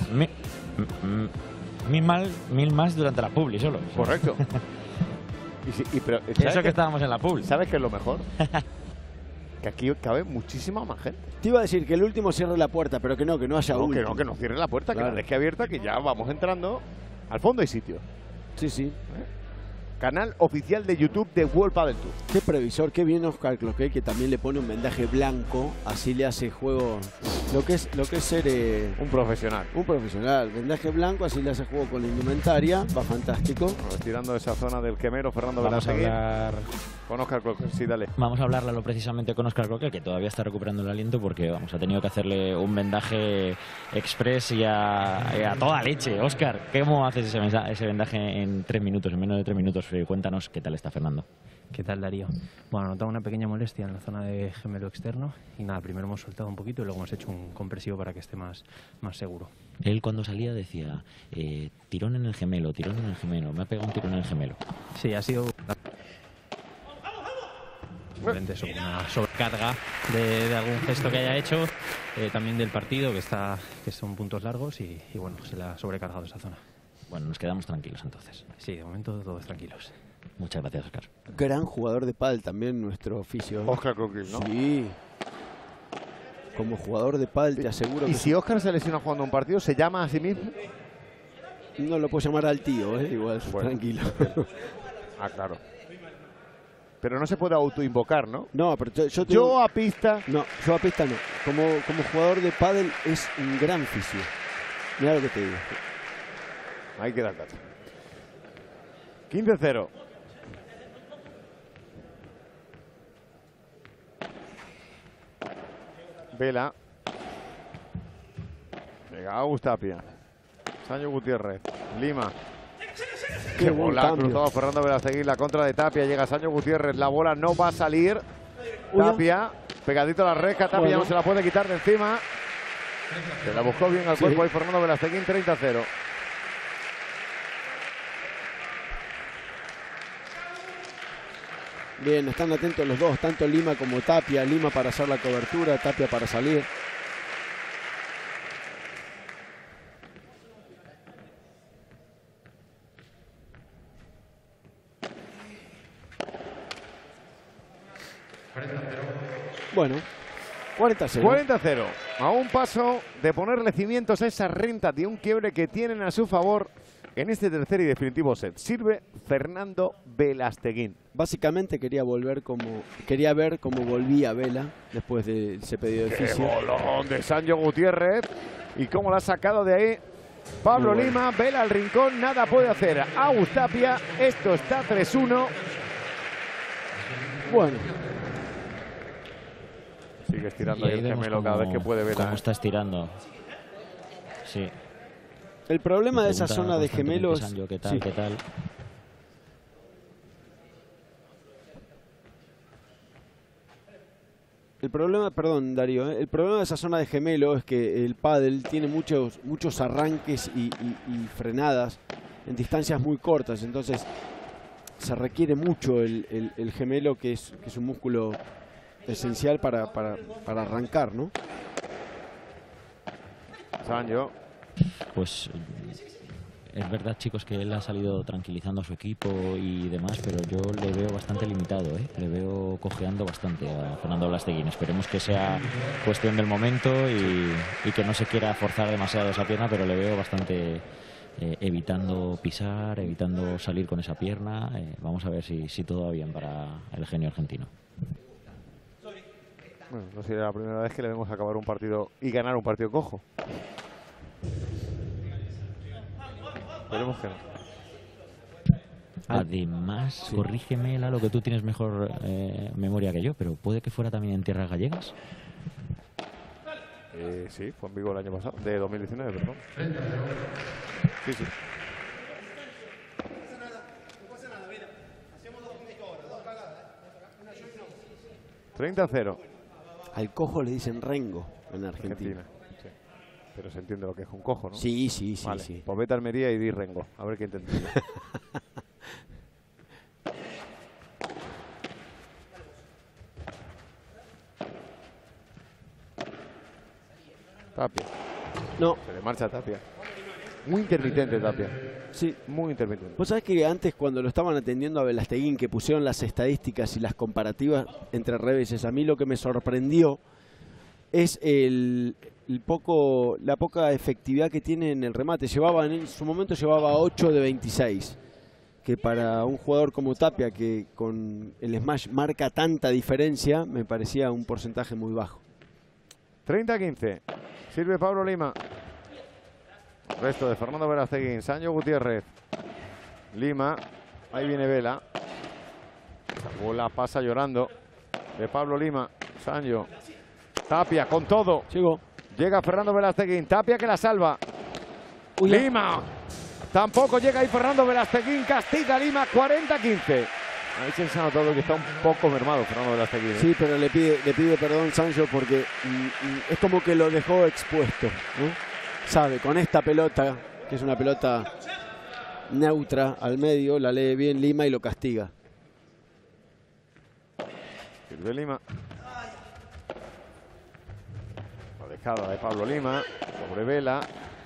1000 más durante la publi solo. Correcto. Pero, eso que estábamos en la publi. ¿Sabes qué es lo mejor? Que aquí cabe muchísima más gente. Te iba a decir que el último cierre la puerta, pero que no haya último. Que no cierre la puerta, claro. Que la deje abierta, que ya vamos entrando. Al fondo hay sitio. Sí. Canal oficial de YouTube de World Padel Tour. Qué previsor, qué bien Óscar Cloquel, que también le pone un vendaje blanco, así le hace juego, lo que es ser un profesional. Un profesional, vendaje blanco, así le hace juego con la indumentaria, va fantástico. Retirando esa zona del quemero, Fernando Vamos a Velasteguín. hablar con Óscar Cloquel, sí, dale. Vamos a hablarlo precisamente con Óscar Cloquel, que todavía está recuperando el aliento porque ha tenido que hacerle un vendaje express y a toda leche. Óscar, ¿cómo haces ese vendaje en 3 minutos, en menos de 3 minutos? Cuéntanos qué tal está Fernando. ¿Qué tal, Darío? Bueno, notaba una pequeña molestia en la zona de gemelo externo y nada, primero hemos soltado un poquito y luego hemos hecho un compresivo para que esté más seguro. Él cuando salía decía, tirón en el gemelo, me ha pegado un tirón en el gemelo. Sí, ha sido una sobrecarga de algún gesto que haya hecho, también del partido, que son puntos largos y bueno, se le ha sobrecargado esa zona. Bueno, nos quedamos tranquilos entonces. Sí, de momento todos tranquilos. Muchas gracias, Óscar. Gran jugador de pádel también nuestro oficio. Óscar Cloquel, ¿no? Sí. Como jugador de pádel te aseguro ¿Y que... si Óscar se lesiona jugando un partido, se llama a sí mismo? No lo puedo llamar al tío, igual, bueno. Tranquilo. Claro. Pero no se puede autoinvocar, ¿no? No, pero yo a pista... No, yo a pista no. Como jugador de pádel es un gran fisio. Mira lo que te digo. Ahí queda el dato. 15-0. Vela. Llega Agus Tapia. Sancho Gutiérrez. Lima. Qué bola ha cruzado Fernando Velasteguín. La contra de Tapia. Llega Sancho Gutiérrez. La bola no va a salir. Tapia. Pegadito a la reja. Tapia ya no se la puede quitar de encima. Se la buscó bien al cuerpo ahí Fernando Velasteguín. 30-0. Bien, están atentos los dos, tanto Lima como Tapia. Lima para hacer la cobertura, Tapia para salir. Bueno, 40-0. 40-0. A un paso de ponerle cimientos a esa renta de un quiebre que tienen a su favor en este tercer y definitivo set. Sirve Fernando Velasteguín. Básicamente quería ver cómo volvía Vela después de ese pedido de fisio. ¡Qué bolón de Sancho Gutiérrez! Y cómo la ha sacado de ahí Pablo Lima, Vela al rincón, nada puede hacer Agus Tapia. Esto está 3-1. Bueno. Sigue estirando ahí el gemelo cada vez que puede Vela. Cómo está estirando. Sí. El problema de esa zona de gemelos... ¿Qué tal? Sí. ¿Qué tal? El problema, perdón Darío, el problema de esa zona de gemelo es que el pádel tiene muchos arranques y frenadas en distancias muy cortas, entonces se requiere mucho el gemelo, que es un músculo esencial para arrancar, ¿no? Sancho. Pues es verdad, chicos, que él ha salido tranquilizando a su equipo y demás, pero yo le veo bastante limitado, ¿eh? Le veo cojeando bastante a Fernando Velasteguín. Esperemos que sea cuestión del momento y que no se quiera forzar demasiado esa pierna, pero le veo bastante evitando pisar, evitando salir con esa pierna. Vamos a ver si todo va bien para el genio argentino. Bueno, no sería la primera vez que le vemos acabar un partido y ganar un partido cojo. Esperemos que no. Además, corrígeme, Lalo, que tú tienes mejor memoria que yo, pero ¿puede que fuera también en tierras gallegas? Sí, fue en Vigo el año pasado, de 2019, perdón. Sí, sí. $30-0. Al cojo le dicen rengo en Argentina. Sí. Pero se entiende lo que es un cojo, ¿no? Sí, sí, sí. Vale. Sí. Pues vete a Almería y di rengo. A ver qué entendí. Tapia. No. Se le marcha a Tapia. Muy intermitente Tapia. Sí. Muy intermitente. Vos sabés que antes, cuando lo estaban atendiendo a Velasteguín, que pusieron las estadísticas y las comparativas entre reveses, a mí lo que me sorprendió es la poca efectividad que tiene en el remate. En su momento llevaba 8 de 26. Que para un jugador como Tapia, que con el smash marca tanta diferencia, me parecía un porcentaje muy bajo. 30-15. Sirve Pablo Lima. Resto de Fernando Velasteguín, Sancho Gutiérrez, Lima. Ahí viene Vela. La bola pasa llorando de Pablo Lima. Sancho. Tapia con todo. Llega Fernando Velasteguín. Tapia que la salva. Lima. Tampoco llega ahí Fernando Velasteguín. Castiga Lima. 40-15. Ahí se ha notado que está un poco mermado Fernando Velasteguín. Sí, pero le pide perdón Sancho porque es como que lo dejó expuesto, ¿no? Sabe, con esta pelota, que es una pelota neutra al medio, la lee bien Lima y lo castiga. Sirve Lima. La dejada de Pablo Lima sobre Vela.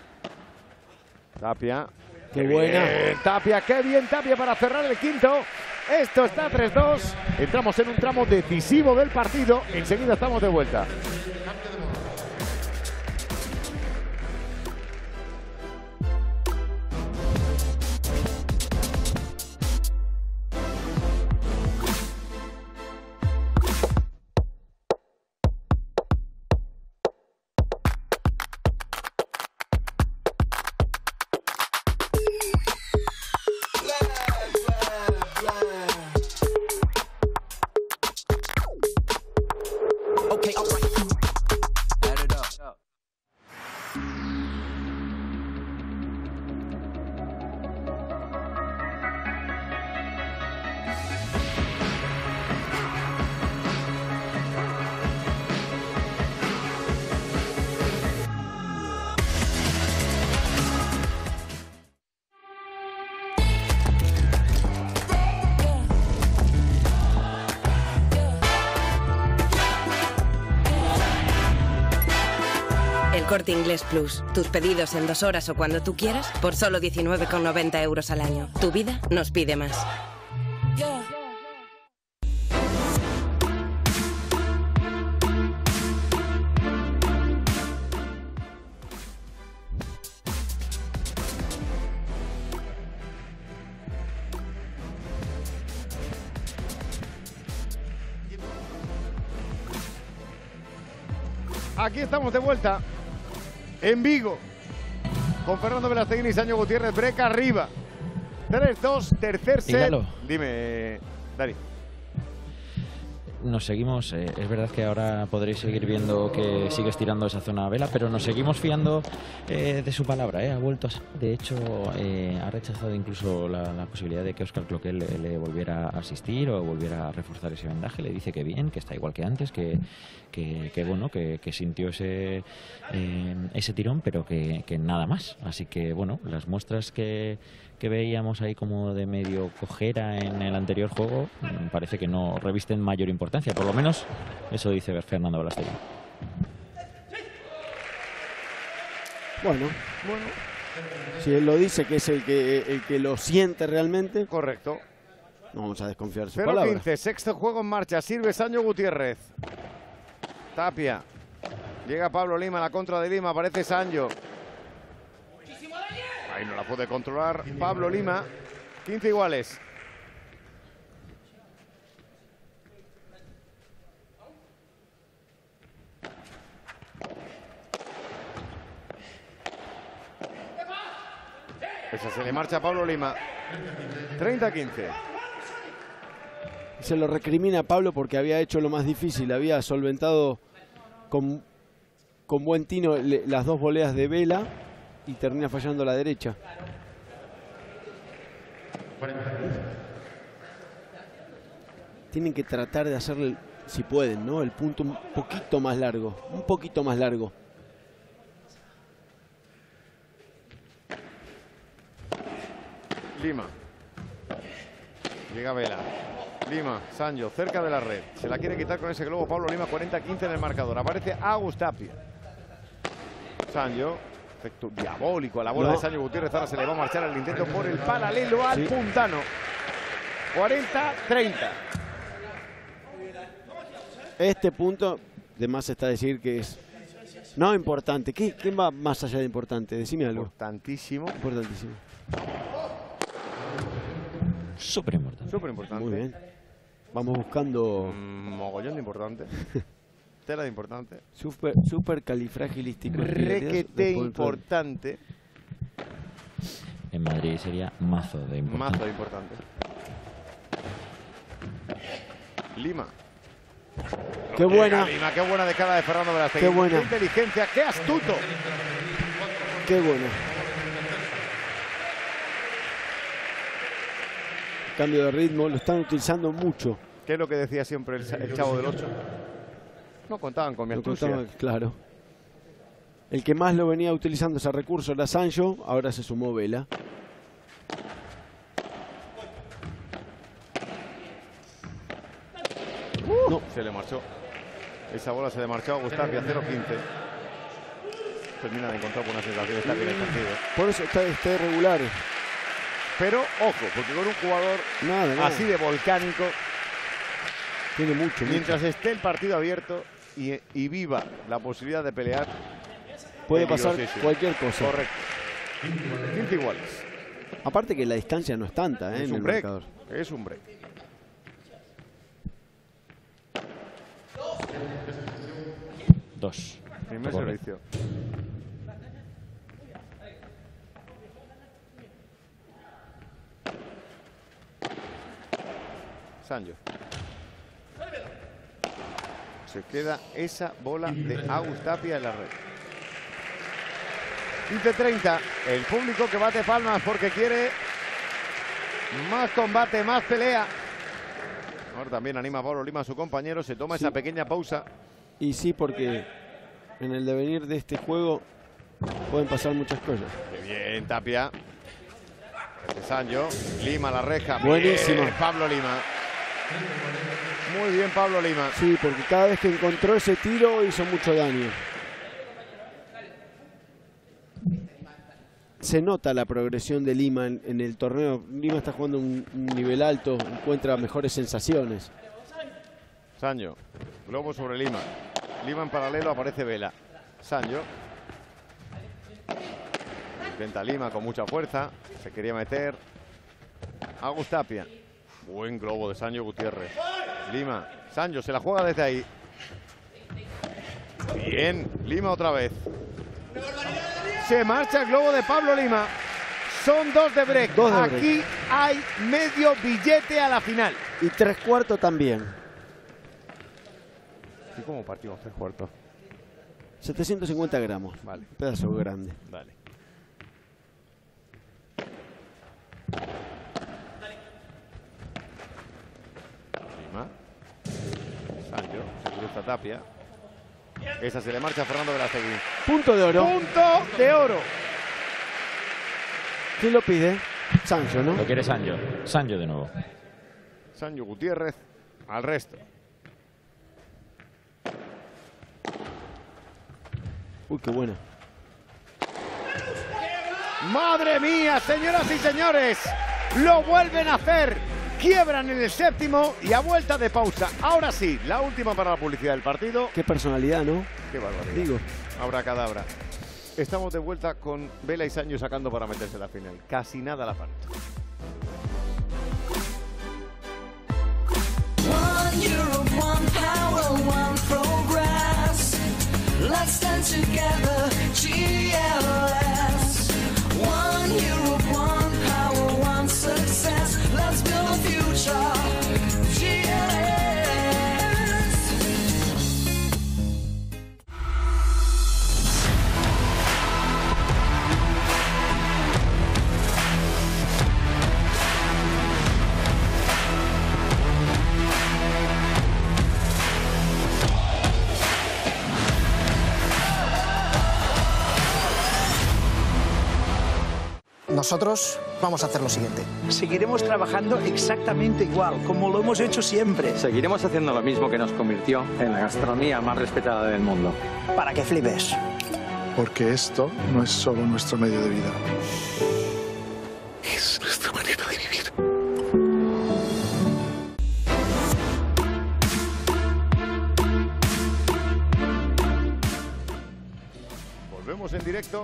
Tapia. ¡Qué buena! Bien, Tapia, qué bien Tapia para cerrar el quinto. Esto está 3-2. Entramos en un tramo decisivo del partido. Enseguida estamos de vuelta. Corte Inglés Plus. Tus pedidos en 2 horas o cuando tú quieras por solo 19,90 € al año. Tu vida nos pide más. Aquí estamos de vuelta en Vigo. con Fernando Velasteguín y Sancho Gutiérrez. Break arriba. 3-2, tercer set. Dígalo. Dime, Dani. Nos seguimos, es verdad que ahora podréis seguir viendo que sigue estirando esa zona Vela, pero nos seguimos fiando de su palabra, ha vuelto a, de hecho ha rechazado incluso la posibilidad de que Óscar Cloquel le volviera a asistir o volviera a reforzar ese vendaje. Le dice que bien, que está igual que antes, que bueno, que sintió ese tirón, pero que nada más. Así que bueno, las muestras que veíamos ahí como de medio cojera en el anterior juego, parece que no revisten mayor importancia, por lo menos eso dice Fernando Velasteguín. Bueno, si él lo dice, que es el que lo siente realmente. Correcto. No vamos a desconfiar de su palabra. 0-15, sexto juego en marcha, sirve Sancho Gutiérrez. Tapia. Llega Pablo Lima, la contra de Lima, aparece Sancho. Ahí no la puede controlar Pablo Lima. 15 iguales. Esa se le marcha a Pablo Lima. 30-15. Se lo recrimina a Pablo porque había hecho lo más difícil. Había solventado con buen tino las dos voleas de Vela y termina fallando la derecha. Tienen que tratar de hacerle, si pueden, ¿no?, el punto un poquito más largo. Un poquito más largo. Lima. Llega Vela. Lima, Sancho, cerca de la red. Se la quiere quitar con ese globo Pablo Lima, 40-15 en el marcador. Aparece Agus Tapia. Sancho. Efecto diabólico a la bola de Sancho Gutiérrez. Ahora se le va a marchar el intento por el paralelo al puntano. 40-30. Este punto, de más está decir que es no importante. ¿Quién va más allá de importante? Decime algo. Importantísimo. Importantísimo. Súper importante. Súper importante. Muy bien. Vamos buscando mogollón de importante. Tela de importante. Súper califragilístico. Requete importante. En Madrid sería mazo de importante. Mazo de importante. Lima. Qué buena. Lima, qué buena de cara de Fernando Velasteguín. Qué buena. Qué inteligencia, qué astuto. Qué buena. Cambio de ritmo, lo están utilizando mucho. ¿Qué es lo que decía siempre el Chavo del 8? No contaban con mi astucia. Claro. El que más lo venía utilizando ese recurso era Sancho, ahora se sumó Vela. No. Se le marchó. Esa bola se le marchó a Gustapia, 0-15. Termina de encontrar buenas sensaciones también en el partido. Por eso está irregular. Pero ojo, porque con un jugador así de volcánico, tiene mucho. Mientras esté el partido abierto y viva la posibilidad de pelear, puede pasar cualquier cosa. Correcto. 15 iguales. Aparte que la distancia no es tanta, es un break. Es un break. Dos. Primer servicio. Sancho. Se queda esa bola de Agus Tapia en la red. 15-30. El público que bate palmas porque quiere más combate, más pelea. Ahora también anima a Pablo Lima a su compañero. Se toma esa pequeña pausa. Y sí, porque en el devenir de este juego pueden pasar muchas cosas. Qué bien, Tapia. Sancho. Lima la reja. Buenísimo. Bien, Pablo Lima. Muy bien Pablo Lima. Sí, porque cada vez que encontró ese tiro hizo mucho daño. Se nota la progresión de Lima en el torneo. Lima está jugando un nivel alto, encuentra mejores sensaciones. Sancho, globo sobre Lima. Lima en paralelo, aparece Vela. Sancho. Intenta Lima con mucha fuerza. Se quería meter. Agus Tapia. Buen globo de Sancho Gutiérrez. Lima. Sancho se la juega desde ahí. Bien. Lima otra vez. Se marcha el globo de Pablo Lima. Son 2 de break. Aquí hay medio billete a la final. Y 3/4 también. ¿Y cómo partimos 3/4? 750 gramos. Vale. Pedazo grande. Vale. Lima. Sancho. Se cruza Tapia. Esa se le marcha a Fernando Velastegui. Punto de oro. Punto de oro. ¿Quién lo pide? Sancho, ¿no? Lo quiere Sancho. Sancho de nuevo. Sancho Gutiérrez al resto. Uy, qué buena. ¡Madre mía, señoras y señores! Lo vuelven a hacer. Quiebran en el séptimo y a vuelta de pausa. Ahora sí, la última para la publicidad del partido. Qué personalidad, ¿no? Qué barbaridad. Digo. Abracadabra. Estamos de vuelta con Vela y Sancho sacando para meterse en la final. Casi nada la falta. One Europe, one power, one progress. Let's stand together, GLS. One Europe, one power, one success. Let's build a future, GLS. Nosotros vamos a hacer lo siguiente. Seguiremos trabajando exactamente igual, como lo hemos hecho siempre. Seguiremos haciendo lo mismo que nos convirtió en la gastronomía más respetada del mundo. Para que flipes. Porque esto no es solo nuestro medio de vida. Es nuestra manera de vivir. Volvemos en directo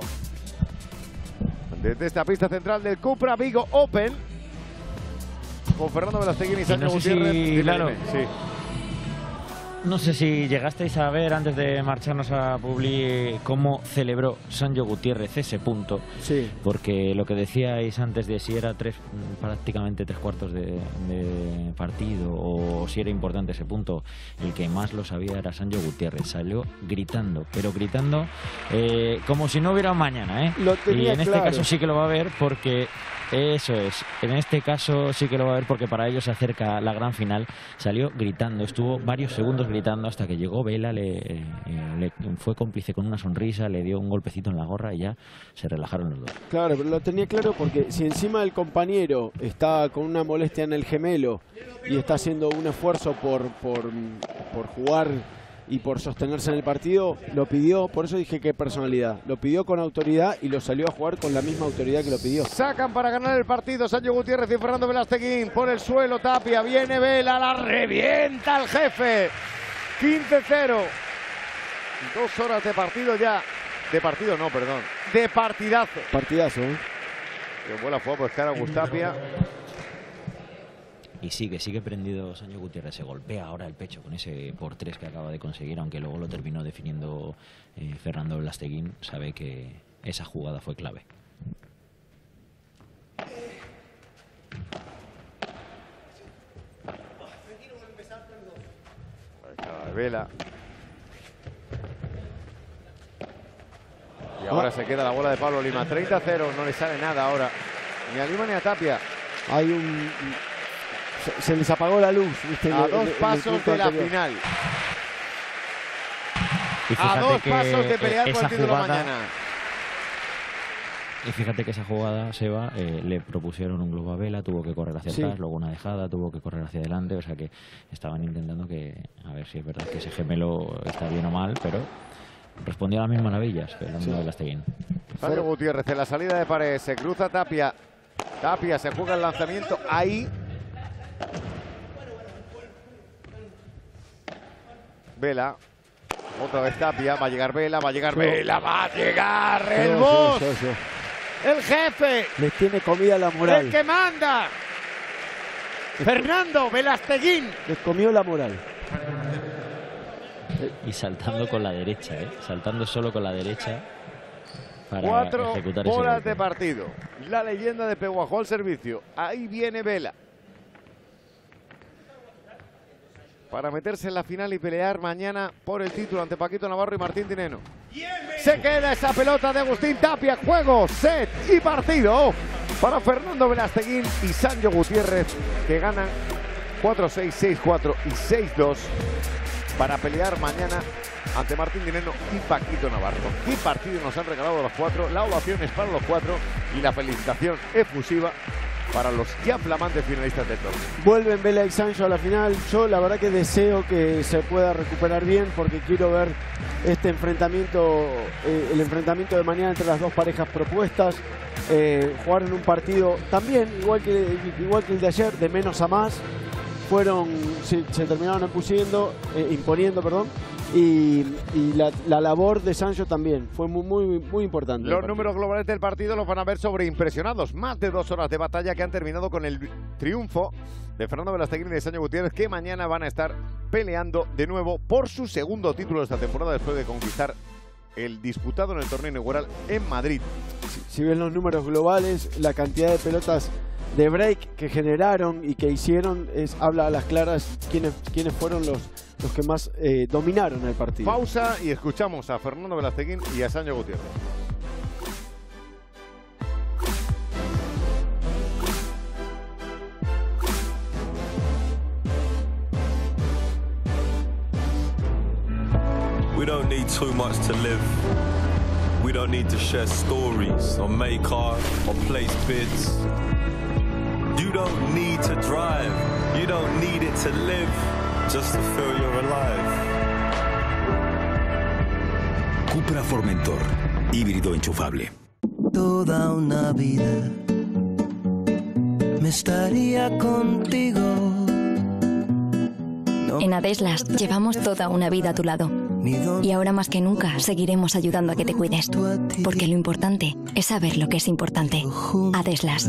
desde esta pista central del Cupra Vigo Open con Fernando Velastegui y Sancho Gutiérrez. Claro. Sí. No sé si llegasteis a ver antes de marcharnos a Publi cómo celebró Sancho Gutiérrez ese punto. Sí. Porque lo que decíais antes de si era prácticamente 3/4 de partido o si era importante ese punto, el que más lo sabía era Sancho Gutiérrez. Salió gritando, pero gritando como si no hubiera un mañana, ¿eh? Y en este caso sí que lo va a ver porque... Eso es, en este caso sí que lo va a ver porque para ellos se acerca la gran final. Salió gritando, estuvo varios segundos gritando hasta que llegó Vela, le fue cómplice con una sonrisa, le dio un golpecito en la gorra y ya se relajaron los dos. Claro, pero lo tenía claro porque si encima el compañero está con una molestia en el gemelo y está haciendo un esfuerzo por jugar y por sostenerse en el partido, lo pidió, por eso dije qué personalidad, lo pidió con autoridad y lo salió a jugar con la misma autoridad que lo pidió. Sacan para ganar el partido Sancho Gutiérrez y Fernando Velastegui. Por el suelo Tapia, viene Vela, la revienta el jefe. 15-0. 2 horas de partido ya. De partido no, perdón. De partidazo. Partidazo, ¿eh? Que vuela fue a buscar a Gustapia. Y sigue prendido Sancho Gutiérrez. Se golpea ahora el pecho con ese por 3 que acaba de conseguir, aunque luego lo terminó definiendo Fernando Velastegui. Sabe que esa jugada fue clave. Vela. Y ahora se queda la bola de Pablo Lima. 30-0, no le sale nada ahora. Ni a Lima ni a Tapia. Hay un... Se les apagó la luz, ¿viste? A 2 pasos de la final. A 2 pasos de pelear por el título mañana. Y fíjate que esa jugada, Seba, le propusieron un globo a Vela, tuvo que correr hacia atrás, luego una dejada, tuvo que correr hacia adelante, o sea que estaban intentando a ver si es verdad que ese gemelo está bien o mal, pero respondió a las mismas maravillas que el amigo de Velastegui. Sancho Gutiérrez en la salida de pared, se cruza Tapia. Tapia se juega el lanzamiento ahí. Vela, otra vez Tapia, va a llegar Vela, va a llegar Vela, va a llegar el boss, el jefe, les tiene comida la moral, el que manda, Fernando Velastegui, les comió la moral. Y saltando con la derecha, saltando solo con la derecha. 4 ejecutar ese horas golpe. de partido. La leyenda de Peguajó al servicio. Ahí viene Vela. Para meterse en la final y pelear mañana por el título ante Paquito Navarro y Martín Tineno. Se queda esa pelota de Agustín Tapia. Juego, set y partido Para Fernando Velasteguín y Sancho Gutiérrez, que ganan 4-6, 6-4 y 6-2 para pelear mañana ante Martín Tineno y Paquito Navarro. ¿Qué partido nos han regalado los cuatro? La ovación es para los cuatro y la felicitación efusiva para los ya flamantes finalistas de torneo. Vuelven Vela y Sancho a la final. Yo la verdad que deseo que se pueda recuperar bien, porque quiero ver este enfrentamiento, el enfrentamiento de mañana entre las dos parejas propuestas. Jugaron un partido también, igual que el de ayer, de menos a más. Se terminaron imponiendo, perdón. Y la labor de Sancho también fue muy importante. Los números globales del partido los van a ver sobreimpresionados. Más de 2 horas de batalla que han terminado con el triunfo de Fernando Velasteguín y de Sancho Gutiérrez, que mañana van a estar peleando de nuevo por su segundo título de esta temporada, después de conquistar el disputado en el torneo inaugural en Madrid. Si ven los números globales, la cantidad de pelotas de break que generaron y que hicieron habla a las claras quiénes fueron los que más dominaron el partido. Pausa y escuchamos a Fernando Velasteguín y a Sancho Gutiérrez. We don't need too much to live. We don't need to share stories or make art or place bids. You don't need to drive. You don't need it to live. Just to feel you're alive. Cupra Formentor, híbrido enchufable. Toda una vida me estaría contigo. En Adeslas llevamos toda una vida a tu lado. Y ahora más que nunca seguiremos ayudando a que te cuides. Porque lo importante es saber lo que es importante. Adeslas.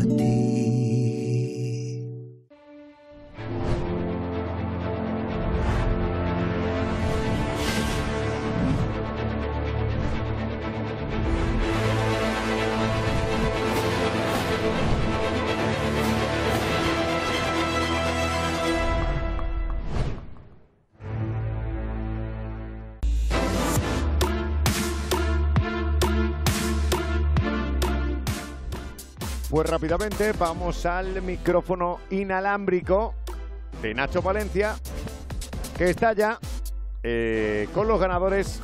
Pues rápidamente vamos al micrófono inalámbrico de Nacho Palencia, que está ya con los ganadores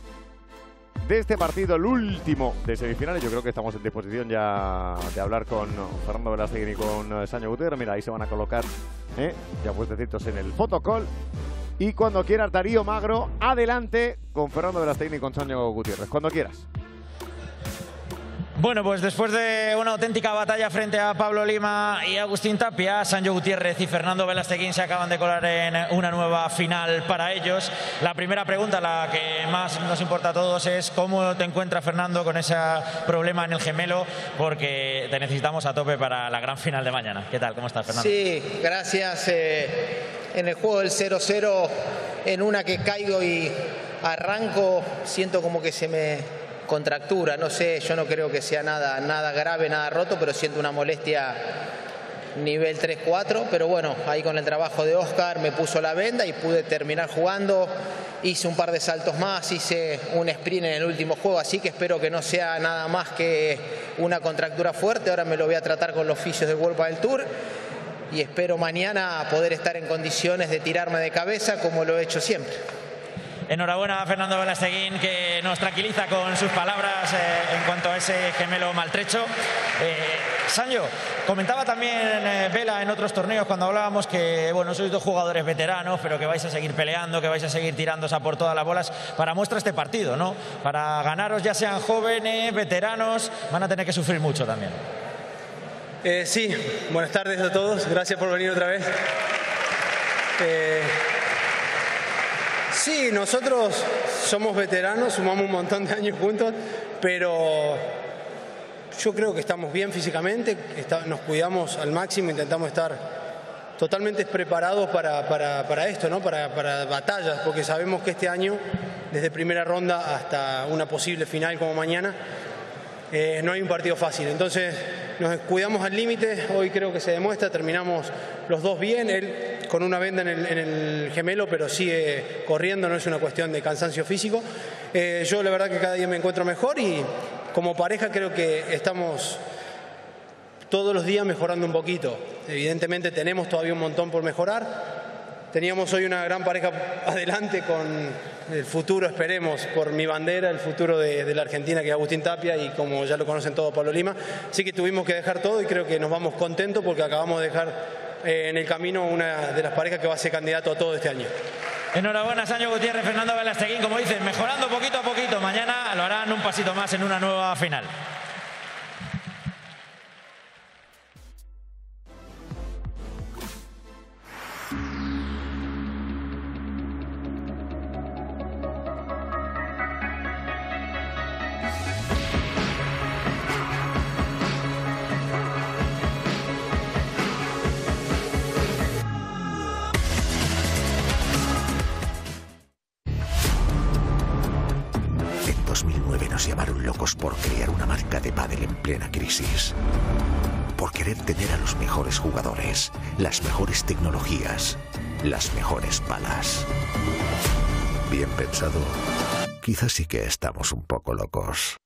de este partido, el último de semifinales. Yo creo que estamos en disposición ya de hablar con Fernando Velasteguín y con Sancho Gutiérrez. Mira, ahí se van a colocar ya puestecitos en el fotocall. Y cuando quieras, Darío Magro, adelante con Fernando Velasteguín y con Sancho Gutiérrez. Cuando quieras. Bueno, pues después de una auténtica batalla frente a Pablo Lima y Agustín Tapia, Sancho Gutiérrez y Fernando Velasteguín se acaban de colar en una nueva final para ellos. La primera pregunta, la que más nos importa a todos, es cómo te encuentras, Fernando, con ese problema en el gemelo, porque te necesitamos a tope para la gran final de mañana. ¿Qué tal? ¿Cómo estás, Fernando? Sí, gracias. En el juego del 0-0, en una que caigo y arranco, siento como que se me contractura, no sé, yo no creo que sea nada grave, nada roto, pero siento una molestia nivel 3-4, pero bueno, ahí con el trabajo de Oscar me puso la venda y pude terminar jugando. Hice un par de saltos más, hice un sprint en el último juego, así que espero que no sea nada más que una contractura fuerte. Ahora me lo voy a tratar con los fisios del World Padel Tour y espero mañana poder estar en condiciones de tirarme de cabeza como lo he hecho siempre. Enhorabuena a Fernando Velasteguín, que nos tranquiliza con sus palabras en cuanto a ese gemelo maltrecho. Sancho, comentaba también Vela en otros torneos cuando hablábamos que, bueno, sois dos jugadores veteranos, pero que vais a seguir peleando, que vais a seguir tirándose a por todas las bolas. Para muestra este partido, ¿no? Para ganaros, ya sean jóvenes, veteranos, van a tener que sufrir mucho también. Sí, buenas tardes a todos. Gracias por venir otra vez. Sí, nosotros somos veteranos, sumamos un montón de años juntos, pero yo creo que estamos bien físicamente, nos cuidamos al máximo, intentamos estar totalmente preparados para esto, ¿no? Para batallas, porque sabemos que este año, desde primera ronda hasta una posible final como mañana, no hay un partido fácil. Entonces nos cuidamos al límite, hoy creo que se demuestra, terminamos los dos bien, él con una venda en el gemelo, pero sigue corriendo, no es una cuestión de cansancio físico. Yo la verdad que cada día me encuentro mejor y como pareja creo que estamos todos los días mejorando un poquito. Evidentemente tenemos todavía un montón por mejorar. Teníamos hoy una gran pareja adelante con el futuro, esperemos, por mi bandera, el futuro de la Argentina, que es Agustín Tapia, y como ya lo conocen todos, Pablo Lima. Así que tuvimos que dejar todo y creo que nos vamos contentos porque acabamos de dejar en el camino una de las parejas que va a ser candidato a todo este año. Enhorabuena, Sancho Gutiérrez, Fernando Velasteguín, como dicen, mejorando poquito a poquito. Mañana lo harán un pasito más en una nueva final. Nos llamaron locos por crear una marca de pádel en plena crisis. Por querer tener a los mejores jugadores, las mejores tecnologías, las mejores palas. Bien pensado, quizás sí que estamos un poco locos.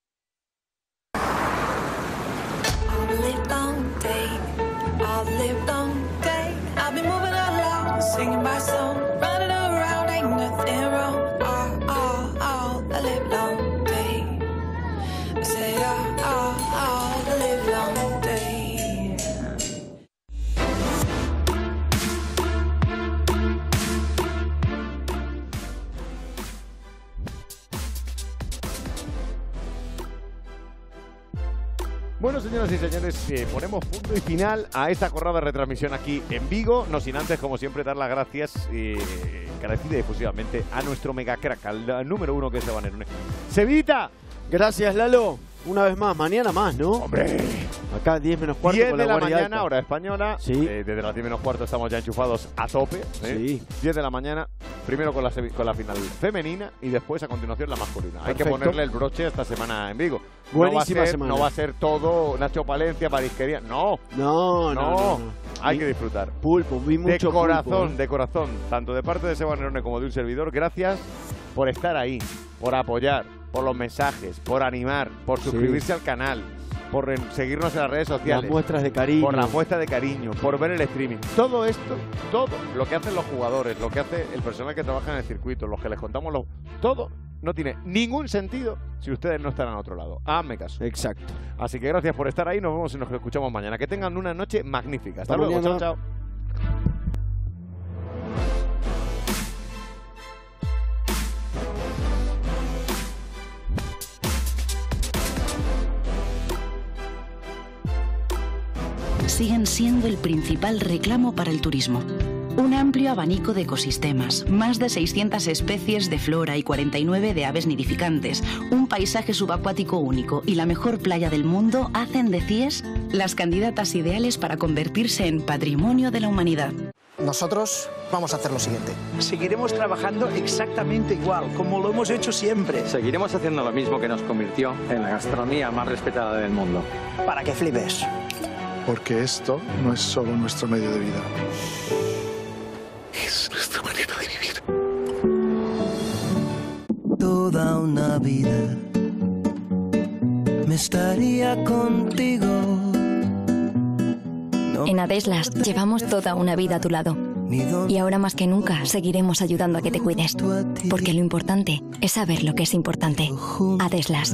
Bueno, señoras y señores, ponemos punto y final a esta jornada de retransmisión aquí en Vigo, no sin antes, como siempre, dar las gracias encarecida y efusivamente a nuestro mega crack, al número 1 que es Esteban Erune. ¡Sevita! Gracias, Lalo. Una vez más, mañana más, ¿no? ¡Hombre! Acá 10 menos cuarto 10 con de la guardia mañana, alta. hora española. Sí. Desde las 10 menos cuarto estamos ya enchufados a tope. Sí. 10 de la mañana, primero con la final femenina y después a continuación la masculina. Hay que Perfecto. ponerle el broche esta semana en Vigo. Buenísima semana. No va a ser todo Nacho Palencia, marisquería. No. No. Hay que disfrutar. Pulpo, vi mucho de corazón, pulpo. de corazón. Tanto de parte de Seba Nerone como de un servidor. Gracias por estar ahí, por apoyar, por los mensajes, por animar, por suscribirse al canal, por seguirnos en las redes sociales. Las muestras de cariño. Por la muestra de cariño, por ver el streaming. Todo esto, todo lo que hacen los jugadores, lo que hace el personal que trabaja en el circuito, los que les contamos, todo no tiene ningún sentido si ustedes no están al otro lado. Hazme caso. Exacto. Así que gracias por estar ahí. Nos vemos y nos escuchamos mañana. Que tengan una noche magnífica. Hasta luego. mañana. Chao, chao. Siguen siendo el principal reclamo para el turismo. Un amplio abanico de ecosistemas, más de 600 especies de flora y 49 de aves nidificantes, un paisaje subacuático único y la mejor playa del mundo hacen de CIES las candidatas ideales para convertirse en patrimonio de la humanidad. Nosotros vamos a hacer lo siguiente. Seguiremos trabajando exactamente igual, como lo hemos hecho siempre. Seguiremos haciendo lo mismo que nos convirtió en la gastronomía más respetada del mundo. Para que flipes. Porque esto no es solo nuestro medio de vida. Es nuestra manera de vivir. Toda una vida me estaría contigo. En Adeslas llevamos toda una vida a tu lado. Y ahora más que nunca seguiremos ayudando a que te cuides. Porque lo importante es saber lo que es importante. Adeslas.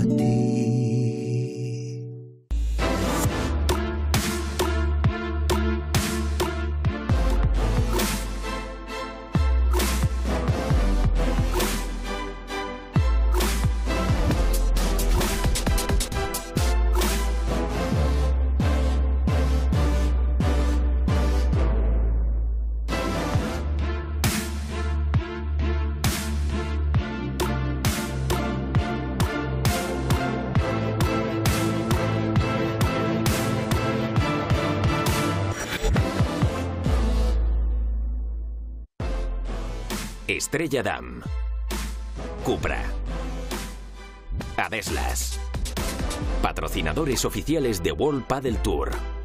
Estrella Damm, Cupra, Adeslas. patrocinadores oficiales de World Padel Tour.